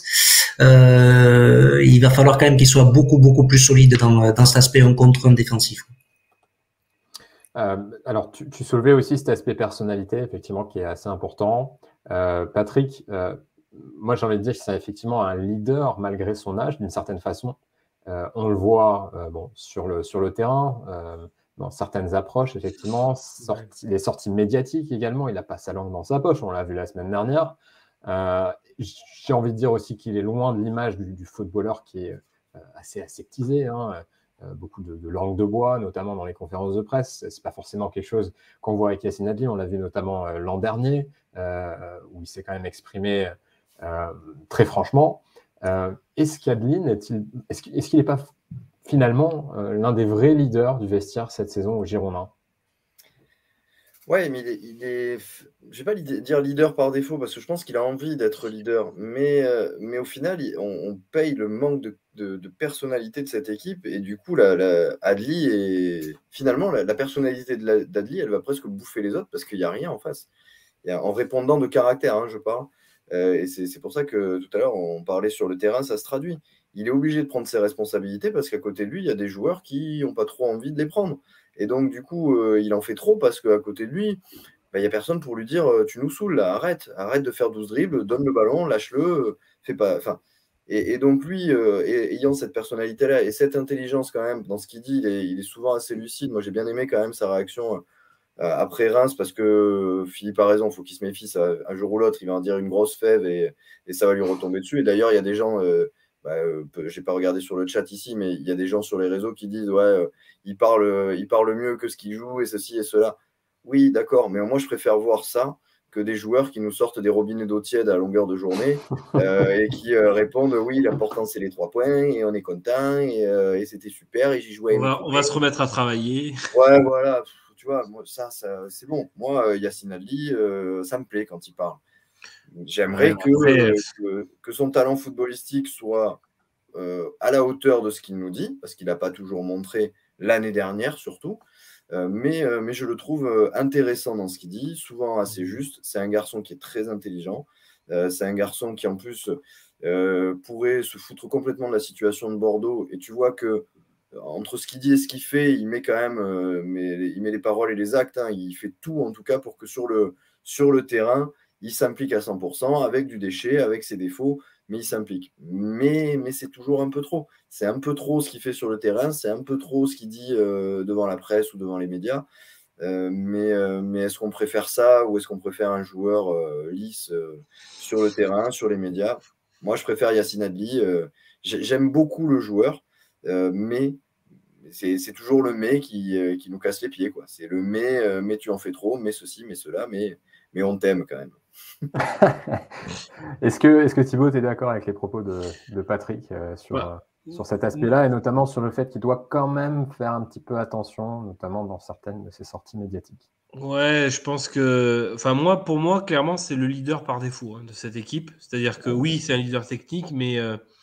il va falloir quand même qu'il soit beaucoup plus solide dans cet aspect 1 contre 1 défensif. Alors, tu soulevais aussi cet aspect personnalité, effectivement, qui est assez important. Patrick, moi j'ai envie de dire que c'est effectivement un leader malgré son âge, d'une certaine façon. On le voit sur le terrain, dans certaines approches, effectivement, les sorties médiatiques également, il n'a pas sa langue dans sa poche, on l'a vu la semaine dernière. J'ai envie de dire aussi qu'il est loin de l'image du footballeur qui est assez aseptisé, hein. Beaucoup de langue de bois, notamment dans les conférences de presse. C'est pas forcément quelque chose qu'on voit avec Yacine Adli, on l'a vu notamment l'an dernier, où il s'est quand même exprimé Très franchement, est-ce qu'Adeline est-ce qu'il n'est pas finalement l'un des vrais leaders du vestiaire cette saison au Girondins? Ouais, mais je vais pas dire leader par défaut parce que je pense qu'il a envie d'être leader, mais au final, on paye le manque de personnalité de cette équipe et du coup, Adli finalement la personnalité d'Adli, elle va presque bouffer les autres parce qu'il n'y a rien en face. En répondant de caractère, hein, je parle. Et c'est pour ça que tout à l'heure, on parlait sur le terrain, ça se traduit. Il est obligé de prendre ses responsabilités parce qu'à côté de lui, il y a des joueurs qui n'ont pas trop envie de les prendre. Et donc, du coup, il en fait trop parce qu'à côté de lui, il n'y a personne pour lui dire tu nous saoules, là, arrête de faire 12 dribbles, donne le ballon, lâche-le, fais pas. Enfin, et donc, lui, ayant cette personnalité-là et cette intelligence quand même dans ce qu'il dit, il est souvent assez lucide. Moi, j'ai bien aimé quand même sa réaction après Reims parce que Philippe a raison, il faut qu'il se méfie. Un jour ou l'autre, il va en dire une grosse fève et ça va lui retomber dessus. Et d'ailleurs, il y a des gens. Je n'ai pas regardé sur le chat ici, mais il y a des gens sur les réseaux qui disent il parle mieux que ce qu'il joue et ceci et cela. Oui, d'accord, mais moi je préfère voir ça que des joueurs qui nous sortent des robinets d'eau tiède à longueur de journée et qui répondent oui, l'important c'est les 3 points et on est content et c'était super et j'y jouais. On va se remettre à travailler. Ouais, voilà, tu vois, moi, ça c'est bon. Moi, Yacine Adli, ça me plaît quand il parle. J'aimerais que son talent footballistique soit à la hauteur de ce qu'il nous dit, parce qu'il n'a pas toujours montré l'année dernière surtout, mais je le trouve intéressant dans ce qu'il dit, souvent assez juste. C'est un garçon qui est très intelligent, c'est un garçon qui en plus pourrait se foutre complètement de la situation de Bordeaux, et tu vois que entre ce qu'il dit et ce qu'il fait, il met quand même il met les paroles et les actes, hein. Il fait tout en tout cas pour que sur le terrain, il s'implique à 100% avec du déchet, avec ses défauts, mais il s'implique. Mais c'est toujours un peu trop. C'est un peu trop ce qu'il fait sur le terrain, c'est un peu trop ce qu'il dit devant la presse ou devant les médias. Mais est-ce qu'on préfère ça ou est-ce qu'on préfère un joueur lisse sur le terrain, sur les médias? Moi, je préfère Yacine Adli. J'aime beaucoup le joueur, mais c'est toujours le mais qui nous casse les pieds, quoi. C'est le mais tu en fais trop, mais ceci, mais cela, mais on t'aime quand même. Est-ce que Thibaut, tu es d'accord avec les propos de Patrick sur cet aspect-là, et notamment sur le fait qu'il doit quand même faire un petit peu attention, notamment dans certaines de ses sorties médiatiques? Ouais, je pense que, pour moi, clairement, c'est le leader par défaut de cette équipe. C'est-à-dire que oui, c'est un leader technique, mais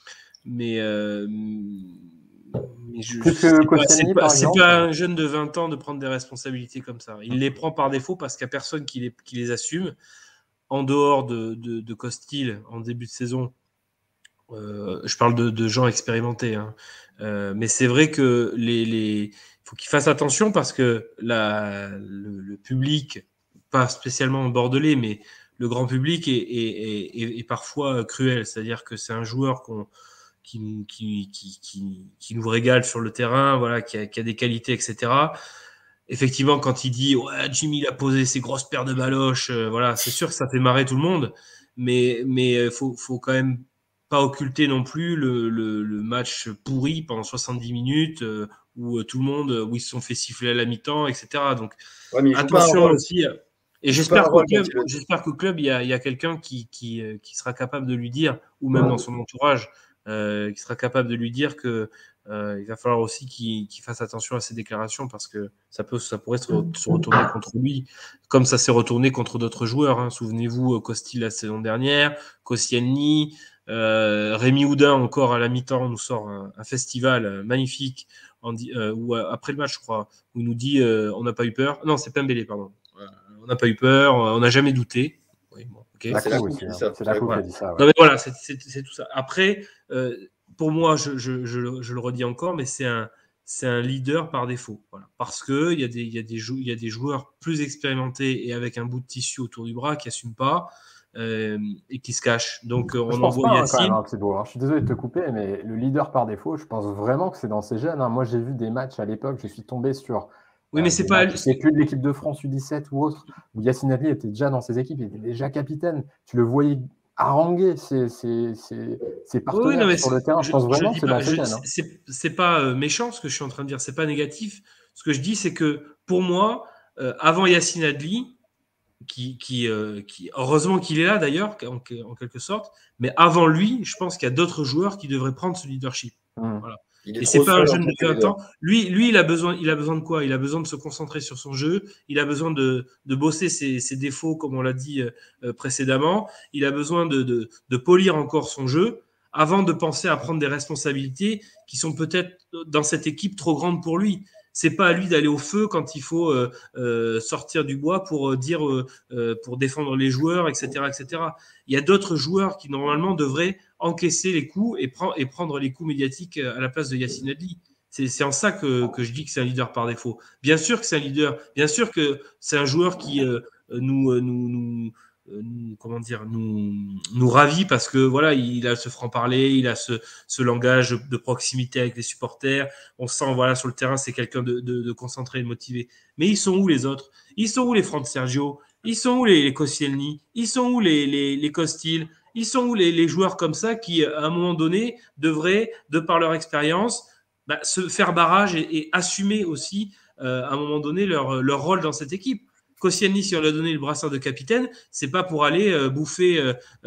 c'est pas un jeune de 20 ans de prendre des responsabilités comme ça. Il les prend par défaut parce qu'il n'y a personne qui les assume. En dehors de Costil, en début de saison, je parle de gens expérimentés, hein. Mais c'est vrai que il faut qu'ils fassent attention parce que le public, pas spécialement bordelais, mais le grand public est parfois cruel. C'est-à-dire que c'est un joueur qui nous régale sur le terrain, voilà, qui a des qualités, etc. Effectivement, quand il dit Jimmy il a posé ses grosses paires de baloches, voilà, c'est sûr que ça fait marrer tout le monde, mais faut quand même pas occulter non plus le match pourri pendant 70 minutes où tout le monde, où ils se sont fait siffler à la mi-temps, etc. Donc attention aussi. Et j'espère qu'au club, il y a quelqu'un qui sera capable de lui dire, ou même dans son entourage, qui sera capable de lui dire que il va falloir aussi qu'il fasse attention à ses déclarations parce que ça pourrait se retourner contre lui, comme ça s'est retourné contre d'autres joueurs, hein. Souvenez-vous, Costil la saison dernière, Koscielny, Rémi Houdin encore à la mi-temps nous sort un festival magnifique où après le match, je crois, où il nous dit on n'a pas eu peur. Non, c'est Pembele, pardon. On n'a pas eu peur, on n'a jamais douté. Oui, bon, okay. C'est la coupe qui a dit ça. Ouais. Non, mais voilà, c'est tout ça. Après, pour moi, je le redis encore, mais c'est un leader par défaut. Voilà. Parce qu'il y a des joueurs plus expérimentés et avec un bout de tissu autour du bras qui n'assument pas et qui se cachent. Donc, on envoie Yacine. Je suis désolé de te couper, mais le leader par défaut, je pense vraiment que c'est dans ces jeunes. Hein. Moi, j'ai vu des matchs à l'époque, je suis tombé sur. Oui, mais c'est pas. C'est plus de l'équipe de France U17 ou autre, où Yacine Adli était déjà dans ses équipes, il était déjà capitaine. Tu le voyais haranguer ses partenaires sur le terrain. Je pense vraiment que c'est dans ces jeunes. C'est pas méchant ce que je suis en train de dire, c'est pas négatif. Ce que je dis, c'est que pour moi, avant Yacine Adli, heureusement qu'il est là d'ailleurs, en quelque sorte, mais avant lui, je pense qu'il y a d'autres joueurs qui devraient prendre ce leadership. Voilà. Et c'est pas un jeune de 20 ans. Lui, il a besoin de quoi? Il a besoin de se concentrer sur son jeu. Il a besoin de bosser ses défauts, comme on l'a dit précédemment. Il a besoin de polir encore son jeu avant de penser à prendre des responsabilités qui sont peut-être dans cette équipe trop grandes pour lui. C'est pas à lui d'aller au feu quand il faut sortir du bois pour pour défendre les joueurs, etc., etc. Il y a d'autres joueurs qui normalement devraient encaisser les coups et prendre les coups médiatiques à la place de Yacine Adli. C'est en ça que je dis que c'est un leader par défaut. Bien sûr que c'est un leader, bien sûr que c'est un joueur qui nous ravit parce que voilà, il a ce franc-parler, il a ce langage de proximité avec les supporters. On sent, voilà, sur le terrain, c'est quelqu'un de concentré et de motivé. Mais ils sont où les autres? Ils sont où les Franck Sergio? Ils sont où les Koscielny? Ils sont où les Costil? Ils sont où les joueurs comme ça qui, à un moment donné, devraient, de par leur expérience, se faire barrage et assumer aussi, à un moment donné, leur rôle dans cette équipe? Koscielny, si on lui a donné le brassard de capitaine, c'est pas pour aller bouffer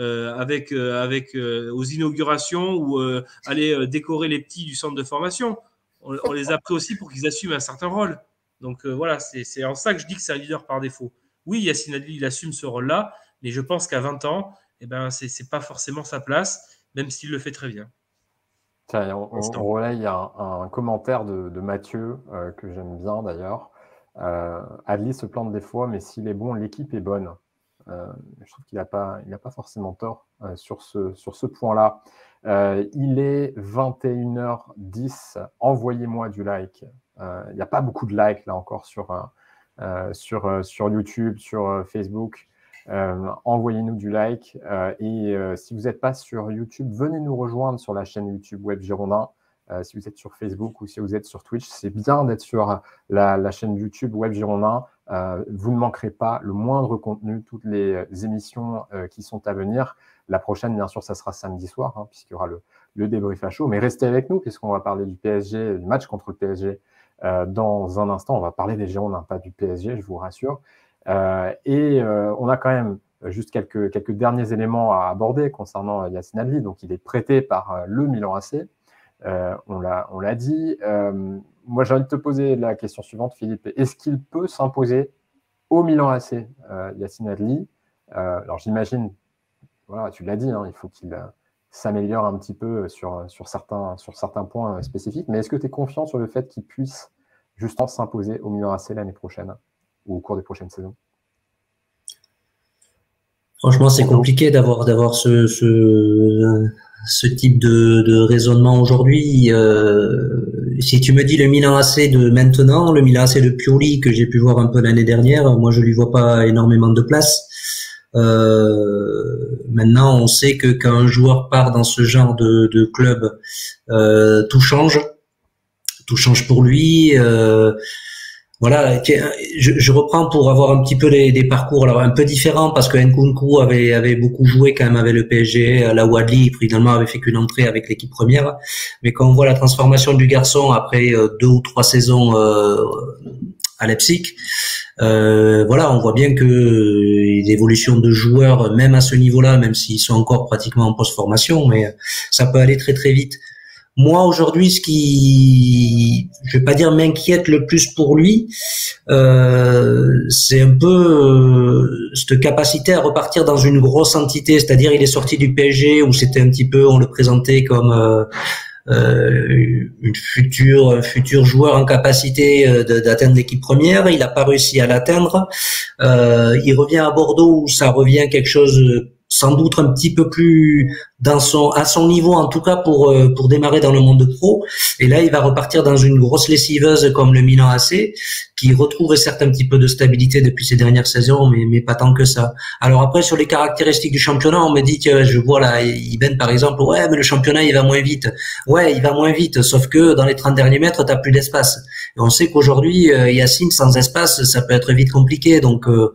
aux inaugurations ou aller décorer les petits du centre de formation. On les a pris aussi pour qu'ils assument un certain rôle. Donc voilà, c'est en ça que je dis que c'est un leader par défaut. Oui, Yacine Adli, il assume ce rôle-là, mais je pense qu'à 20 ans, c'est pas forcément sa place, même s'il le fait très bien. Tiens, on relaye un commentaire de Mathieu, que j'aime bien d'ailleurs. Adli se plante des fois, mais s'il est bon, l'équipe est bonne. Je trouve qu'il n'a pas forcément tort sur ce point-là. Il est 21h10. Envoyez-moi du like. Il n'y a pas beaucoup de likes là encore sur YouTube, sur Facebook. Envoyez-nous du like. Et si vous n'êtes pas sur YouTube, venez nous rejoindre sur la chaîne YouTube Web Girondins. Si vous êtes sur Facebook ou si vous êtes sur Twitch, c'est bien d'être sur la chaîne YouTube Web Girondins. Vous ne manquerez pas le moindre contenu, toutes les émissions qui sont à venir. La prochaine, bien sûr, ça sera samedi soir, puisqu'il y aura le débrief à chaud. Mais restez avec nous, puisqu'on va parler du PSG, du match contre le PSG. Dans un instant, on va parler des Girondins, pas du PSG, je vous rassure. On a quand même juste quelques derniers éléments à aborder concernant Yacine Adli. Donc, il est prêté par le Milan AC. On l'a dit. Moi, j'ai envie de te poser la question suivante, Philippe. Est-ce qu'il peut s'imposer au Milan AC, Yacine Adli? Alors, j'imagine, voilà, tu l'as dit, il faut qu'il s'améliore un petit peu sur certains points spécifiques. Mais est-ce que tu es confiant sur le fait qu'il puisse justement s'imposer au Milan AC l'année prochaine ou au cours des prochaines saisons? Franchement, c'est compliqué d'avoir ce type de raisonnement aujourd'hui. Si tu me dis le Milan AC de maintenant, le Milan AC de Pioli que j'ai pu voir un peu l'année dernière, moi je lui vois pas énormément de place. Maintenant, on sait que quand un joueur part dans ce genre de club, tout change pour lui. Voilà, je reprends pour avoir un petit peu des parcours alors un peu différents parce que Nkunku avait beaucoup joué quand même avec le PSG, là où Adli finalement avait fait qu'une entrée avec l'équipe première. Mais quand on voit la transformation du garçon après 2 ou 3 saisons à Leipzig, voilà, on voit bien que l'évolution de joueurs, même à ce niveau-là, même s'ils sont encore pratiquement en post-formation, mais ça peut aller très très vite. Moi, aujourd'hui, ce qui, je vais pas dire m'inquiète le plus pour lui, c'est un peu cette capacité à repartir dans une grosse entité, c'est-à-dire il est sorti du PSG où c'était un petit peu, on le présentait comme un futur joueur en capacité d'atteindre l'équipe première. Il n'a pas réussi à l'atteindre. Il revient à Bordeaux où ça revient quelque chose sans doute un petit peu plus à son niveau en tout cas pour démarrer dans le monde pro. Et là, il va repartir dans une grosse lessiveuse comme le Milan AC, qui retrouve certes un petit peu de stabilité depuis ces dernières saisons, mais pas tant que ça. Alors après, sur les caractéristiques du championnat, on me dit que je vois là, Iben par exemple, ouais, mais le championnat il va moins vite. Ouais, il va moins vite, sauf que dans les 30 derniers mètres, t'as plus d'espace. Et on sait qu'aujourd'hui, Yacine sans espace, ça peut être vite compliqué. Donc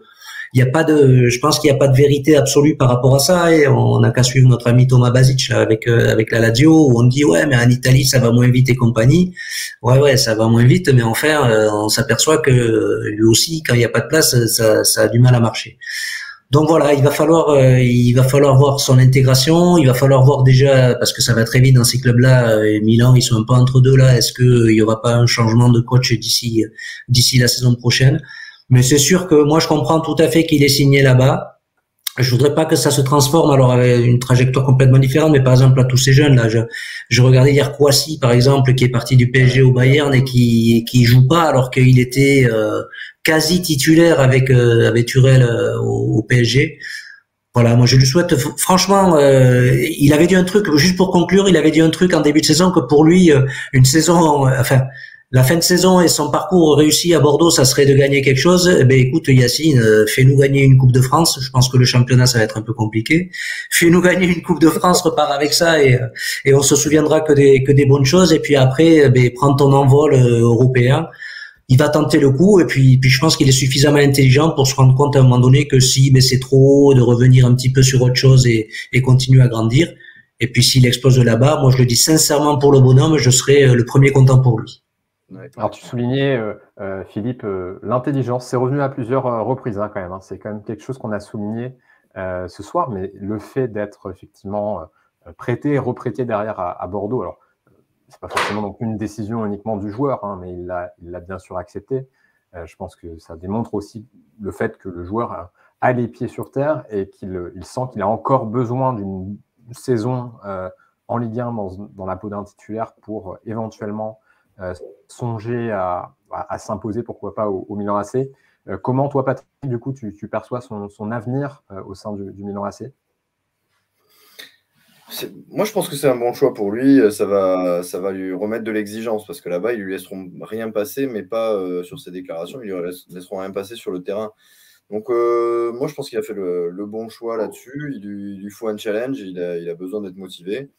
je pense qu'il n'y a pas de vérité absolue par rapport à ça. Et on n'a qu'à suivre notre ami Thomas Basic là, avec la Lazio, où on dit ouais, mais en Italie ça va moins vite et compagnie. Ouais, ça va moins vite, mais enfin, on s'aperçoit que lui aussi, quand il n'y a pas de place, ça a du mal à marcher. Donc voilà, il va falloir voir son intégration. Il va falloir voir déjà, parce que ça va très vite dans ces clubs-là. Milan, ils sont un peu entre deux là. Est-ce qu'il y aura pas un changement de coach d'ici la saison prochaine? Mais c'est sûr que moi, je comprends tout à fait qu'il est signé là-bas. Je voudrais pas que ça se transforme alors avec une trajectoire complètement différente, mais par exemple à tous ces jeunes là, je regardais hier Kouassi par exemple qui est parti du PSG au Bayern et qui joue pas alors qu'il était quasi titulaire avec Thuram au PSG. Voilà, moi je lui souhaite franchement. Il avait dit un truc juste pour conclure. Il avait dit un truc en début de saison que pour lui une saison, la fin de saison et son parcours réussi à Bordeaux, ça serait de gagner quelque chose. Eh ben écoute Yacine, fais-nous gagner une Coupe de France. Je pense que le championnat ça va être un peu compliqué. Fais-nous gagner une Coupe de France, repars avec ça et on se souviendra que des bonnes choses. Et puis après, prends ton envol européen. Il va tenter le coup et puis je pense qu'il est suffisamment intelligent pour se rendre compte à un moment donné que si c'est trop de revenir un petit peu sur autre chose et continuer à grandir. Et puis s'il explose là-bas, moi je le dis sincèrement pour le bonhomme, je serai le premier content pour lui. Alors tu soulignais, Philippe, l'intelligence, c'est revenu à plusieurs reprises quand même. C'est quand même quelque chose qu'on a souligné ce soir, mais le fait d'être effectivement prêté et reprêté derrière à Bordeaux, alors c'est pas forcément donc une décision uniquement du joueur, mais il l'a bien sûr accepté. Je pense que ça démontre aussi le fait que le joueur a les pieds sur terre et qu'il sent qu'il a encore besoin d'une saison en Ligue 1 dans la peau d'un titulaire pour éventuellement songer à s'imposer, pourquoi pas, au Milan AC. Comment, toi, Patrick, du coup, tu perçois son avenir au sein du Milan AC ? Moi, je pense que c'est un bon choix pour lui. Ça va lui remettre de l'exigence parce que là-bas, ils lui laisseront rien passer, mais pas sur ses déclarations. Ils lui laisseront rien passer sur le terrain. Donc, moi, je pense qu'il a fait le bon choix là-dessus. Il lui faut un challenge. Il a besoin d'être motivé.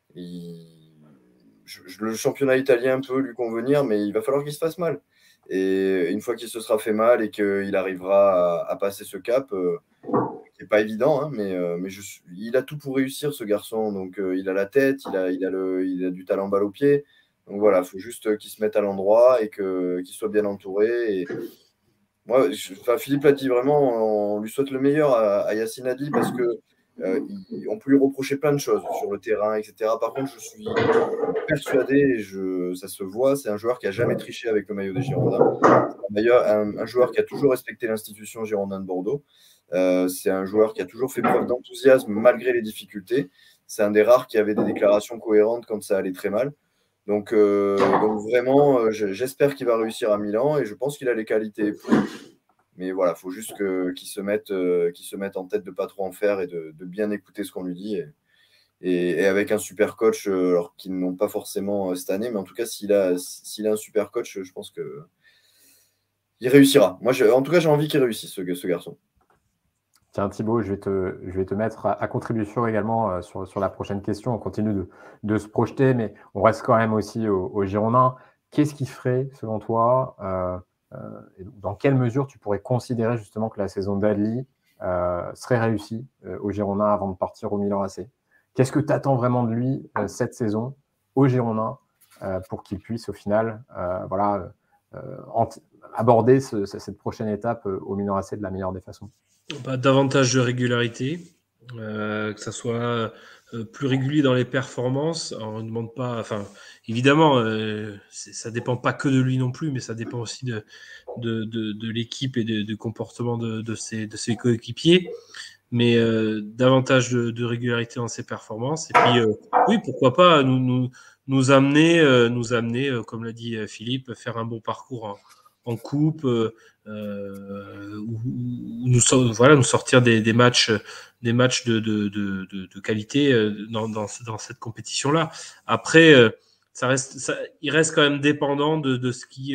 Le championnat italien peut lui convenir, mais il va falloir qu'il se fasse mal. Et une fois qu'il se sera fait mal et qu'il arrivera à passer ce cap, qui n'est pas évident, mais il a tout pour réussir, ce garçon. Donc, il a la tête, il a du talent balle au pied. Donc voilà, il faut juste qu'il se mette à l'endroit et qu'il soit bien entouré. Et moi, Philippe l'a dit vraiment, on lui souhaite le meilleur à Yacine Adli parce que on peut lui reprocher plein de choses sur le terrain, etc. Par contre, je suis persuadé, ça se voit, c'est un joueur qui n'a jamais triché avec le maillot des Girondins. D'ailleurs, un joueur qui a toujours respecté l'institution Girondin de Bordeaux. C'est un joueur qui a toujours fait preuve d'enthousiasme malgré les difficultés. C'est un des rares qui avait des déclarations cohérentes quand ça allait très mal. Donc vraiment, j'espère qu'il va réussir à Milan et je pense qu'il a les qualités pour. Mais voilà, il faut juste qu'il se mette en tête de ne pas trop en faire et de bien écouter ce qu'on lui dit. Et avec un super coach, alors qu'ils n'ont pas forcément cette année, mais en tout cas, s'il a un super coach, je pense qu'il réussira. Moi, en tout cas, j'ai envie qu'il réussisse, ce garçon. Tiens, Thibaut, je vais te mettre à contribution également sur la prochaine question. On continue de se projeter, mais on reste quand même aussi aux Girondins. Qu'est-ce qui ferait, selon toi, dans quelle mesure tu pourrais considérer justement que la saison d'Adli serait réussie aux Girondins avant de partir au Milan AC? Qu'est-ce que tu attends vraiment de lui cette saison aux Girondins pour qu'il puisse au final aborder cette prochaine étape au Milan AC de la meilleure des façons? Davantage de régularité, que ça soit plus régulier dans les performances. Alors, on ne demande pas, évidemment, ça dépend pas que de lui non plus, mais ça dépend aussi de l'équipe et du comportement de ses coéquipiers. Mais davantage de régularité dans ses performances. Et puis, oui, pourquoi pas nous amener, comme l'a dit Philippe, faire un bon parcours en coupe, ou nous sortir des matchs de qualité dans cette compétition-là. Après, il reste quand même dépendant de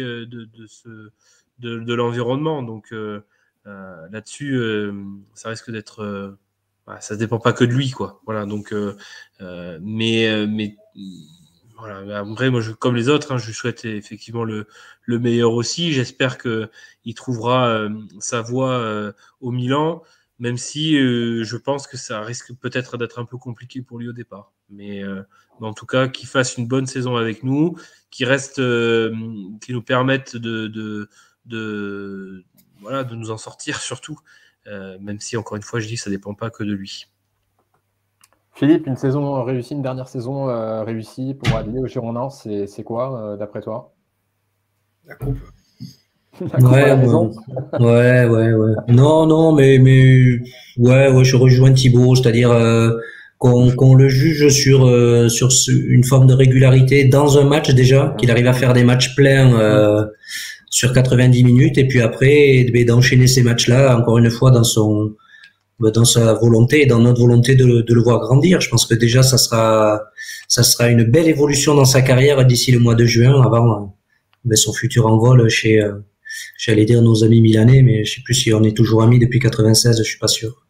l'environnement. Donc là-dessus, ça risque d'être, ça dépend pas que de lui, quoi. Voilà. Donc, mais Voilà. Après, moi, comme les autres, je lui souhaite effectivement le meilleur aussi. J'espère qu'il trouvera sa voie au Milan, même si je pense que ça risque peut-être d'être un peu compliqué pour lui au départ. Mais en tout cas, qu'il fasse une bonne saison avec nous, qu'il reste, qu'il nous permette de nous en sortir surtout, même si, encore une fois, je dis que ça ne dépend pas que de lui. Philippe, une saison réussie, une dernière saison réussie pour Adli aux Girondins, c'est quoi, d'après toi? La coupe. La coupe à la maison. Ouais. Non, mais ouais, je rejoins Thibaut, c'est-à-dire qu'on le juge sur une forme de régularité dans un match déjà, qu'il arrive à faire des matchs pleins sur 90 minutes, et puis après d'enchaîner ces matchs-là encore une fois dans sa volonté et dans notre volonté de le voir grandir. Je pense que déjà ça sera une belle évolution dans sa carrière d'ici le mois de juin, avant son futur envol chez j'allais dire nos amis milanais, mais je sais plus si on est toujours amis depuis 96, je suis pas sûr.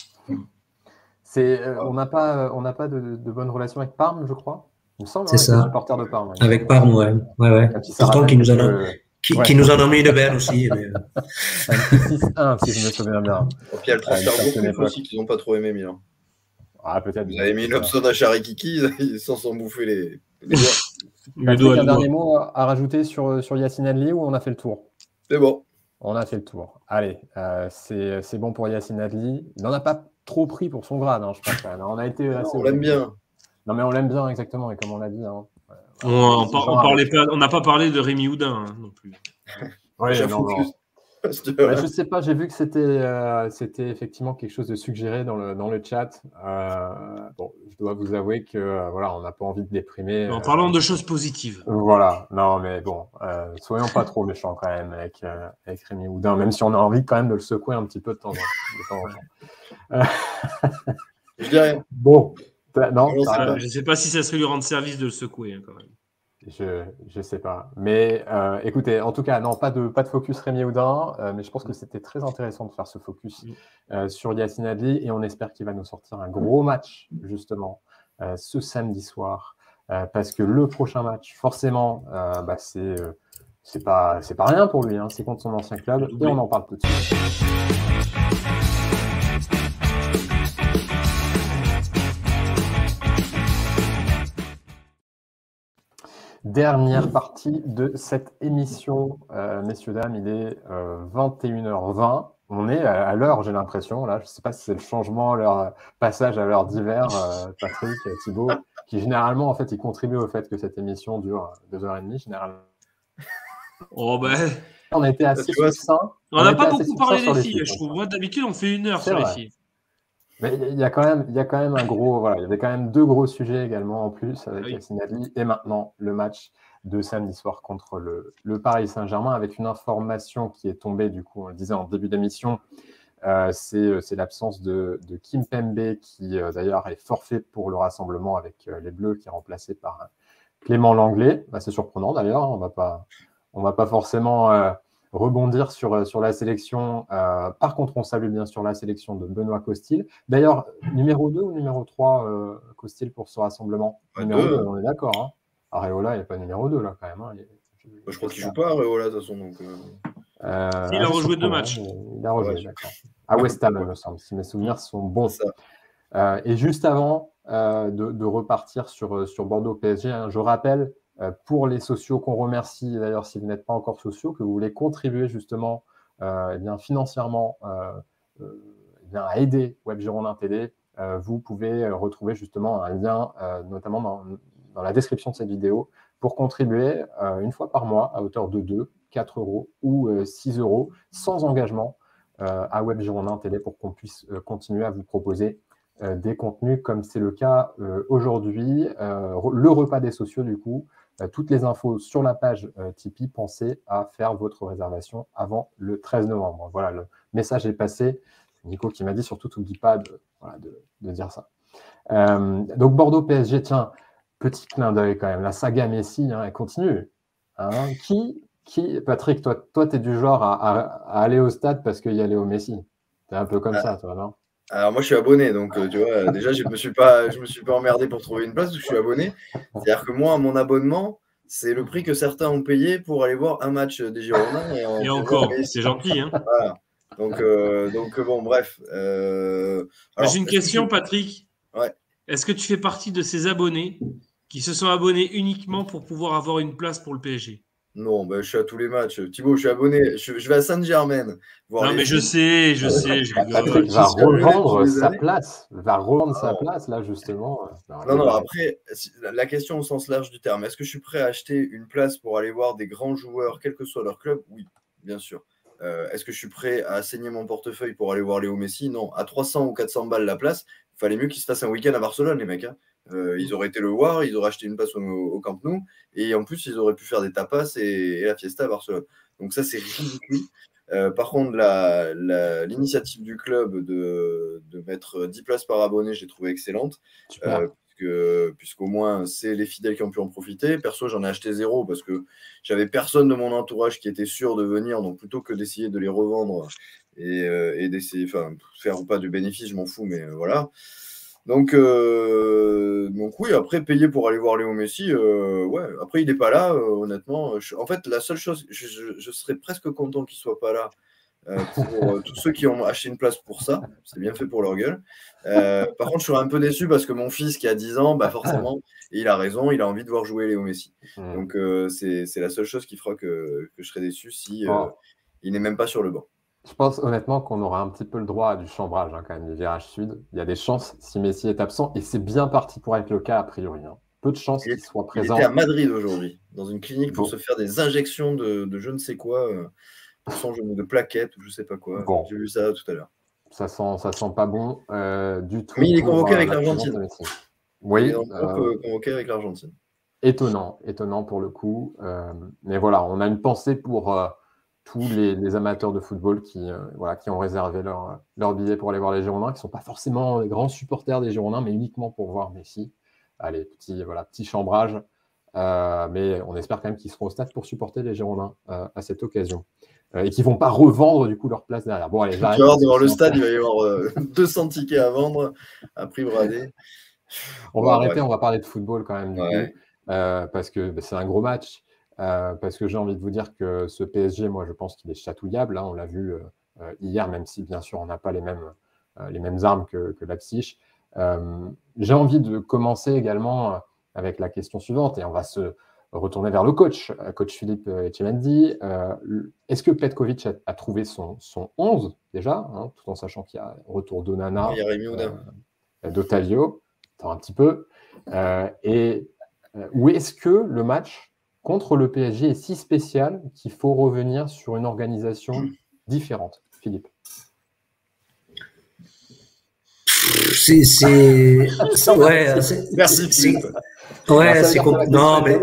On n'a pas de bonne relation avec Parme, je crois. Il me semble, c'est ça. Supporter de Parme. Avec Parme, ouais. Pourtant qui nous en a mis une belle aussi. Mais... un petit 6-1, si je me souviens bien. Et puis il y a le transfert aussi qu'ils n'ont pas trop aimé, Milan. Ah, peut-être. Vous avez mis une option d'achat Kiki, ils s'en sont bouffés les doigts. Un dernier mot à rajouter sur Yacine Adli, ou on a fait le tour? C'est bon. On a fait le tour. Allez, c'est bon pour Yacine Adli. Il n'en a pas trop pris pour son grade, je pense. On a été assez on l'aime bien. Non, mais on l'aime bien, exactement, et comme on l'a dit. On n'a pas parlé de Rémi Houdin non plus. Oui, non. Je sais pas, j'ai vu que c'était effectivement quelque chose de suggéré dans le chat. Bon, je dois vous avouer que on n'a pas envie de déprimer. En parlant de choses positives. Voilà, non, mais bon, soyons pas trop méchants quand même avec Rémi Houdin, même si on a envie quand même de le secouer un petit peu de temps en temps. Je dis rien. Bon, non, je ne sais pas si ça serait lui rendre service de le secouer quand même. Je sais pas. Mais écoutez, en tout cas, non, pas de focus Rémi Houdin, mais je pense que c'était très intéressant de faire ce focus sur Yacine Adli, et on espère qu'il va nous sortir un gros match, justement, ce samedi soir. Parce que le prochain match, forcément, c'est pas rien pour lui, c'est contre son ancien club, et on en parle tout de suite. Dernière partie de cette émission, messieurs, dames, il est 21h20. On est à l'heure, j'ai l'impression. Là, je ne sais pas si c'est le changement, leur passage à l'heure d'hiver, Patrick, Thibaut, qui généralement, en fait, il contribue au fait que cette émission dure 2h30, généralement. On a été assez succinct. On n'a pas beaucoup parlé des filles, je trouve. Moi, d'habitude, on fait 1 heure sur les filles. Mais il y a quand même un gros, il y avait quand même 2 gros sujets également en plus avec Yacine Adli, et maintenant le match de samedi soir contre le Paris Saint-Germain, avec une information qui est tombée, du coup, on le disait en début d'émission, c'est l'absence de Kimpembe, qui d'ailleurs est forfait pour le rassemblement avec les Bleus, qui est remplacé par Clément Langlais. C'est surprenant d'ailleurs, on va pas forcément rebondir sur la sélection. Par contre, on salue bien sûr la sélection de Benoît Costil. D'ailleurs, numéro 2 ou numéro 3, Costil, pour ce rassemblement? Numéro 2, on est d'accord. Areola, il n'y a pas numéro 2 là quand même. Je crois qu'il ne joue pas Areola de toute façon. Donc, il a rejoué 2 matchs. Il a rejoué, d'accord. À West Ham, il me semble, si mes souvenirs sont bons. Et juste avant de repartir sur Bordeaux PSG, je rappelle, pour les sociaux qu'on remercie, d'ailleurs, si vous n'êtes pas encore sociaux, que vous voulez contribuer justement financièrement à aider Web Girondins TD, vous pouvez retrouver justement un lien, notamment dans la description de cette vidéo, pour contribuer une fois par mois à hauteur de 2, 4 euros ou 6 euros, sans engagement, à Web Girondins TD, pour qu'on puisse continuer à vous proposer des contenus comme c'est le cas aujourd'hui. Le repas des sociaux, du coup, toutes les infos sur la page Tipeee. Pensez à faire votre réservation avant le 13 novembre. Voilà, le message est passé. Nico qui m'a dit surtout, n'oublie pas de dire ça. Donc Bordeaux PSG, tiens, petit clin d'œil quand même. La saga Messi, elle continue. Patrick, toi tu es du genre à aller au stade parce qu'il y a Léo Messi. Tu es un peu comme ça, toi, non? Alors moi je suis abonné, donc tu vois, déjà je me suis pas emmerdé pour trouver une place parce que je suis abonné. C'est-à-dire que moi, mon abonnement, c'est le prix que certains ont payé pour aller voir un match des Girondins. Et encore, c'est gentil. Hein. Voilà. Donc bon, bref. J'ai une question, Patrick. Ouais. Est-ce que tu fais partie de ces abonnés qui se sont abonnés uniquement pour pouvoir avoir une place pour le PSG? Non, je suis à tous les matchs. Thibaut, je suis abonné. Je vais à Saint-Germain. Non, mais je sais. Patrick va revendre sa place. Là, justement. Non, après, la question au sens large du terme, est-ce que je suis prêt à acheter une place pour aller voir des grands joueurs, quel que soit leur club? Oui, bien sûr. Est-ce que je suis prêt à saigner mon portefeuille pour aller voir Léo Messi? Non. À 300 ou 400 balles la place, il fallait mieux qu'ils se fassent un week-end à Barcelone, les mecs. Hein. Ils auraient été le voir, ils auraient acheté une place au Camp Nou, et en plus, ils auraient pu faire des tapas et la fiesta à Barcelone. Donc ça, c'est ridicule. Par contre, l'initiative du club de mettre 10 places par abonné, j'ai trouvé excellente. Puisqu'au moins, c'est les fidèles qui ont pu en profiter. Perso, j'en ai acheté 0 parce que j'avais personne de mon entourage qui était sûr de venir. Donc, plutôt que d'essayer de les revendre et d'essayer, faire ou pas du bénéfice, je m'en fous, mais voilà. Donc oui, après, payer pour aller voir Léo Messi, ouais. Après, il n'est pas là, honnêtement. En fait, la seule chose, je serais presque content qu'il ne soit pas là pour tous ceux qui ont acheté une place pour ça. C'est bien fait pour leur gueule. Par contre, je serais un peu déçu parce que mon fils qui a 10 ans, forcément, il a raison, il a envie de voir jouer Léo Messi. Donc, c'est la seule chose qui fera que je serais déçu si il n'est même pas sur le banc. Je pense honnêtement qu'on aura un petit peu le droit à du chambrage quand même, du virage sud. Il y a des chances si Messi est absent, et c'est bien parti pour être le cas a priori. Hein. Peu de chances qu'il soit présent. Il était à Madrid aujourd'hui, dans une clinique pour se faire des injections de je ne sais quoi, pour son genou, de plaquettes ou je ne sais pas quoi. Bon. J'ai vu ça tout à l'heure. Ça sent pas bon du tout. Mais il est convoqué avec l'Argentine. Oui. Il est convoqué avec l'Argentine. Étonnant pour le coup. Mais voilà, on a une pensée pour tous les amateurs de football qui ont réservé leur billet pour aller voir les Girondins, qui ne sont pas forcément les grands supporters des Girondins, mais uniquement pour voir Messi. Allez, petit chambrage. Mais on espère quand même qu'ils seront au stade pour supporter les Girondins à cette occasion. Et qu'ils ne vont pas revendre du coup leur place derrière. Bon, allez, tu vas voir devant le stade, il va y avoir 200 tickets à vendre à prix bradé. On va arrêter, on va parler de football quand même du coup, parce que c'est un gros match. Parce que j'ai envie de vous dire que ce PSG, moi je pense qu'il est chatouillable. Hein, on l'a vu hier, même si bien sûr on n'a pas les mêmes armes que Leipzig. J'ai envie de commencer également avec la question suivante, et on va se retourner vers le coach Philippe Etchemendy. Est-ce que Petkovic a trouvé son 11 déjà, hein, tout en sachant qu'il y a un retour d'Onana, d'Ottavio, un petit peu, ou est-ce que le match contre le PSG est si spécial qu'il faut revenir sur une organisation différente? Philippe. Merci Philippe. Non, mais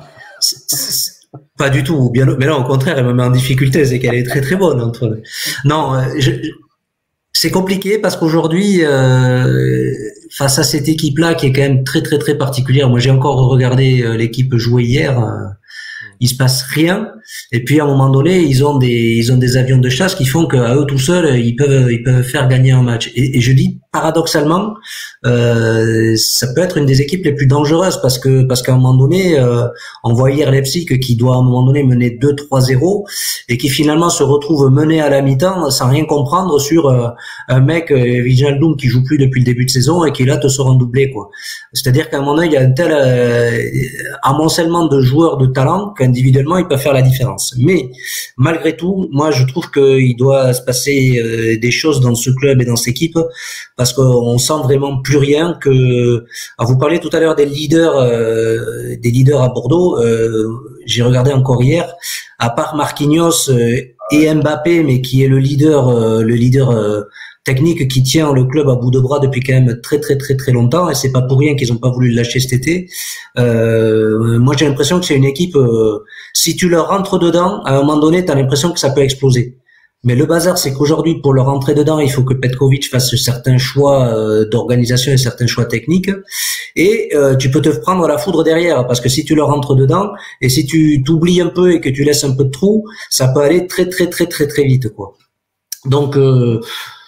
pas du tout. Mais là, au contraire, elle me met en difficulté, c'est qu'elle est très très bonne entre. Non, c'est compliqué parce qu'aujourd'hui, face à cette équipe-là qui est quand même très très très particulière. Moi, j'ai encore regardé l'équipe jouer hier. Il se passe rien. Et puis à un moment donné, ils ont des avions de chasse qui font qu'à eux tout seuls, ils peuvent faire gagner un match. Et je dis paradoxalement, ça peut être une des équipes les plus dangereuses parce qu'à un moment donné, on voit hier Leipzig qui doit à un moment donné mener 2-3-0 et qui finalement se retrouve mené à la mi-temps sans rien comprendre sur un mec Wijnaldum qui joue plus depuis le début de saison et qui là te sort en doublé quoi. C'est-à-dire qu'à un moment donné, il y a un tel amoncellement de joueurs de talent qu'individuellement ils peuvent faire la différence. Mais malgré tout, moi je trouve qu'il doit se passer des choses dans ce club et dans cette équipe parce qu'on sent vraiment plus rien que. Alors vous parliez tout à l'heure des leaders à Bordeaux. J'ai regardé encore hier, à part Marquinhos et Mbappé, mais qui est le leader technique qui tient le club à bout de bras depuis quand même très très très très longtemps, et c'est pas pour rien qu'ils ont pas voulu le lâcher cet été. Moi j'ai l'impression que c'est une équipe, si tu leur rentres dedans, à un moment donné t'as l'impression que ça peut exploser. Mais le bazar, c'est qu'aujourd'hui, pour leur rentrer dedans, il faut que Petkovic fasse certains choix d'organisation et certains choix techniques. Et tu peux te prendre la foudre derrière, parce que si tu leur rentres dedans, et si tu t'oublies un peu et que tu laisses un peu de trou, ça peut aller très très très très très vite, quoi. Donc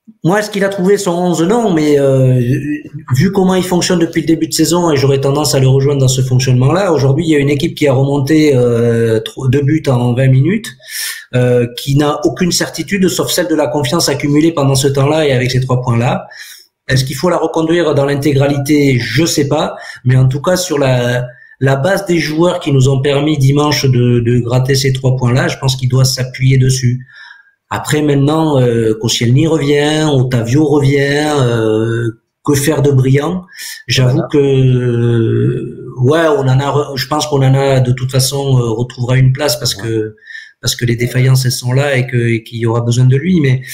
Moi, est-ce qu'il a trouvé son 11? Non, mais vu comment il fonctionne depuis le début de saison, et j'aurais tendance à le rejoindre dans ce fonctionnement-là, aujourd'hui, il y a une équipe qui a remonté 2 buts en 20 minutes, qui n'a aucune certitude, sauf celle de la confiance accumulée pendant ce temps-là et avec ces 3 points-là. Est-ce qu'il faut la reconduire dans l'intégralité? Je sais pas, mais en tout cas, sur la base des joueurs qui nous ont permis dimanche de gratter ces 3 points-là, je pense qu'il doit s'appuyer dessus. Après maintenant, Koscielny revient, Otavio revient, que faire de brillant? J'avoue que ouais, je pense qu'on en a de toute façon retrouvera une place parce que les défaillances elles sont là et qu'il y aura besoin de lui, mais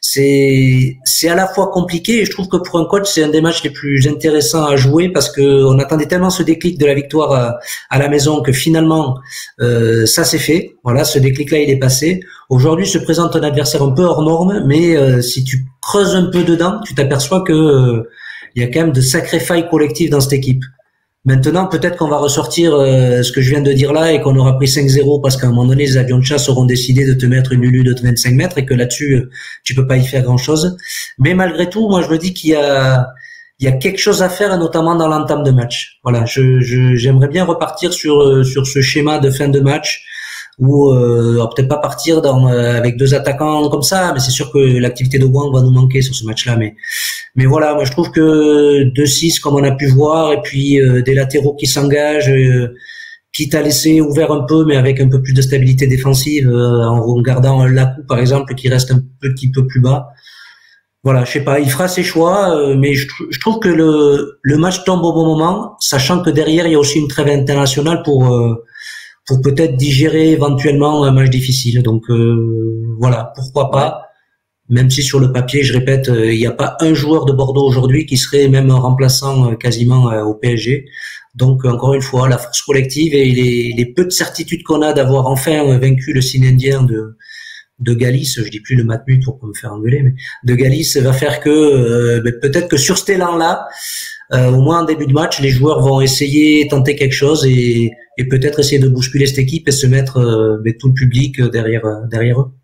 c'est à la fois compliqué et je trouve que pour un coach c'est un des matchs les plus intéressants à jouer parce que on attendait tellement ce déclic de la victoire à la maison que finalement ça s'est fait. Voilà, ce déclic-là il est passé. Aujourd'hui se présente un adversaire un peu hors norme, mais si tu creuses un peu dedans, tu t'aperçois que il y a quand même de sacrées failles collectives dans cette équipe. Maintenant, peut-être qu'on va ressortir ce que je viens de dire là et qu'on aura pris 5-0 parce qu'à un moment donné, les avions de chasse auront décidé de te mettre une Lulu de 25 mètres et que là-dessus, tu peux pas y faire grand-chose. Mais malgré tout, moi, je me dis qu'il y a quelque chose à faire, notamment dans l'entame de match. Voilà, j'aimerais bien repartir sur ce schéma de fin de match où peut-être pas partir avec 2 attaquants comme ça, mais c'est sûr que l'activité de Wang va nous manquer sur ce match-là. Mais voilà, moi je trouve que 2-6 comme on a pu voir, et puis des latéraux qui s'engagent, quitte à laisser ouvert un peu, mais avec un peu plus de stabilité défensive, en gardant un Lacou par exemple qui reste un petit peu plus bas. Voilà, je sais pas, il fera ses choix, mais je trouve que le match tombe au bon moment, sachant que derrière il y a aussi une trêve internationale pour peut-être digérer éventuellement un match difficile. Donc voilà, pourquoi pas. Même si sur le papier, je répète, il n'y a pas un joueur de Bordeaux aujourd'hui qui serait même remplaçant quasiment au PSG. Donc encore une fois, la force collective et les peu de certitudes qu'on a d'avoir enfin vaincu le signe indien de Galis, je dis plus le Matmut pour pas me faire engueuler, mais de Galis va faire que peut-être que sur cet élan-là, au moins en début de match, les joueurs vont essayer, tenter quelque chose et peut-être essayer de bousculer cette équipe et se mettre tout le public derrière eux.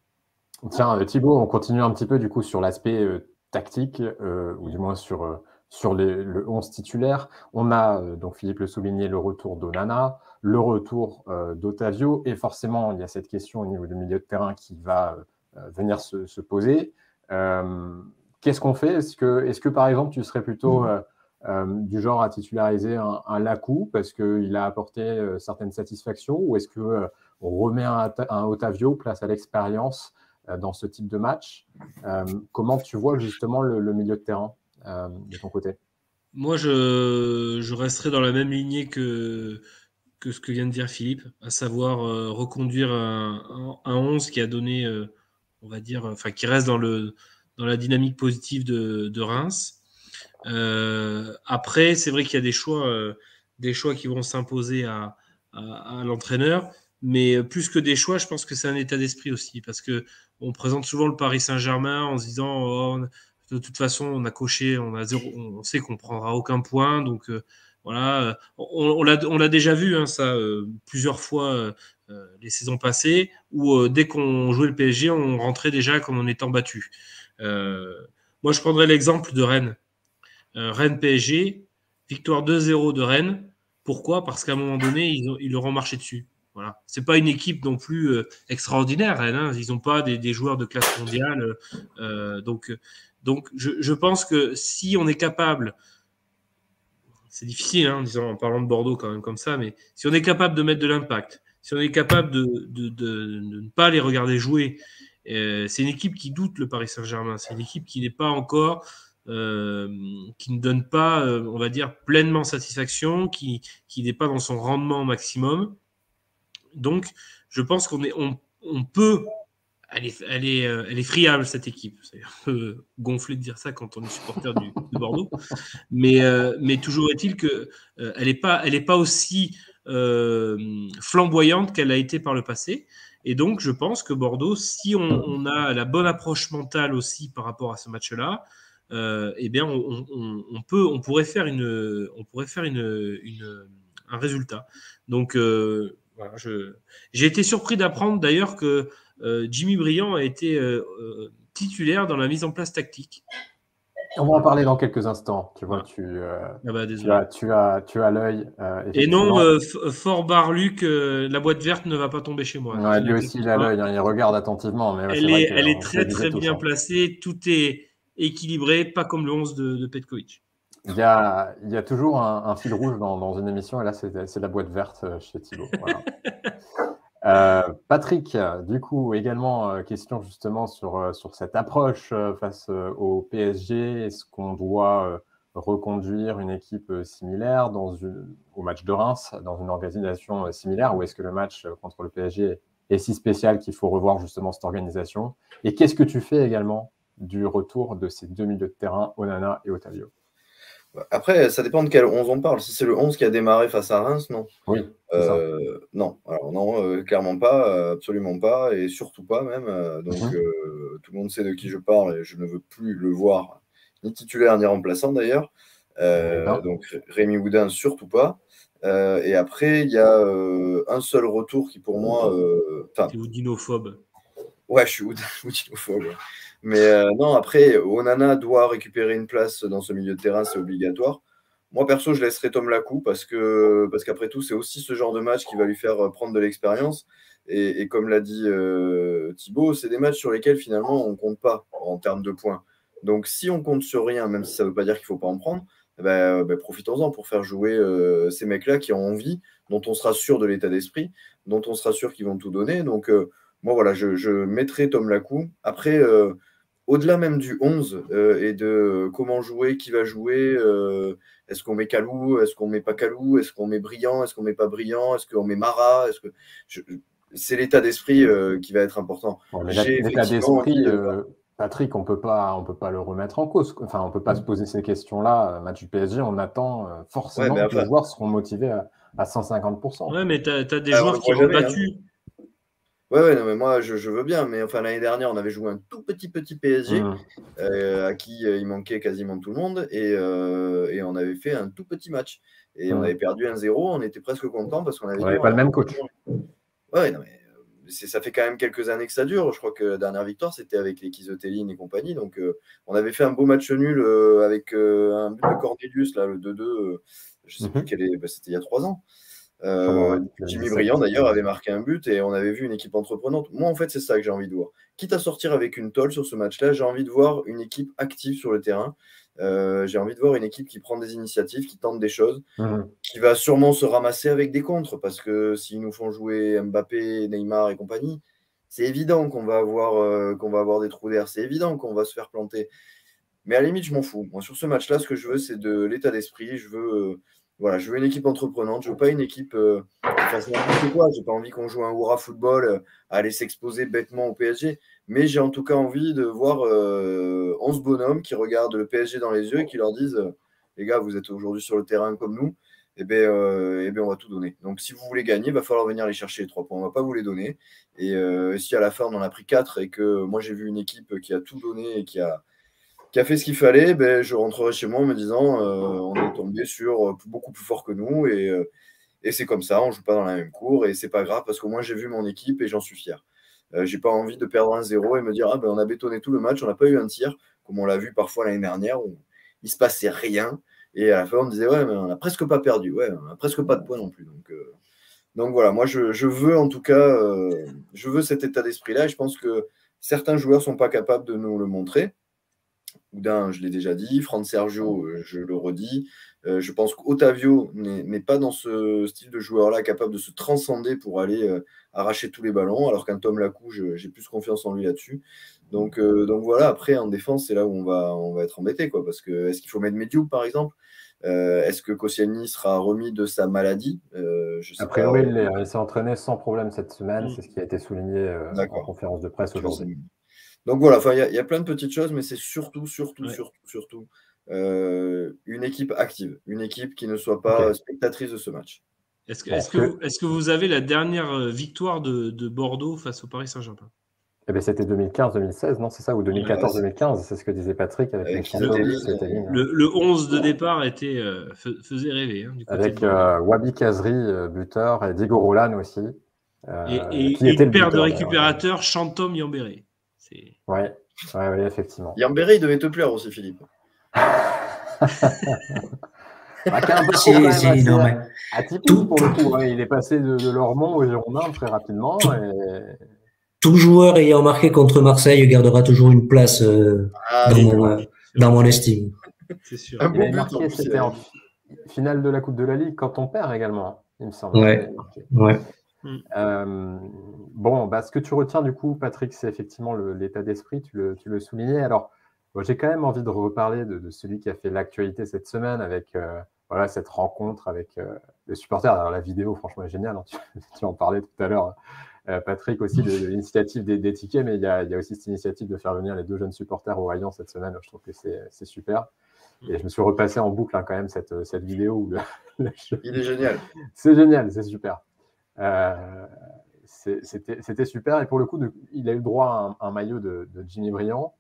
Tiens, Thibaut, on continue un petit peu du coup sur l'aspect tactique, ou du moins sur le 11 titulaire. On a, donc Philippe le soulignait, le retour d'Onana, le retour d'Otavio, et forcément, il y a cette question au niveau du milieu de terrain qui va venir se poser. Qu'est-ce qu'on fait? Est-ce que, par exemple, tu serais plutôt du genre à titulariser un Lacou parce qu'il a apporté certaines satisfactions, ou est-ce qu'on remet un Otavio place à l'expérience dans ce type de match? Comment tu vois justement le milieu de terrain de ton côté? Moi, je resterai dans la même lignée que ce que vient de dire Philippe, à savoir reconduire un 11 qui a donné, on va dire, enfin qui reste dans la dynamique positive de Reims. Après, c'est vrai qu'il y a des choix qui vont s'imposer à l'entraîneur, mais plus que des choix, je pense que c'est un état d'esprit aussi, parce que on présente souvent le Paris Saint-Germain en se disant oh, de toute façon on a coché, on sait qu'on prendra aucun point, donc voilà, on l'a déjà vu hein, ça plusieurs fois les saisons passées, où dès qu'on jouait le PSG, on rentrait déjà comme en étant battu. Moi, je prendrais l'exemple de Rennes. Rennes PSG, victoire 2-0 de Rennes. Pourquoi? Parce qu'à un moment donné, ils leur ont marché dessus. Voilà. C'est pas une équipe non plus extraordinaire, Rennes. Hein. Ils n'ont pas des joueurs de classe mondiale. Donc, je pense que si on est capable, c'est difficile hein, en parlant de Bordeaux quand même comme ça, mais si on est capable de mettre de l'impact, si on est capable de ne pas les regarder jouer, c'est une équipe qui doute le Paris Saint-Germain. C'est une équipe qui n'est pas encore qui ne donne pas, on va dire, pleinement satisfaction, qui n'est pas dans son rendement maximum. Donc, je pense on peut, elle est friable cette équipe. C'est un peu gonflé de dire ça quand on est supporter de Bordeaux, mais toujours est-il que elle est pas aussi flamboyante qu'elle a été par le passé. Et donc, je pense que Bordeaux, si on a la bonne approche mentale aussi par rapport à ce match-là, eh bien, on pourrait faire un résultat. Donc, voilà, j'ai été surpris d'apprendre d'ailleurs que Jimmy Briand a été titulaire dans la mise en place tactique. On va en parler dans quelques instants. Tu vois, désolé. tu as l'œil. Et non, Fort Barluc, la boîte verte ne va pas tomber chez moi. Ouais, lui aussi, il a l'œil, il regarde attentivement. Mais elle est très très bien placée, tout est équilibré, pas comme le 11 de Petkovic. Il y a toujours un fil rouge dans une émission, et là, c'est la boîte verte chez Thibaut. Voilà. Patrick, du coup, également, question justement sur cette approche face au PSG. Est-ce qu'on doit reconduire une équipe similaire au match de Reims, dans une organisation similaire, ou est-ce que le match contre le PSG est si spécial qu'il faut revoir justement cette organisation? Et qu'est-ce que tu fais également du retour de ces deux milieux de terrain, Onana et Otavio? Après, ça dépend de quel 11 on parle. Si c'est le 11 qui a démarré face à Reims, non. Oui. Non, alors non, clairement pas, absolument pas, et surtout pas même. Tout le monde sait de qui je parle et je ne veux plus le voir, ni titulaire ni remplaçant d'ailleurs. Donc Rémi Houdin, surtout pas. Et après, il y a un seul retour qui pour moi. T'es houdinophobe. Ouais, je suis houdinophobe. Mais non, après, Onana doit récupérer une place dans ce milieu de terrain, c'est obligatoire. Moi, perso, je laisserai Tom Lacou parce qu'après tout, c'est aussi ce genre de match qui va lui faire prendre de l'expérience. Et comme l'a dit Thibaut, c'est des matchs sur lesquels finalement on ne compte pas en termes de points. Donc, si on compte sur rien, même si ça ne veut pas dire qu'il ne faut pas en prendre, profitons-en pour faire jouer ces mecs-là qui ont envie, dont on sera sûr de l'état d'esprit, dont on sera sûr qu'ils vont tout donner. Donc, moi, voilà, je mettrai Tom Lacou. Après, au-delà même du 11 et de comment jouer, qui va jouer, est-ce qu'on met Kalou, est-ce qu'on met pas Kalou, est-ce qu'on met Brillant, est-ce qu'on met pas Brillant, est-ce qu'on met Mara, c'est l'état d'esprit qui va être important. Bon, l'état d'esprit, Patrick, on peut pas le remettre en cause. Enfin, on peut pas se poser ces questions-là. Match du PSG, on attend forcément que les joueurs seront motivés à 150%. Ouais, mais tu as des joueurs qui ont battu. Ouais, non, mais moi, je veux bien. Mais enfin, l'année dernière, on avait joué un tout petit PSG à qui il manquait quasiment tout le monde. Et on avait fait un tout petit match. Et on avait perdu 1-0. On était presque content parce qu'on avait pas le même coach. Ouais, non, mais ça fait quand même quelques années que ça dure. Je crois que la dernière victoire, c'était avec les Kizoteline et compagnie. Donc, on avait fait un beau match nul avec un but de Cornelius, là, le 2-2. Je sais plus quel est. C'était il y a 3 ans. Jimmy Brillant d'ailleurs avait marqué un but et on avait vu une équipe entreprenante. Moi en fait c'est ça que j'ai envie de voir. Quitte à sortir avec une tôle sur ce match-là, j'ai envie de voir une équipe active sur le terrain. J'ai envie de voir une équipe qui prend des initiatives, qui tente des choses, qui va sûrement se ramasser avec des contres parce que s'ils nous font jouer Mbappé, Neymar et compagnie, c'est évident qu'on va avoir des trous d'air, c'est évident qu'on va se faire planter. Mais à la limite je m'en fous. Moi sur ce match-là, ce que je veux c'est de l'état d'esprit. Je veux une équipe entreprenante. Je veux pas une équipe qui fasse n'importe quoi. J'ai pas envie qu'on joue un hurrah football à aller s'exposer bêtement au PSG. Mais j'ai en tout cas envie de voir 11 bonhommes qui regardent le PSG dans les yeux et qui leur disent les gars, vous êtes aujourd'hui sur le terrain comme nous. On va tout donner. Donc, si vous voulez gagner, il va falloir venir aller chercher les 3 points. On ne va pas vous les donner. Et si à la fin, on en a pris 4 et que moi, j'ai vu une équipe qui a tout donné et qui a fait ce qu'il fallait, je rentrerai chez moi en me disant on est tombé sur beaucoup plus fort que nous et c'est comme ça, on ne joue pas dans la même cour et c'est pas grave parce qu'au moins j'ai vu mon équipe et j'en suis fier. J'ai pas envie de perdre 1-0 et me dire on a bétonné tout le match, on n'a pas eu un tir comme on l'a vu parfois l'année dernière où il se passait rien et à la fin on me disait mais on n'a presque pas perdu, on n'a presque pas de points non plus. Donc voilà, moi je veux en tout cas je veux cet état d'esprit là et je pense que certains joueurs ne sont pas capables de nous le montrer. Houdin, je l'ai déjà dit. Fran Sergio, je le redis. Je pense qu'Otavio n'est pas dans ce style de joueur-là capable de se transcender pour aller arracher tous les ballons, alors qu'un Tom Lacou, j'ai plus confiance en lui là-dessus. Donc voilà, après, en défense, c'est là où on va être embêté, quoi, parce que est-ce qu'il faut mettre Mediou, par exemple est-ce que Koscielny sera remis de sa maladie A priori, il s'est entraîné sans problème cette semaine. C'est ce qui a été souligné en conférence de presse aujourd'hui. Donc voilà, il y a plein de petites choses, mais c'est surtout une équipe active, une équipe qui ne soit pas spectatrice de ce match. Est-ce que vous avez la dernière victoire de Bordeaux face au Paris Saint-Germain? C'était 2015-2016, non, c'est ça, ou 2014-2015, c'est ce que disait Patrick avec les le 11 de départ faisait rêver. Du côté avec Wabi Kazri, buteur, et Diego Roland aussi. Et une paire de récupérateurs, Chantom Yambéré. Ouais. Ouais, effectivement. Yambéré, il devait te plaire aussi, Philippe. Qui est un parcours quand même atypique pour le coup. Il est passé de Lormont au Girondin très rapidement. Tout joueur ayant marqué contre Marseille gardera toujours une place dans mon estime. C'est sûr. Il avait marqué, c'était en finale de la Coupe de la Ligue quand on perd également, il me semble. Ouais. Bon, ce que tu retiens du coup, Patrick, c'est effectivement l'état d'esprit, tu le soulignais. Alors, j'ai quand même envie de reparler de celui qui a fait l'actualité cette semaine avec cette rencontre avec les supporters. Alors, la vidéo, franchement, est géniale. Hein. Tu en parlais tout à l'heure, Patrick, aussi de l'initiative des tickets, mais il y a aussi cette initiative de faire venir les 2 jeunes supporters au Hayan cette semaine. Je trouve que c'est super. Et je me suis repassé en boucle quand même cette vidéo. Où il est génial. C'est génial, c'est super. C'était super. Et pour le coup, il a eu le droit à un maillot de Jimmy Briand.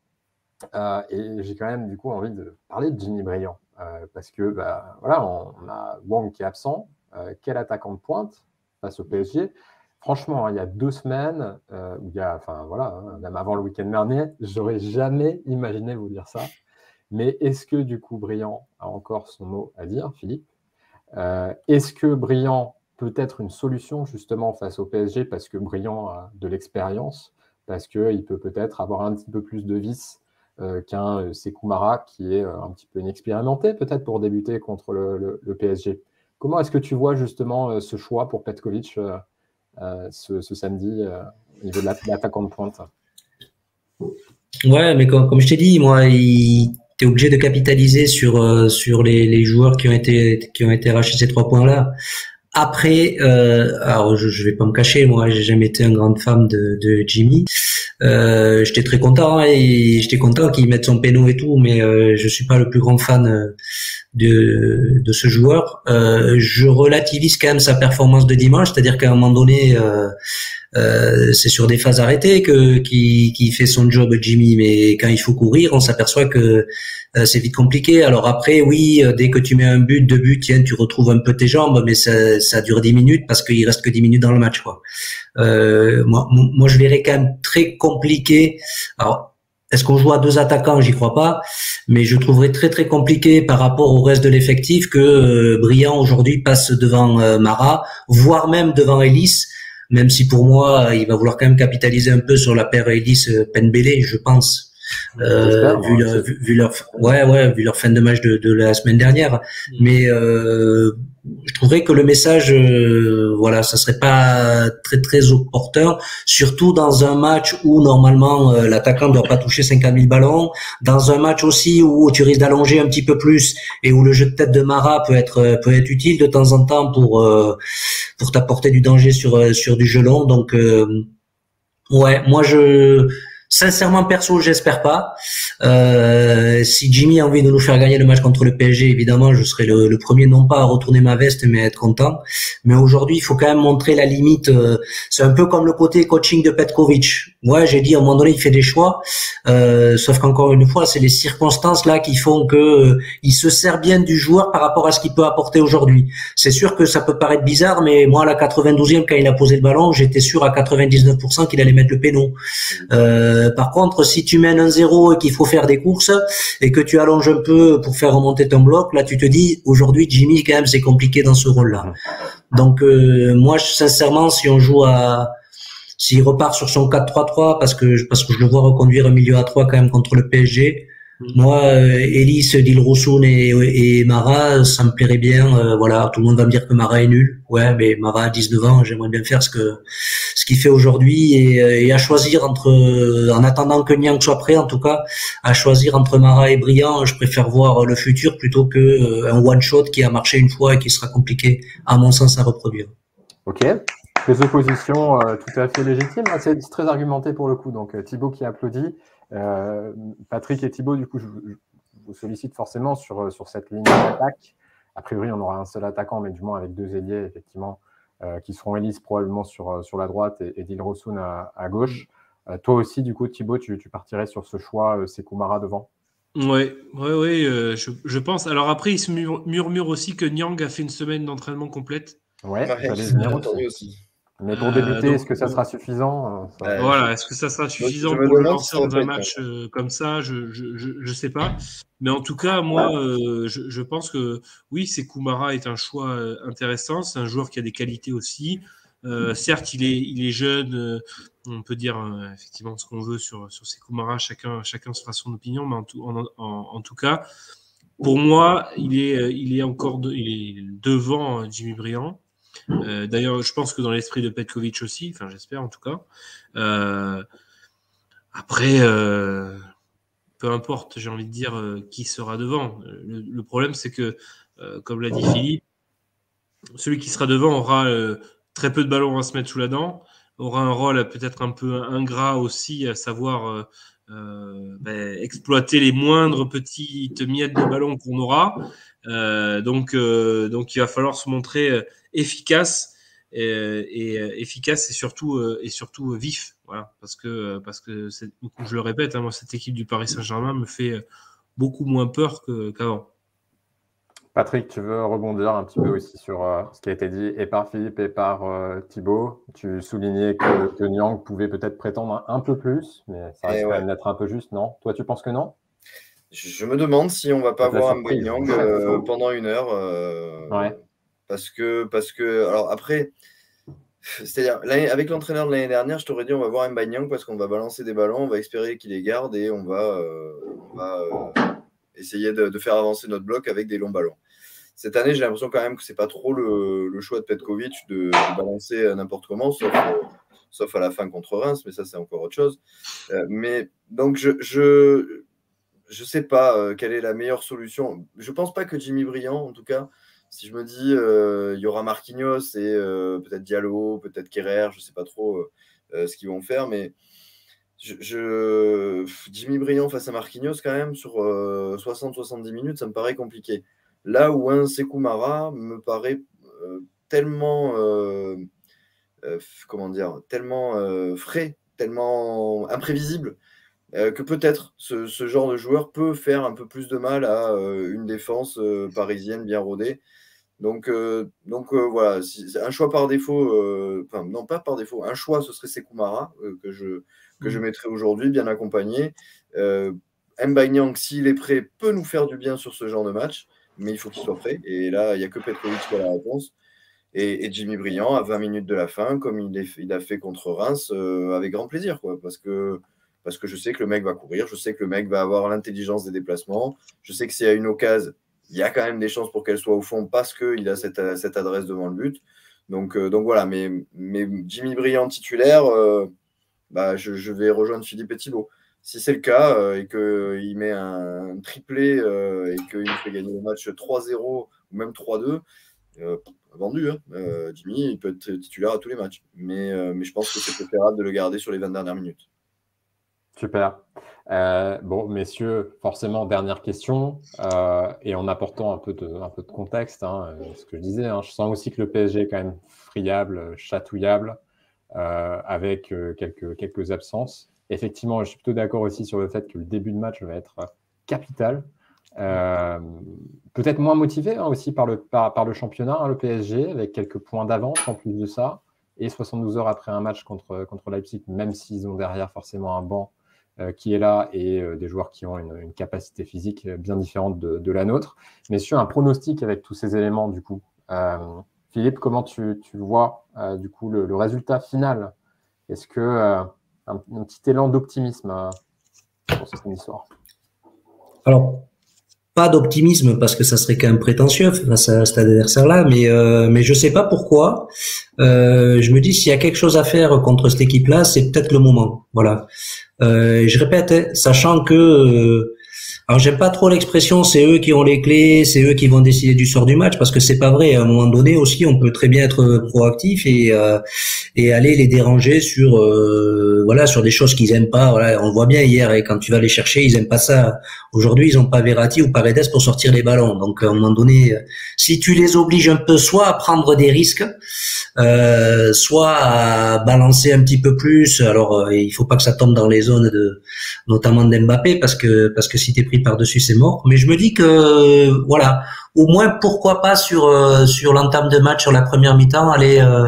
Et j'ai quand même du coup envie de parler de Jimmy Briand. Parce que on a Wang qui est absent. Quel attaquant de pointe face au PSG. Franchement, il y a 2 semaines, même avant le week-end dernier, j'aurais jamais imaginé vous dire ça. Mais est-ce que du coup Briand a encore son mot à dire, Philippe? Est-ce que Briand peut être une solution justement face au PSG parce que Briand a de l'expérience, parce qu'il peut peut-être avoir un petit peu plus de vis qu'un Sékou Mara qui est un petit peu inexpérimenté peut-être pour débuter contre le PSG. Comment est-ce que tu vois justement ce choix pour Petkovic ce samedi au niveau de l'attaquant de pointe? Ouais, mais comme je t'ai dit, moi, t'es obligé de capitaliser sur les joueurs qui ont été arrachés ces 3 points-là. Après, alors je vais pas me cacher, moi, j'ai jamais été un grand fan de Jimmy. J'étais très content et j'étais content qu'il mette son péno et tout, mais je suis pas le plus grand fan de ce joueur. Je relativise quand même sa performance de dimanche, c'est-à-dire qu'à un moment donné, c'est sur des phases arrêtées qui fait son job Jimmy, mais quand il faut courir, on s'aperçoit que c'est vite compliqué. Alors après, oui, dès que tu mets un but, 2 buts, tiens, tu retrouves un peu tes jambes, mais ça dure 10 minutes parce qu'il reste que 10 minutes dans le match, quoi. Moi, je verrais quand même très compliqué. Alors, est-ce qu'on joue à 2 attaquants? J'y crois pas, mais je trouverais très très compliqué par rapport au reste de l'effectif que Briand aujourd'hui passe devant Mara, voire même devant Ellis. Même si pour moi, il va vouloir quand même capitaliser un peu sur la paire Ellis-Pembele, je pense. Vu leur fin de match de la semaine dernière. Mais je trouverais que le message, ça serait pas très très opportun, surtout dans un match où normalement l'attaquant ne doit pas toucher 50 000 ballons, dans un match aussi où tu risques d'allonger un petit peu plus et où le jeu de tête de Mara peut être utile de temps en temps pour t'apporter du danger sur du jeu long. Donc moi sincèrement, perso, j'espère pas. Si Jimmy a envie de nous faire gagner le match contre le PSG, évidemment, je serai le premier non pas à retourner ma veste, mais à être content. Mais aujourd'hui, il faut quand même montrer la limite. C'est un peu comme le côté coaching de Petkovic. Ouais, j'ai dit à un moment donné, il fait des choix. Sauf qu'encore une fois, c'est les circonstances là qui font que il se sert bien du joueur par rapport à ce qu'il peut apporter aujourd'hui. C'est sûr que ça peut paraître bizarre, mais moi, à la 92e, quand il a posé le ballon, j'étais sûr à 99% qu'il allait mettre le péno. Par contre, si tu mènes 1-0 et qu'il faut faire des courses et que tu allonges un peu pour faire remonter ton bloc, là tu te dis aujourd'hui Jimmy quand même c'est compliqué dans ce rôle-là. Donc moi sincèrement s'il repart sur son 4-3-3 parce que je le vois reconduire un milieu à 3 quand même contre le PSG. Moi, Ellis, Dilrosun et Mara, ça me plairait bien. Tout le monde va me dire que Mara est nul. Ouais, mais Mara a 19 ans, j'aimerais bien faire ce qu'il fait aujourd'hui et à choisir en attendant que Niang soit prêt, en tout cas, à choisir entre Mara et Briand, je préfère voir le futur plutôt que un one shot qui a marché une fois et qui sera compliqué, à mon sens, à reproduire. Ok. Les oppositions tout à fait légitimes. C'est très argumenté pour le coup. Donc Thibaut qui applaudit. Patrick et Thibaut, du coup, je vous sollicite forcément sur cette ligne d'attaque. A priori, on aura un seul attaquant, mais du moins avec 2 ailiers, effectivement, qui seront Ellis probablement sur la droite et Dilrosun à gauche. Toi aussi, du coup, Thibaut, tu partirais sur ce choix Sékou Mara devant? Oui, je pense. Alors après, il se murmure aussi que Niang a fait une semaine d'entraînement complète. Ouais, j'allais venir aussi. Mais pour débuter, est-ce que ça sera suffisant? Voilà, est-ce que ça sera suffisant pour le lancer dans un match comme ça? Je sais pas. Mais en tout cas, moi, je pense que oui, Sekou-Mara est un choix intéressant. C'est un joueur qui a des qualités aussi. Certes, il est jeune. On peut dire effectivement ce qu'on veut sur Sekou-Mara. Chacun se fera son opinion. Mais en tout cas, pour moi, il est devant Jimmy Briand. D'ailleurs, je pense que dans l'esprit de Petkovic aussi, enfin j'espère en tout cas. Après, peu importe, j'ai envie de dire qui sera devant. Le problème, c'est que, comme l'a dit Philippe, celui qui sera devant aura très peu de ballons à se mettre sous la dent, aura un rôle peut-être un peu ingrat aussi, à savoir exploiter les moindres petites miettes de ballon qu'on aura. Donc il va falloir se montrer efficace et surtout vif, voilà, parce que je le répète, moi cette équipe du Paris Saint-Germain me fait beaucoup moins peur qu'avant. Patrick, tu veux rebondir un petit peu aussi sur ce qui a été dit et par Philippe et par Thibaut. Tu soulignais que Niang pouvait peut-être prétendre un peu plus, mais ça risque quand même d'être un peu juste, non? Toi, tu penses que non? Je me demande si on va pas voir Mbaye Niang pendant une heure. Ouais. Parce que alors après, c'est-à-dire avec l'entraîneur de l'année dernière, je t'aurais dit on va voir Mbaye Niang parce qu'on va balancer des ballons, on va espérer qu'il les garde et on va essayer de faire avancer notre bloc avec des longs ballons. Cette année, j'ai l'impression quand même que c'est pas trop le choix de Petkovic de balancer n'importe comment, sauf à la fin contre Reims, mais ça c'est encore autre chose. Mais donc je sais pas quelle est la meilleure solution. Je pense pas que Jimmy Briand, en tout cas, si je me dis il y aura Marquinhos et peut-être Diallo, peut-être Kerrer, je sais pas trop ce qu'ils vont faire, mais Jimmy Briand face à Marquinhos quand même sur 60-70 minutes, ça me paraît compliqué. Là où un Sekou-Mara me paraît tellement frais, tellement imprévisible, que peut-être ce genre de joueur peut faire un peu plus de mal à une défense parisienne bien rodée. Donc voilà, un choix par défaut, non pas par défaut, un choix ce serait Sekou-Mara que je mettrais aujourd'hui, bien accompagné. Mbaye Niang, s'il est prêt, peut nous faire du bien sur ce genre de match, mais il faut qu'il soit prêt. Et là, il n'y a que Petkovic qui a la réponse. Et Jimmy Briand, à 20 minutes de la fin, comme il a fait contre Reims, avec grand plaisir, quoi, parce que je sais que le mec va courir, je sais que le mec va avoir l'intelligence des déplacements, je sais que s'il y a une occasion, il y a quand même des chances pour qu'elle soit au fond parce qu'il a cette adresse devant le but. Donc voilà, mais Jimmy Briand titulaire, je vais rejoindre Philippe et Thibaut. Si c'est le cas et qu'il met un triplé et qu'il fait gagner le match 3-0 ou même 3-2, vendu, hein. Jimmy, il peut être titulaire à tous les matchs. Mais je pense que c'est préférable de le garder sur les 20 dernières minutes. Super. Bon, messieurs, forcément, dernière question. Et en apportant un peu de contexte, ce que je disais, je sens aussi que le PSG est quand même friable, chatouillable, avec quelques absences. Effectivement, je suis plutôt d'accord aussi sur le fait que le début de match va être capital. Peut-être moins motivé aussi par le championnat, le PSG, avec quelques points d'avance en plus de ça. Et 72 heures après un match contre Leipzig, même s'ils ont derrière forcément un banc qui est là et des joueurs qui ont une capacité physique bien différente de la nôtre. Mais sur un pronostic avec tous ces éléments, du coup, Philippe, comment tu vois du coup le résultat final? Est-ce que un petit élan d'optimisme pour cette histoire? Alors, pas d'optimisme parce que ça serait quand même prétentieux face à cet adversaire-là, mais je sais pas pourquoi. Je me dis s'il y a quelque chose à faire contre cette équipe-là, c'est peut-être le moment. Voilà. Je répète, sachant que alors j'aime pas trop l'expression c'est eux qui ont les clés, c'est eux qui vont décider du sort du match parce que c'est pas vrai. À un moment donné aussi, on peut très bien être proactif et aller les déranger sur sur des choses qu'ils aiment pas. Voilà, on voit bien hier et quand tu vas les chercher, ils aiment pas ça. Aujourd'hui, ils ont pas Verratti ou Paredes pour sortir les ballons. Donc à un moment donné, si tu les obliges un peu soit à prendre des risques, soit à balancer un petit peu plus. Alors il faut pas que ça tombe dans les zones notamment d'Mbappé parce que si t'es pris par-dessus c'est mort. Mais je me dis que au moins pourquoi pas sur l'entame de match sur la première mi-temps aller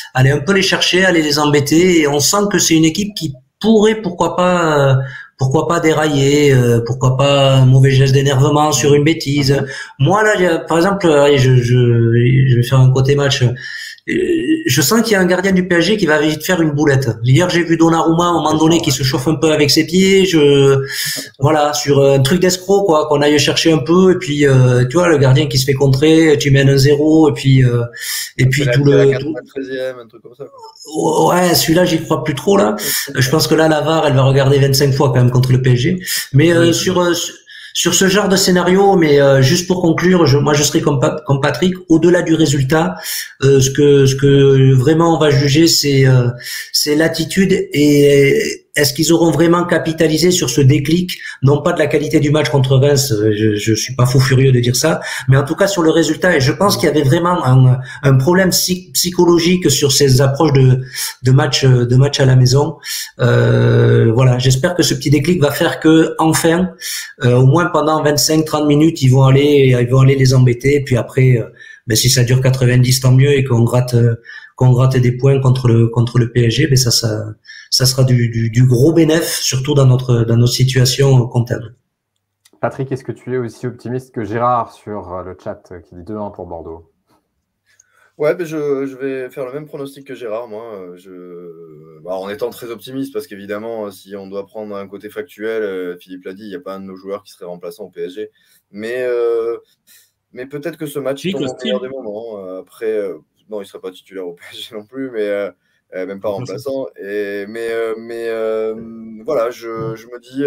aller un peu les chercher, aller les embêter. Et on sent que c'est une équipe qui pourrait, pourquoi pas dérailler, pourquoi pas un mauvais geste d'énervement sur une bêtise. Moi là, par exemple, je vais faire un côté match. Je sens qu'il y a un gardien du PSG qui va vite faire une boulette. Hier, j'ai vu Donnarumma à un moment donné qui se chauffe un peu avec ses pieds. Voilà, sur un truc d'escroc, quoi, qu'on aille chercher un peu. Et puis, tu vois, le gardien qui se fait contrer, tu mènes un 0 et puis tout le. 93e, un truc comme ça. Ouais, celui-là, j'y crois plus trop là. Je pense que là, la VAR, elle va regarder 25 fois quand même contre le PSG. Mais sur ce genre de scénario, mais juste pour conclure, moi je serai comme Patrick, au-delà du résultat, ce que vraiment on va juger, c'est l'attitude et est-ce qu'ils auront vraiment capitalisé sur ce déclic, non pas de la qualité du match contre Reims, je suis pas fou furieux de dire ça, mais en tout cas sur le résultat. Et je pense qu'il y avait vraiment un problème psychologique sur ces approches de match à la maison. Voilà, j'espère que ce petit déclic va faire que enfin, au moins pendant 25-30 minutes, ils vont aller les embêter. Et puis après, si ça dure 90, tant mieux, et qu'on gratte des points contre le PSG, ça sera du gros bénéf, surtout dans notre situation comptable. Patrick, est-ce que tu es aussi optimiste que Gérard sur le chat qui dit 2-1 pour Bordeaux? Ouais, mais je vais faire le même pronostic que Gérard, moi. En étant très optimiste, parce qu'évidemment, si on doit prendre un côté factuel, Philippe l'a dit, il n'y a pas un de nos joueurs qui serait remplaçant au PSG. Mais peut-être que ce match tombe au meilleur des moments. Après, non, il ne serait pas titulaire au PSG non plus, mais même pas remplaçant. Voilà, je me dis...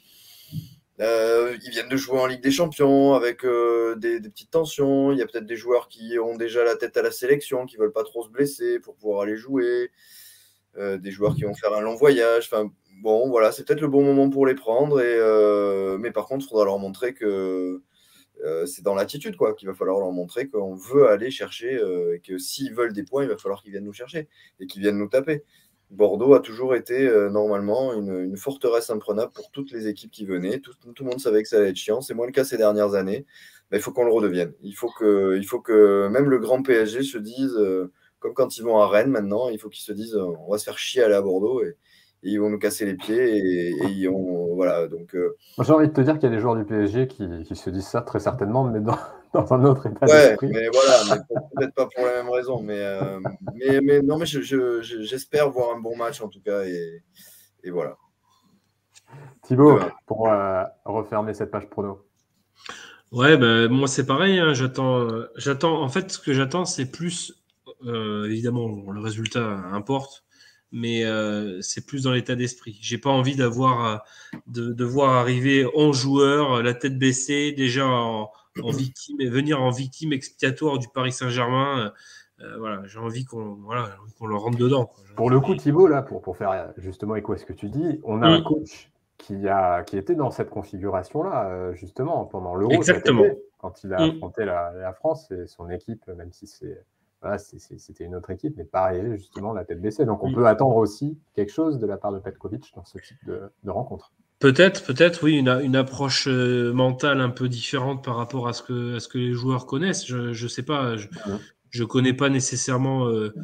ils viennent de jouer en Ligue des Champions avec des petites tensions. Il y a peut-être des joueurs qui ont déjà la tête à la sélection, qui ne veulent pas trop se blesser pour pouvoir aller jouer. Des joueurs qui vont faire un long voyage. Enfin, bon, voilà, c'est peut-être le bon moment pour les prendre. Mais par contre, il faudra leur montrer que c'est dans l'attitude, quoi, qu'il va falloir leur montrer qu'on veut aller chercher et que s'ils veulent des points, il va falloir qu'ils viennent nous chercher et qu'ils viennent nous taper. Bordeaux a toujours été normalement une forteresse imprenable pour toutes les équipes qui venaient. Tout le monde savait que ça allait être chiant. C'est moins le cas ces dernières années. Mais il faut qu'on le redevienne. Il faut que même le grand PSG se dise, comme quand ils vont à Rennes maintenant, il faut qu'ils se disent on va se faire chier à aller à Bordeaux et ils vont nous casser les pieds. Voilà, donc, Moi, j'ai envie de te dire qu'il y a des joueurs du PSG qui se disent ça très certainement, mais dans un autre état d'esprit. Mais voilà, peut-être pas pour la même raison. Mais non, mais j'espère voir un bon match en tout cas. Et voilà. Thibaut, pour refermer cette page prono. Ouais, moi c'est pareil. Hein, j'attends. En fait, ce que j'attends, c'est plus évidemment le résultat importe, mais c'est plus dans l'état d'esprit. J'ai pas envie de voir arriver 11 joueurs, la tête baissée, déjà en victime, et venir en victime expiatoire du Paris Saint-Germain. Voilà, j'ai envie qu'on leur rentre dedans, quoi. Pour le coup, Thibaut, là, pour faire justement écho à ce que tu dis, on a un coach qui était dans cette configuration-là, justement, pendant l'Euro. Exactement. Quand il a affronté la France et son équipe, même si c'était une autre équipe, mais pas arrivé justement la tête baissée. Donc on peut attendre aussi quelque chose de la part de Petkovic dans ce type de rencontre. Peut-être, oui, une approche mentale un peu différente par rapport à ce que les joueurs connaissent. Je sais pas, je connais pas nécessairement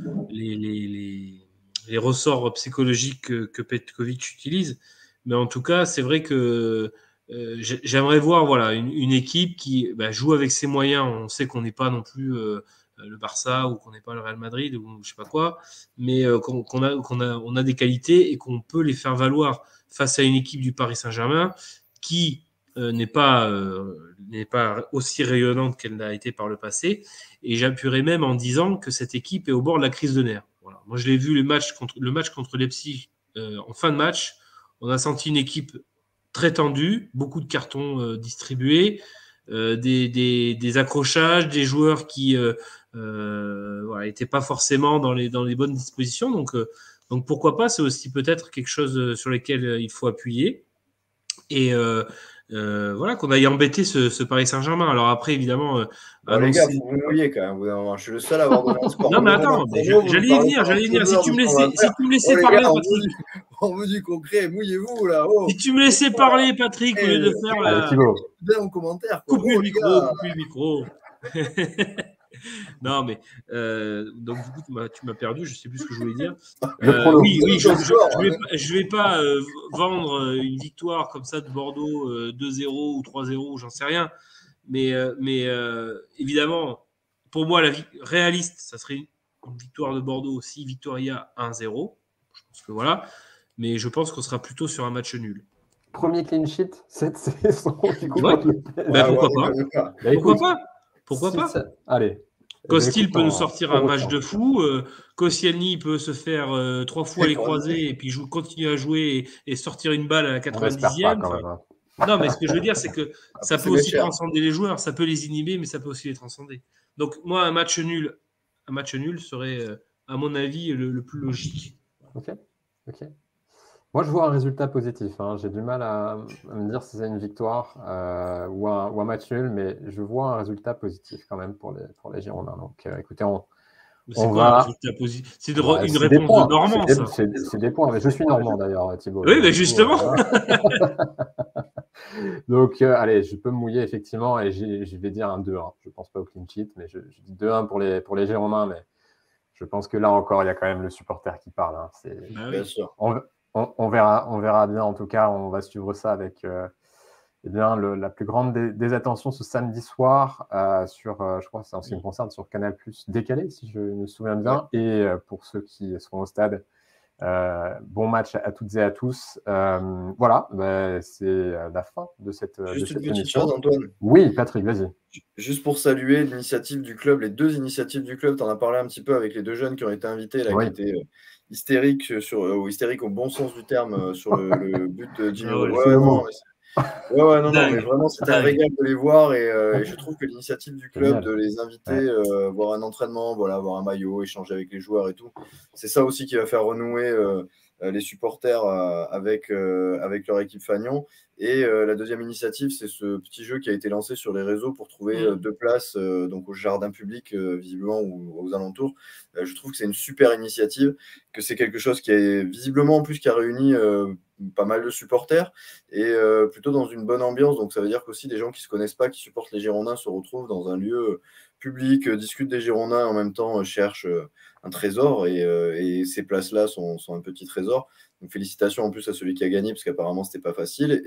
les ressorts psychologiques que Petkovic utilise, mais en tout cas, c'est vrai que j'aimerais voir une équipe qui joue avec ses moyens. On sait qu'on n'est pas non plus le Barça ou qu'on n'est pas le Real Madrid ou je sais pas quoi, mais on a des qualités et qu'on peut les faire valoir face à une équipe du Paris Saint-Germain qui n'est pas aussi rayonnante qu'elle l'a été par le passé. Et j'appuierai même en disant que cette équipe est au bord de la crise de nerfs. Voilà. Moi, je l'ai vu le match contre Leipzig en fin de match. On a senti une équipe très tendue, beaucoup de cartons distribués, des accrochages, des joueurs qui n'étaient pas forcément dans les bonnes dispositions. Donc pourquoi pas, c'est aussi peut-être quelque chose sur lequel il faut appuyer. Et qu'on aille embêter ce Paris Saint-Germain. Alors après, évidemment... les gars, vous vous mouillez quand même. Je suis le seul à avoir donné un score. Non, mais attends, j'allais y venir. Si tu me laissais parler, Patrick... On veut du concret, mouillez-vous là. Si tu me laissais parler, Patrick, au lieu de faire... bien en commentaire. Coupe le micro. Non, mais donc du coup, tu m'as perdu. Je sais plus ce que je voulais dire. Oui, je vais pas vendre une victoire comme ça de Bordeaux 2-0 ou 3-0, j'en sais rien. Mais évidemment, pour moi, réaliste, ça serait une victoire de Bordeaux si Victoria 1-0. Je pense que voilà. Mais je pense qu'on sera plutôt sur un match nul. Premier clean sheet cette saison. Du coup, Ouais. Pourquoi pas? Pourquoi pas? Allez. Costil peut nous sortir un match de fou. Koscielny peut se faire 3 fois les croisés et puis continuer à jouer et sortir une balle à la 90e. Non, mais ce que je veux dire, c'est que ça peut aussi transcender les joueurs, ça peut les inhiber, mais ça peut aussi les transcender. Donc, moi, un match nul serait, à mon avis, le plus logique. Ok. Moi, je vois un résultat positif. Hein. J'ai du mal à me dire si c'est une victoire ou un match nul, mais je vois un résultat positif quand même pour les Girondins. Donc, écoutez, un résultat positif? C'est une réponse de Normand, ça. C'est des points. Mais je suis Normand, d'ailleurs, Thibaut. Oui, mais justement. Donc, allez, je peux me mouiller, effectivement, et je vais dire un 2-1. Je ne pense pas au clean sheet, mais je dis 2-1 pour les Girondins, mais je pense que là encore, il y a quand même le supporter qui parle. Hein. Bien sûr. On verra bien. En tout cas, on va suivre ça avec la plus grande des attentions ce samedi soir je crois que c'est en ce qui me concerne, sur Canal+ décalé, si je me souviens bien. Ouais. Et pour ceux qui seront au stade, bon match à toutes et à tous. Voilà, c'est la fin de cette émission. Juste une petite chose, Antoine. Oui, Patrick, vas-y. Juste pour saluer l'initiative du club, les 2 initiatives du club, tu en as parlé un petit peu avec les 2 jeunes qui ont été invités, là, qui étaient hystériques, hystériques au bon sens du terme, sur le but de Jimmy Rowe. Non, mais vraiment, c'était un régal de les voir et je trouve que l'initiative du club de les inviter, voir un entraînement, voilà, voir un maillot, échanger avec les joueurs et tout, c'est ça aussi qui va faire renouer les supporters avec leur équipe Fagnon. Et la deuxième initiative, c'est ce petit jeu qui a été lancé sur les réseaux pour trouver 2 places donc au jardin public, visiblement, ou aux alentours. Je trouve que c'est une super initiative, que c'est quelque chose qui est visiblement en plus qui a réuni pas mal de supporters et plutôt dans une bonne ambiance. Donc ça veut dire qu'aussi des gens qui ne se connaissent pas, qui supportent les Girondins, se retrouvent dans un lieu public, discutent des Girondins, en même temps cherchent un trésor et ces places-là sont un petit trésor. Donc félicitations en plus à celui qui a gagné, parce qu'apparemment c'était pas facile.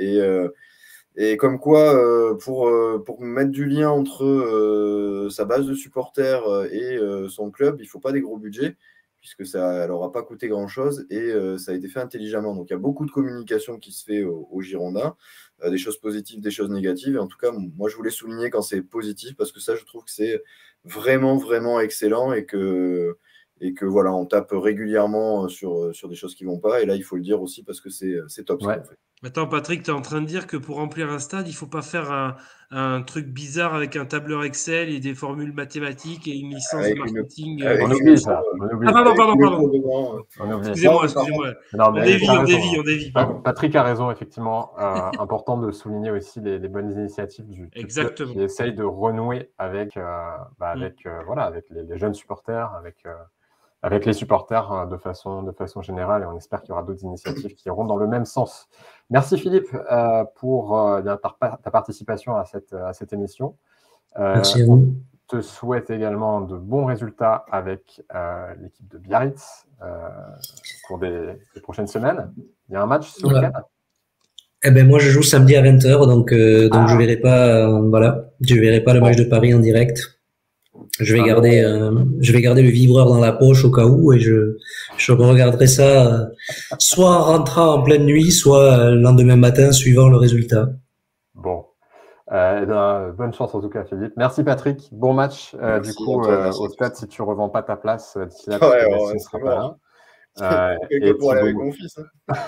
Et comme quoi, pour mettre du lien entre sa base de supporters et son club, il ne faut pas des gros budgets, puisque ça n'aura pas coûté grand-chose et ça a été fait intelligemment. Donc il y a beaucoup de communication qui se fait aux Girondins, des choses positives, des choses négatives. Et en tout cas, moi je voulais souligner quand c'est positif, parce que ça, je trouve que c'est vraiment, vraiment excellent et que voilà, on tape régulièrement sur des choses qui ne vont pas. Et là, il faut le dire aussi, parce que c'est top. Ouais. Ce qu'on fait. Attends, Patrick, tu es en train de dire que pour remplir un stade, il ne faut pas faire un truc bizarre avec un tableur Excel et des formules mathématiques et une licence de marketing. On oublie ça. Pardon. Excusez-moi. On dévie. Patrick a raison, effectivement. Important de souligner aussi les bonnes initiatives du club qui essaye de renouer avec les jeunes supporters, avec les supporters de façon générale, et on espère qu'il y aura d'autres initiatives qui iront dans le même sens. Merci Philippe pour ta participation à cette émission. Merci à vous. On te souhaite également de bons résultats avec l'équipe de Biarritz au cours des prochaines semaines. Il y a un match ce week-end ? Eh ben moi je joue samedi à 20h, donc je verrai pas le match de Paris en direct. Je vais garder le vibreur dans la poche au cas où, et je regarderai ça soit en rentrant en pleine nuit, soit le lendemain matin, suivant le résultat. Bon, bonne chance en tout cas, Philippe. Merci Patrick, bon match. Merci, du coup, au stade, si tu revends pas ta place d'ici là, tu ne seras pas là. Et pour aller avec mon fils.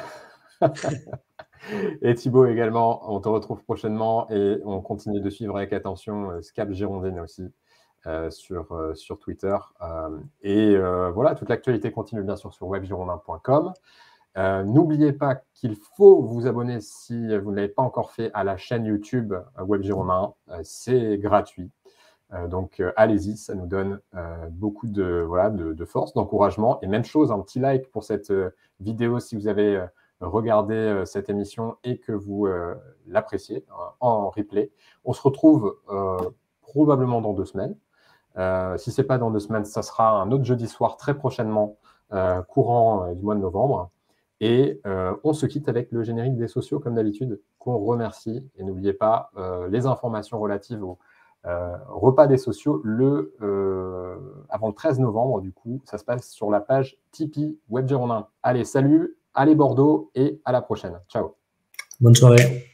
Et Thibaut également, on te retrouve prochainement et on continue de suivre avec attention Scap Girondine aussi. Sur Twitter et voilà, toute l'actualité continue bien sûr sur webgirondin.com. N'oubliez pas qu'il faut vous abonner si vous ne l'avez pas encore fait à la chaîne YouTube Web Girondin, c'est gratuit, donc allez-y, ça nous donne beaucoup de force, d'encouragement, et même chose, un petit like pour cette vidéo si vous avez regardé cette émission et que vous l'appréciez en replay. On se retrouve probablement dans 2 semaines. Si ce n'est pas dans 2 semaines, ça sera un autre jeudi soir très prochainement, courant du mois de novembre. Et on se quitte avec le générique des sociaux, comme d'habitude, qu'on remercie. Et n'oubliez pas les informations relatives au repas des sociaux avant le 13 novembre. Du coup, ça se passe sur la page Tipeee Web Girondin. Allez, salut, allez Bordeaux et à la prochaine. Ciao. Bonne soirée.